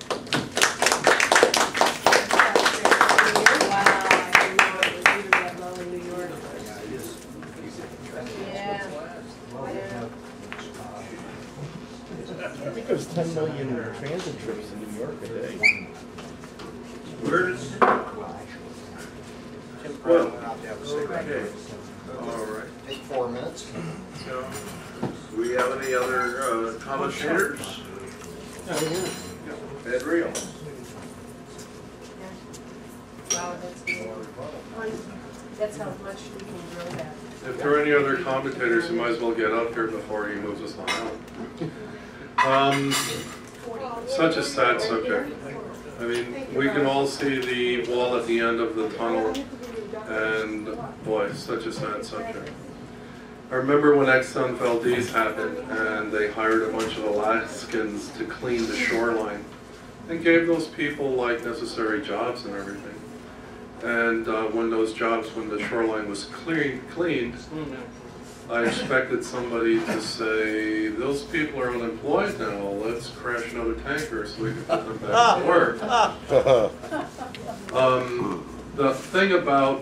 I think there's 10 million transit trips in New York a day. Where's? Well, okay. All right. Take 4 minutes. So, do we have any other commentators? Ed Real. Wow, that's how much we can grow that. If there are any other commentators, you might as well get up here before he moves us on out. Such a sad subject. I mean, we can all see the wall at the end of the tunnel, and boy, such a sad subject. I remember when Exxon Valdez happened, and they hired a bunch of Alaskans to clean the shoreline, and gave those people like necessary jobs and everything. And when the shoreline was cleaned, I expected somebody to say, those people are unemployed now, let's crash another tanker so we can put them back to work. The thing about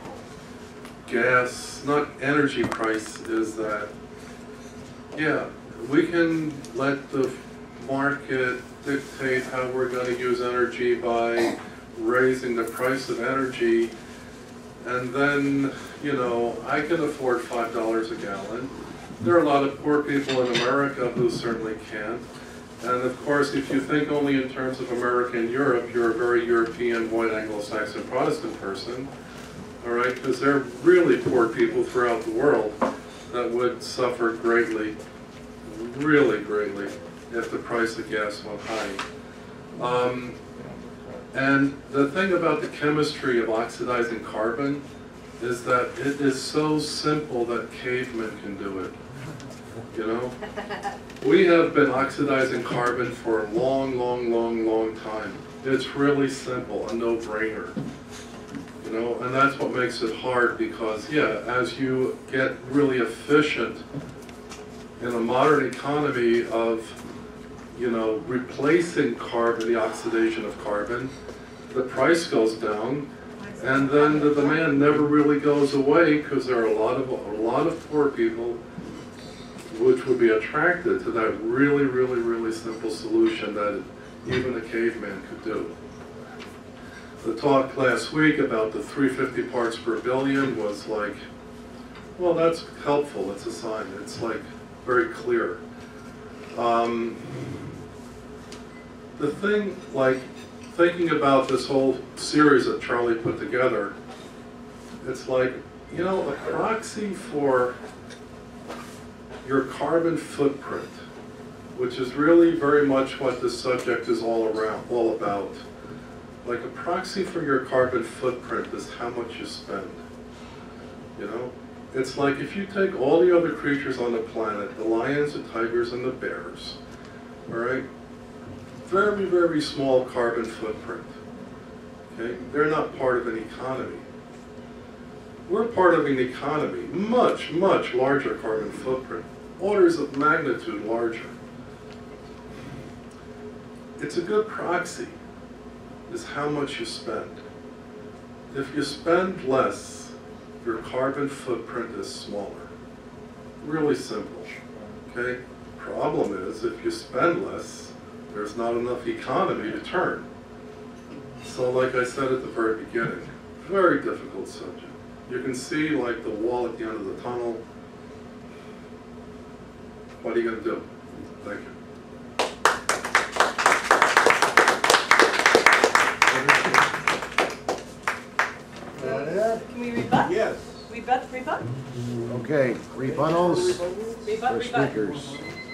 gas, not energy price, is that, yeah, we can let the market dictate how we're going to use energy by raising the price of energy, and then, you know, I can afford $5 a gallon. There are a lot of poor people in America who certainly can't. And of course, if you think only in terms of America and Europe, you're a very European, white, Anglo-Saxon Protestant person, all right? Because there are really poor people throughout the world that would suffer greatly, really greatly, if the price of gas went high. And the thing about the chemistry of oxidizing carbon is that it is so simple that cavemen can do it. You know? We have been oxidizing carbon for a long time. It's really simple, a no-brainer. You know, and that's what makes it hard, because, yeah, as you get really efficient in a modern economy of, you know, replacing carbon, the oxidation of carbon, the price goes down, and then the demand never really goes away, because there are a lot of poor people which would be attracted to that really simple solution that even a caveman could do. The talk last week about the 350 parts per billion was like, well, that's helpful, it's a sign, it's like very clear. The thing, like, thinking about this whole series that Charlie put together, it's like, you know, a proxy for your carbon footprint, which is really very much what this subject is all about. Like, a proxy for your carbon footprint is how much you spend. you know? It's like if you take all the other creatures on the planet, the lions, the tigers, and the bears, all right? Very, very small carbon footprint, okay? They're not part of an economy. We're part of an economy, much, much larger carbon footprint, orders of magnitude larger. It's a good proxy, is how much you spend. If you spend less, your carbon footprint is smaller. Really simple, okay? Problem is, if you spend less, there's not enough economy to turn. So like I said at the very beginning, very difficult subject. You can see like the wall at the end of the tunnel. What are you going to do? Thank you. Can we rebut? Yes. Rebut? Okay, rebuttals Rebut, for rebut. speakers.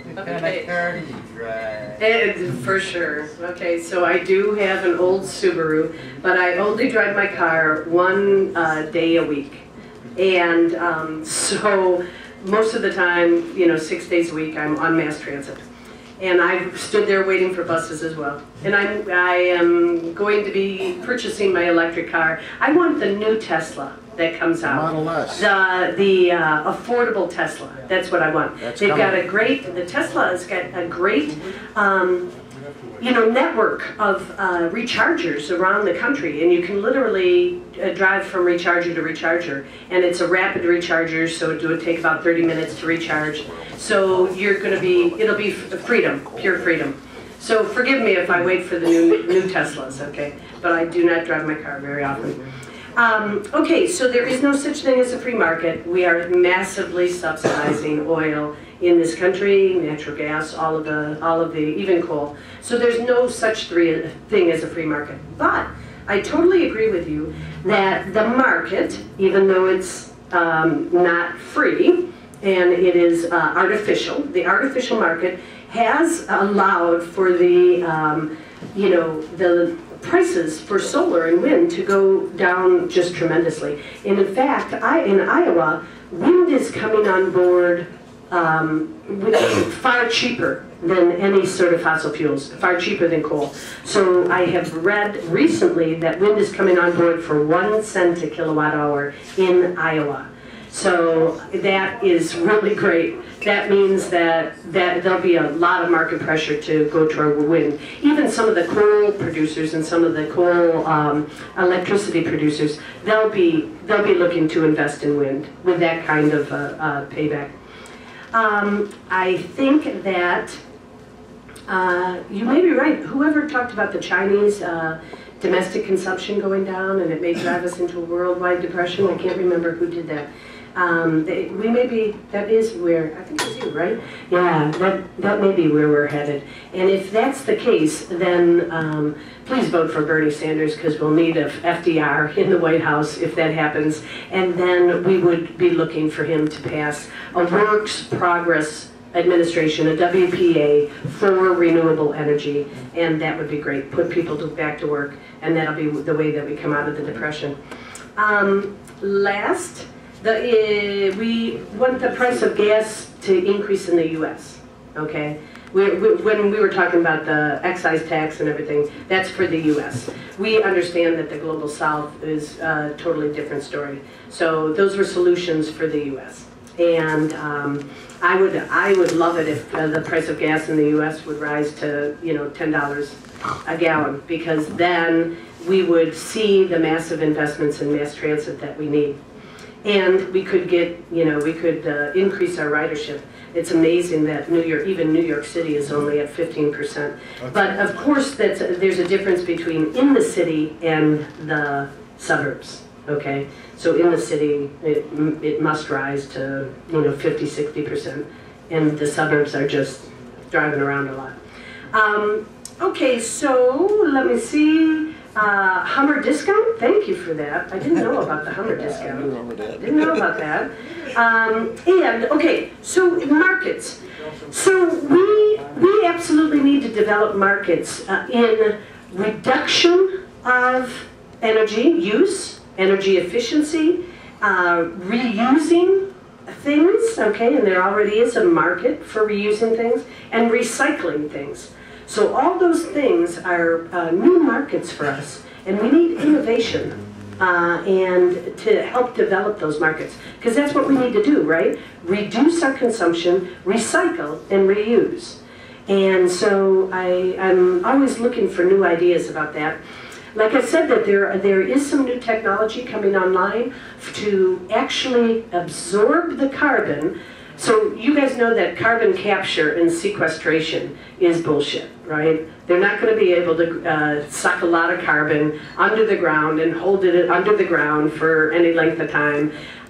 Okay. For sure. Okay, so I do have an old Subaru, but I only drive my car one day a week. And so most of the time, you know, 6 days a week, I'm on mass transit. And I've stood there waiting for buses as well. And I am going to be purchasing my electric car. I want the new Tesla that comes out. Model S. The affordable Tesla. That's what I want. That's They've got coming. a great, the Tesla has got a great, you know, network of rechargers around the country, and you can literally drive from recharger to recharger, and it's a rapid recharger, so it would take about 30 minutes to recharge. So you're going to be, it'll be freedom, pure freedom. So forgive me if I wait for the new Teslas, okay? But I do not drive my car very often. Okay, so there is no such thing as a free market. We are massively subsidizing oil in this country, natural gas, all of the, even coal. So there's no such thing as a free market. But I totally agree with you that the market, even though it's not free and it is artificial, the artificial market has allowed for the, you know, the prices for solar and wind to go down just tremendously. And in fact, in Iowa, wind is coming on board far cheaper than any sort of fossil fuels, far cheaper than coal. So I have read recently that wind is coming on board for 1 cent a kilowatt hour in Iowa. So that is really great. That means that there'll be a lot of market pressure to go toward wind. Even some of the coal producers and some of the coal electricity producers, they'll be looking to invest in wind with that kind of payback. I think that you may be right. Whoever talked about the Chinese domestic consumption going down and it may drive us into a worldwide depression, I can't remember who did that. We may be, that is where, I think it was you, right? Yeah, that may be where we're headed. And if that's the case, then please vote for Bernie Sanders, because we'll need a FDR in the White House if that happens. And then we would be looking for him to pass a Works Progress Administration, a WPA, for renewable energy. And that would be great. Put people back to work, and that'll be the way that we come out of the Depression. Last, we want the price of gas to increase in the U.S., okay? When we were talking about the excise tax and everything, that's for the U.S. We understand that the Global South is a totally different story. So those were solutions for the U.S. And I would love it if the price of gas in the U.S. would rise to, you know, $10 a gallon, because then we would see the massive investments in mass transit that we need. And we could get, you know, we could increase our ridership. It's amazing that even New York City is only at 15%. But of course, there's a difference between in the city and the suburbs, okay? So in the city, it must rise to, you know, 50, 60%. And the suburbs are just driving around a lot. Okay, so let me see. Hummer discount? Thank you for that. I didn't know about the Hummer discount. I remember that. Didn't know about that. And, okay, so markets. So we absolutely need to develop markets in reduction of energy use, energy efficiency, reusing things, okay, and there already is a market for reusing things, and recycling things. So all those things are new markets for us, and we need innovation and to help develop those markets, because that's what we need to do, right? Reduce our consumption, recycle, and reuse. And so I'm always looking for new ideas about that. Like I said, that there is some new technology coming online to actually absorb the carbon. So you guys know that carbon capture and sequestration is bullshit, right? They're not going to be able to suck a lot of carbon under the ground and hold it under the ground for any length of time.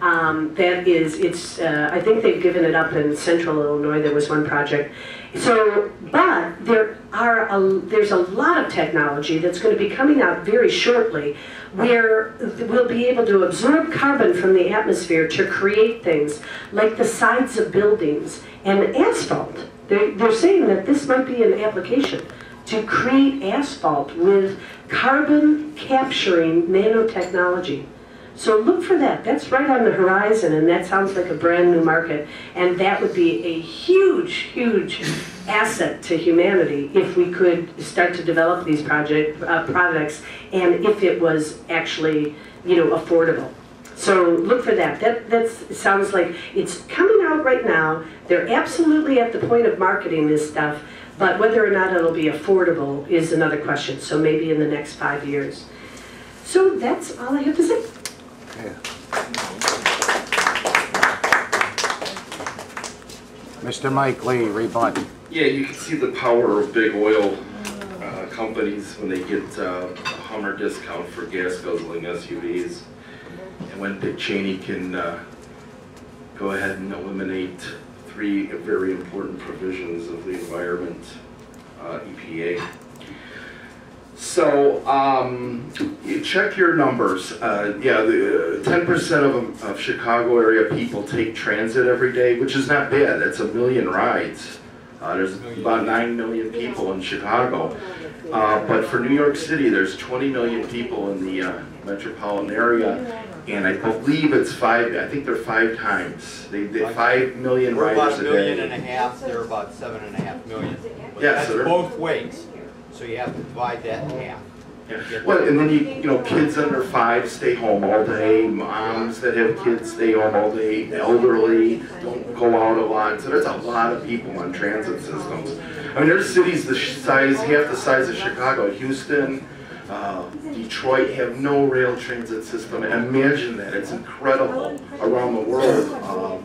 I think they've given it up in central Illinois. There was one project. So, but there's a lot of technology that's going to be coming out very shortly where we'll be able to absorb carbon from the atmosphere to create things like the sides of buildings and asphalt. They're saying that this might be an application to create asphalt with carbon capturing nanotechnology. So look for that. That's right on the horizon, and that sounds like a brand new market. And that would be a huge, huge asset to humanity if we could start to develop these products, and if it was actually, affordable. So look for that. That sounds like it's coming out right now. They're absolutely at the point of marketing this stuff, but whether or not it'll be affordable is another question. So maybe in the next 5 years. So that's all I have to say. Mr. Mike Lee, rebut. Yeah, you can see the power of big oil companies when they get a Hummer discount for gas guzzling SUVs, and when Dick Cheney can go ahead and eliminate 3 very important provisions of the environment, EPA. So you check your numbers. Yeah, the 10% of Chicago area people take transit every day, which is not bad. That's 1 million rides. There's about 9 million people in Chicago. But for New York City, there's 20 million people in the metropolitan area, and I believe it's 5. I think they're 5 times. They 5 million We're riders about a day. 1.5 million. They're about 7.5 million. But Yeah, that's so they're both ways. So you have to divide that in half. Yeah. Well, and then kids under 5 stay home all day. Moms that have kids stay home all day. Elderly don't go out a lot. So there's a lot of people on transit systems. I mean, there's cities half the size of Chicago. Houston, Detroit have no rail transit system. Imagine that. It's incredible around the world.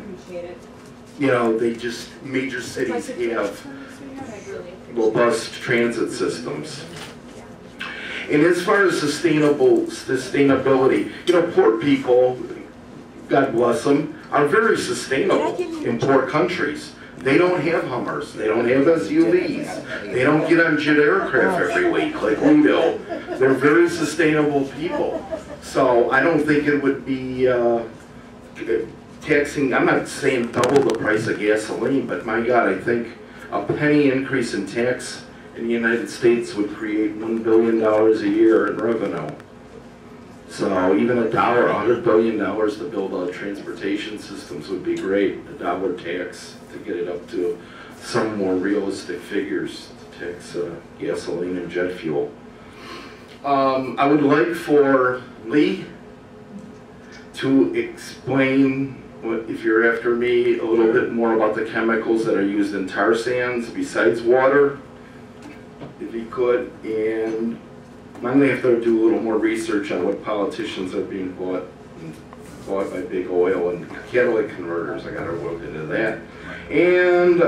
Major cities have robust transit systems. And as far as sustainability, poor people, God bless them, are very sustainable in poor countries. They don't have Hummers, they don't have SUVs, they don't get on jet aircraft every week like we do. They're very sustainable people. So I don't think it would be taxing, I'm not saying double the price of gasoline, but my God, I think a penny increase in tax in the United States would create $1 billion a year in revenue. So even $100 billion to build out transportation systems would be great. A dollar tax to get it up to some more realistic figures to tax gasoline and jet fuel. I would like for Lee to explain, if you're after me, a little bit more about the chemicals that are used in tar sands besides water, if he could. And I'm going to have to do a little more research on what politicians are being bought by big oil and catalytic converters. I got to look into that. And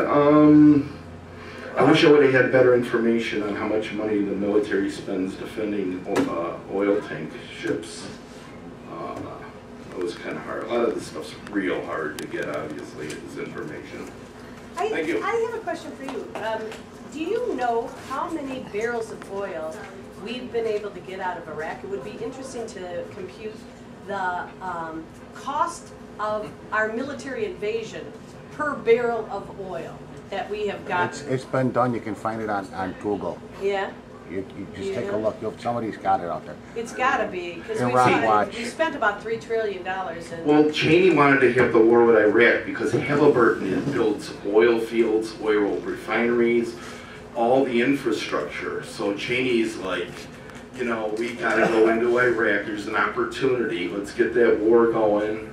I wish I would have had better information on how much money the military spends defending oil tank ships. It was kind of hard. A lot of this stuff's real hard to get, obviously, this information. Thank you. I have a question for you. Do you know how many barrels of oil we've been able to get out of Iraq? It would be interesting to compute the cost of our military invasion per barrel of oil that we have gotten. It's been done. You can find it on Google. Yeah? You just take a look. Somebody's got it out there. It's gotta be, because Iraq Watch. we spent about $3 trillion in. Well, Cheney wanted to have the war with Iraq because Halliburton builds oil fields, oil refineries, all the infrastructure. So Cheney's like, you know, we gotta go into Iraq. There's an opportunity. Let's get that war going.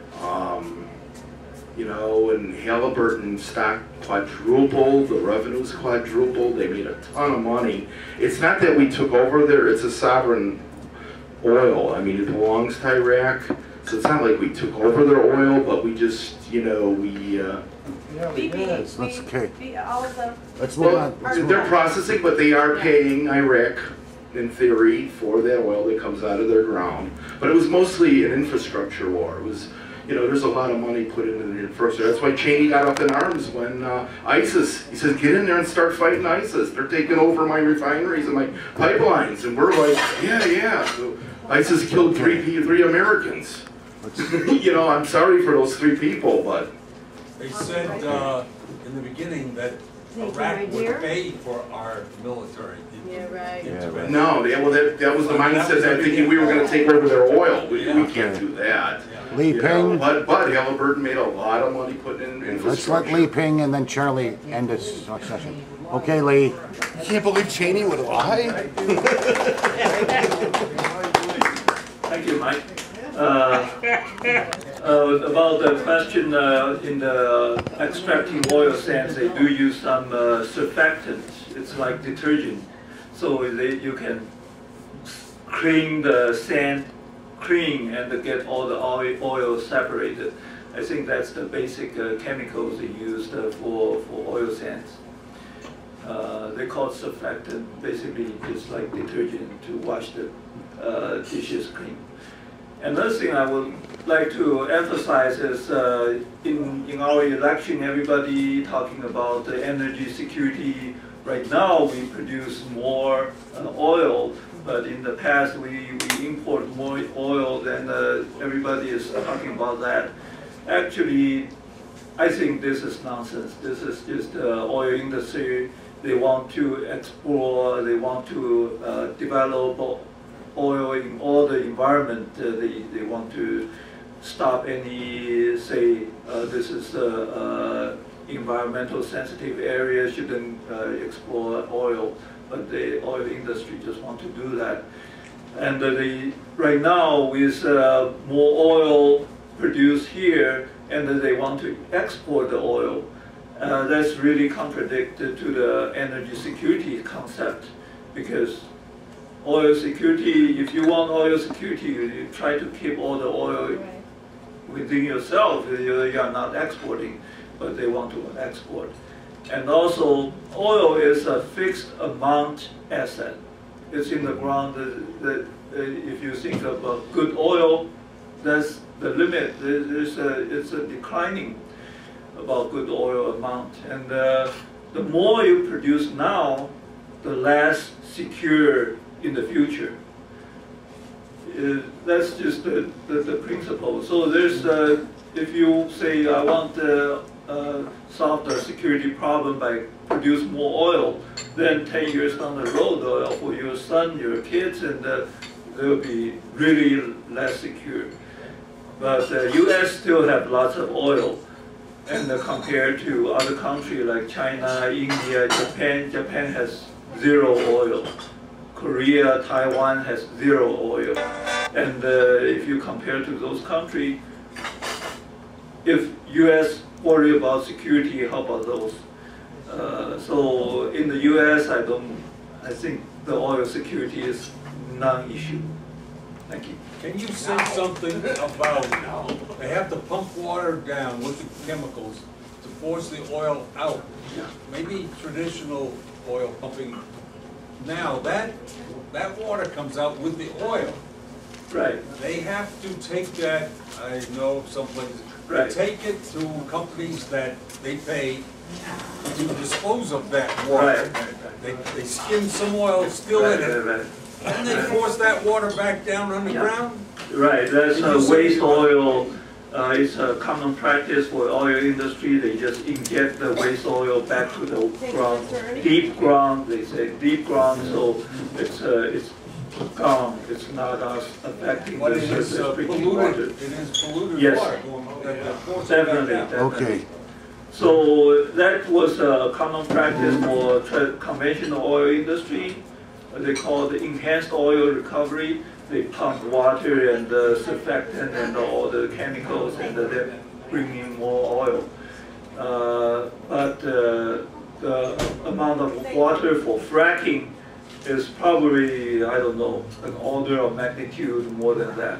You know, and Halliburton stock quadrupled, the revenues quadrupled, they made a ton of money. It's not that we took over there, it's a sovereign oil. I mean, it belongs to Iraq, so it's not like we took over their oil, but we just, you know, Let's let's move on. They're processing, but they are paying Iraq, in theory, for that oil that comes out of their ground. But it was mostly an infrastructure war. It was, you know, there's a lot of money put into the infrastructure. That's why Cheney got up in arms when ISIS, he says, get in there and start fighting ISIS. They're taking over my refineries and my pipelines. And we're like, yeah. So ISIS killed three Americans. You know, I'm sorry for those 3 people, but. They said in the beginning that Iraq would pay for our military. Yeah, right. No, that was the mindset that thinking we were going to take over their oil. We can't do that. Li Ping. But Halliburton made a lot of money putting in infrastructure. Let's let Li Ping and then Charlie end this session. Okay, Lee. You can't believe Cheney would lie? Thank you, Mike. About the question in the extracting oil sands, they do use some surfactants. It's like detergent. So you can clean the sand clean and get all the oil separated. I think that's the basic chemicals they used for oil sands. They call it surfactant, basically just like detergent to wash the dishes clean. Another thing I would like to emphasize is in our election, everybody talking about the energy security. Right now, we produce more oil, but in the past, we import more oil than everybody is talking about that. Actually, I think this is nonsense. This is just the oil industry. They want to explore, they want to develop oil in all the environment. They want to stop any, say, this is environmental sensitive area, shouldn't explore oil, but the oil industry just want to do that. And right now with more oil produced here, and they want to export the oil, that's really contradicted to the energy security concept, because oil security, if you want oil security, you try to keep all the oil within yourself. You are not exporting, but they want to export. And also, oil is a fixed amount asset. It's in the ground. If you think about good oil, that's the limit. It's a declining about good oil amount. And the more you produce now, the less secure in the future. That's just the principle. So there's, if you say, I want to solve the security problem by produce more oil, then 10 years down the road, oil for your son, your kids, and they'll be really less secure. But the U.S. still have lots of oil, and compared to other countries like China, India, Japan has zero oil. Korea, Taiwan has zero oil. And if you compare to those countries, if U.S. worry about security, how about those? So in the U.S., I think the oil security is non-issue. Thank you. Can you say something about, they have to pump water down with the chemicals to force the oil out? Maybe traditional oil pumping. Now that water comes out with the oil. Right. They have to take that, I know some places, right, take it to companies that they pay to dispose of that water. Right. They skim some oil still in it. And they force that water back down underground? Right, that's waste oil It's a common practice for oil industry. They just inject the waste oil back to the ground, deep ground. They say deep ground, so it's gone. It's not affecting But the it is surface drinking water. polluted, it is polluted Yes. water. Definitely. Okay. So that was a common practice for conventional oil industry. They call it enhanced oil recovery. They pump water and surfactant and all the chemicals, and they bring in more oil. But the amount of water for fracking is probably, I don't know, an order of magnitude more than that.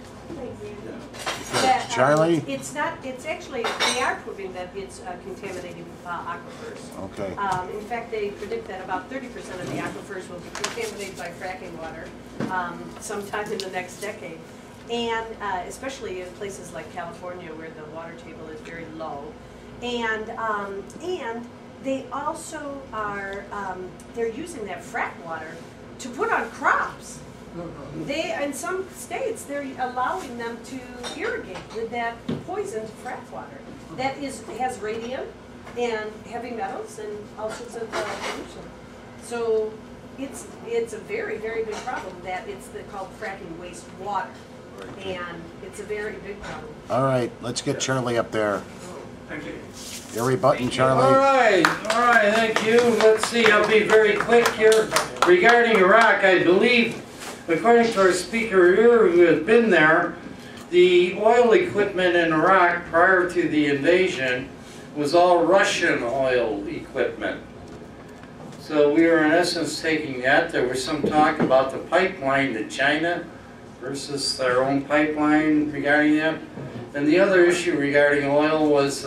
That, Charlie? It's not, it's actually, they are proving that it's contaminating aquifers. Okay. In fact, they predict that about 30% of the aquifers will be contaminated by fracking water sometime in the next decade. And especially in places like California where the water table is very low. And they also are, they're using that frack water to put on crops. They, in some states, they're allowing them to irrigate with that poisoned frack water that has radium and heavy metals and all sorts of pollution. So it's a very, very big problem that it's called fracking waste water, and it's a very big problem. All right, let's get Charlie up there. Thank you. You're rebutting, Charlie. All right, thank you. Let's see, I'll be very quick here. Regarding Iraq, I believe, according to our speaker here who has been there, the oil equipment in Iraq prior to the invasion was all Russian oil equipment. So we were in essence taking that. There was some talk about the pipeline to China versus their own pipeline regarding that. And the other issue regarding oil was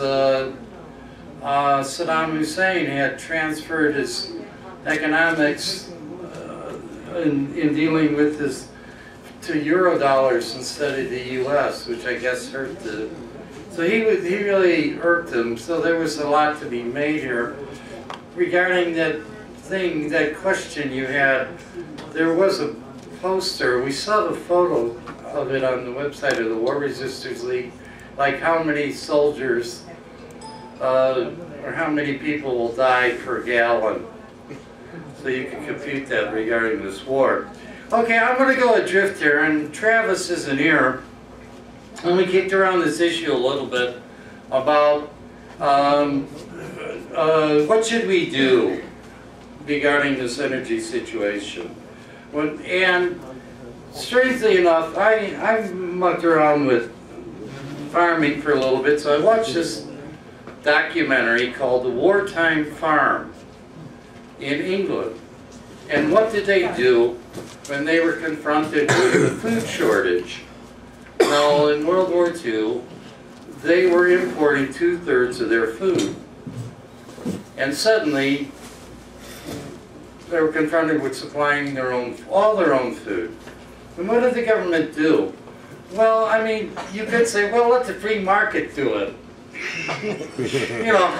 Saddam Hussein had transferred his economics in dealing with this to Eurodollars instead of the U.S., which I guess hurt the. So he really irked them. So there was a lot to be made here regarding that thing, that question you had. There was a poster. We saw the photo of it on the website of the War Resisters League, like how many soldiers or how many people will die per gallon. So you can compute that regarding this war. Okay, I'm going to go adrift here, and Travis isn't here. And we kicked around this issue a little bit about what should we do regarding this energy situation. And strangely enough, I mucked around with farming for a little bit, so I watched this documentary called The Wartime Farm in England. And what did they do when they were confronted with the food shortage? Now, in World War II, they were importing 2/3 of their food. And suddenly, they were confronted with supplying all their own food. And what did the government do? Well, I mean, you could say, well, let the free market do it. You know,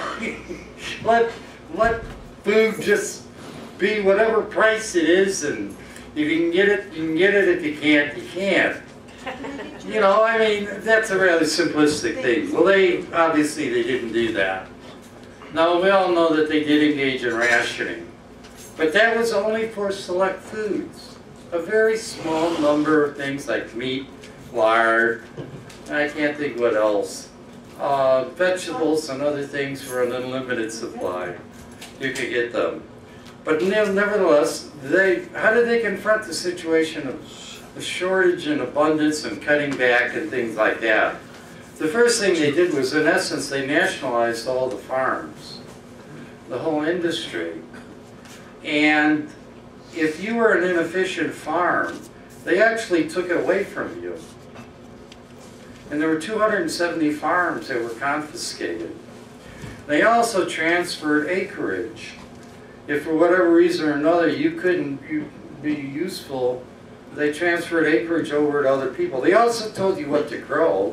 let food just be whatever price it is, and if you can get it, you can get it. If you can't, you can't. You know, I mean, that's a rather simplistic thing. Well, obviously they didn't do that. Now, we all know that they did engage in rationing. But that was only for select foods. A very small number of things like meat, lard, I can't think what else. Vegetables and other things for an unlimited supply. You could get them. But nevertheless, how did they confront the situation of the shortage and abundance and cutting back and things like that? The first thing they did was, in essence, they nationalized all the farms, the whole industry. And if you were an inefficient farm, they actually took it away from you. And there were 270 farms that were confiscated. They also transferred acreage. If for whatever reason or another you couldn't be useful, they transferred acreage over to other people. They also told you what to grow,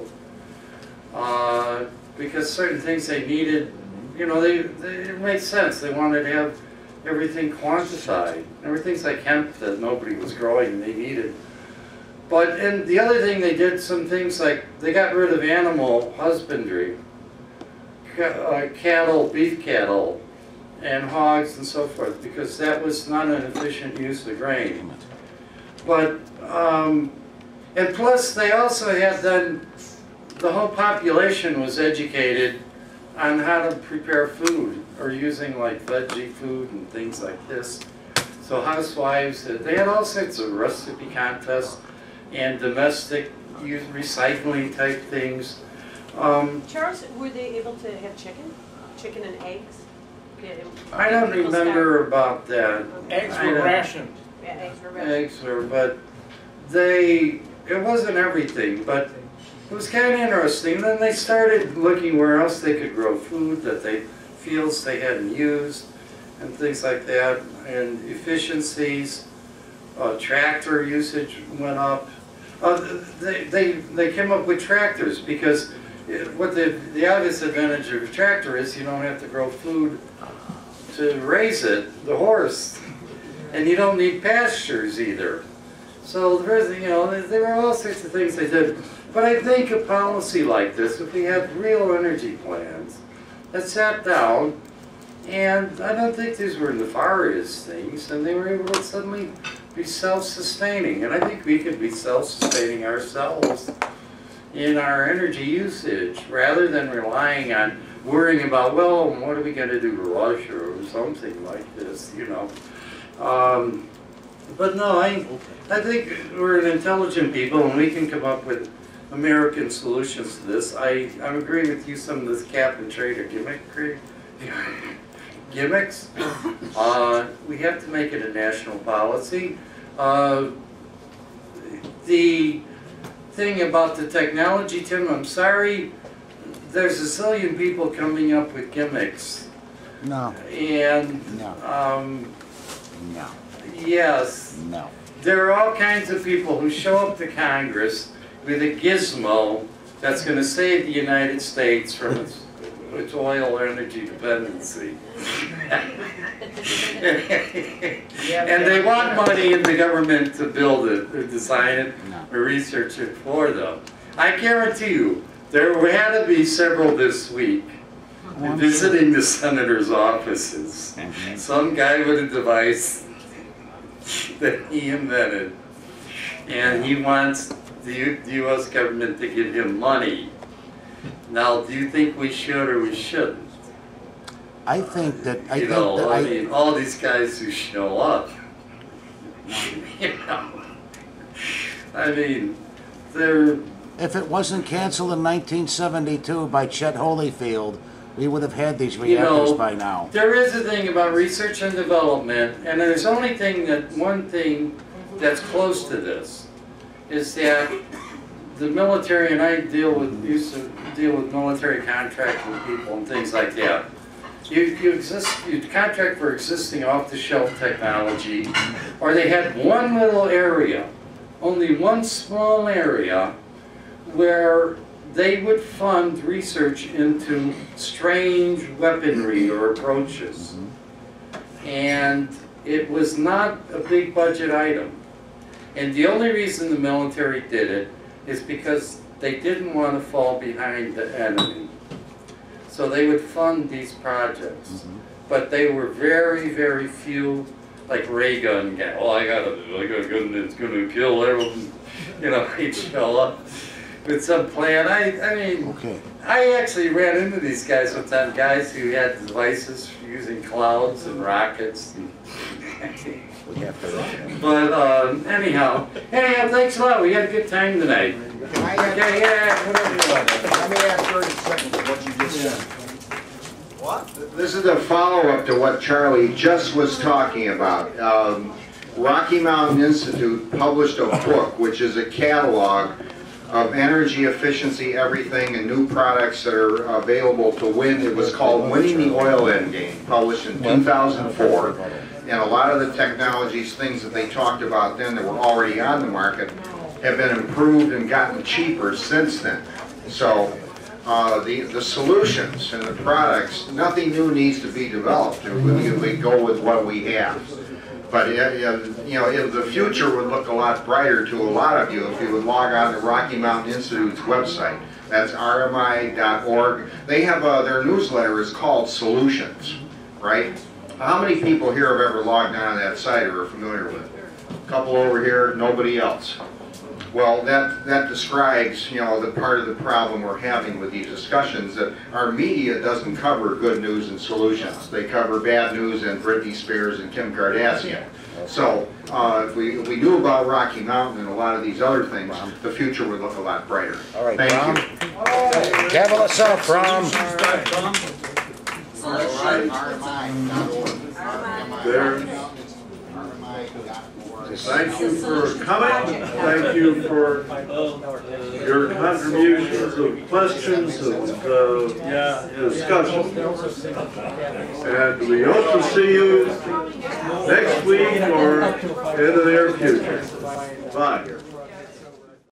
because certain things they needed, you know, it made sense. They wanted to have everything quantified. There were things like hemp that nobody was growing and they needed But, and the other thing, they did some things like, they got rid of animal husbandry, cattle, beef cattle, and hogs and so forth, because that was not an efficient use of grain. But, and plus they also had then, the whole population was educated on how to prepare food, or using like veggie food and things like this. So housewives, they had all sorts of recipe contests and domestic recycling type things. Charles, were they able to have chicken? Chicken and eggs? I don't remember about that. Eggs were rationed. Yeah, eggs were rationed. Eggs were, but it wasn't everything, but it was kind of interesting. Then they started looking where else they could grow food that fields they hadn't used and things like that, and efficiencies, tractor usage went up. They came up with tractors because what the obvious advantage of a tractor is you don't have to grow food to raise it, the horse, and you don't need pastures either. So there were all sorts of things they did. But I think a policy like this, if we had real energy plans that sat down, and I don't think these were nefarious things, and they were able to suddenly be self-sustaining. And I think we could be self-sustaining ourselves in our energy usage, rather than relying on worrying about, well, what are we going to do to Russia or something like this, you know. But no, I think we're an intelligent people, and we can come up with American solutions to this. I agree with you, some of this cap and trade are gimmicks. We have to make it a national policy. The thing about the technology, Tim, I'm sorry, there's a zillion people coming up with gimmicks. No. And, no. No. Yes. No. There are all kinds of people who show up to Congress with a gizmo that's going to save the United States from its oil energy dependency. And they want money in the government to build it, or design it, or research it for them. I guarantee you, there had to be several this week visiting the senators' offices. Some guy with a device that he invented, and he wants the U.S. government to give him money. Now, do you think we should or we shouldn't? I think that I mean, all these guys who show up, you know, I mean, they're... If it wasn't canceled in 1972 by Chet Holyfield, we would have had these reactors by now. There is a thing about research and development, and there's only one thing that's close to this, is that the military, and I used to deal with military contracting people and things like that. You contract for existing off-the-shelf technology, or they had one little area, only one small area, where they would fund research into strange weaponry or approaches. And it was not a big budget item. And the only reason the military did it is because they didn't want to fall behind the enemy. So they would fund these projects. But they were very, very few, like ray gun guys. Oh, I got a gun that's going to kill everyone. You know, he'd show up with some plan. I mean, I actually ran into these guys sometimes, guys who had devices using clouds and rockets. And but anyhow, thanks a lot. We had a good time tonight. Let me add 30 seconds of what you just said. What? This is a follow-up to what Charlie just was talking about. Rocky Mountain Institute published a book, which is a catalog of energy efficiency, everything, and new products that are available to win. It was called Winning the Oil Endgame, published in 2004. And a lot of the technologies, things that they talked about then that were already on the market, have been improved and gotten cheaper since then. So the solutions and the products, nothing new needs to be developed. We go with what we have. But the future would look a lot brighter to a lot of you if you would log on to Rocky Mountain Institute's website. That's rmi.org. They have their newsletter is called Solutions, right? How many people here have ever logged on to that site or are familiar with it? A couple over here, nobody else. Well, that describes, the part of the problem we're having with these discussions, that our media doesn't cover good news and solutions. They cover bad news and Britney Spears and Kim Kardashian. So if we knew about Rocky Mountain and a lot of these other things, the future would look a lot brighter. All right, thank Brom. you. Gavel us up, Brom. Thank you for coming. Thank you for your contributions of questions and discussion. And we hope to see you next week or in the near future. Bye.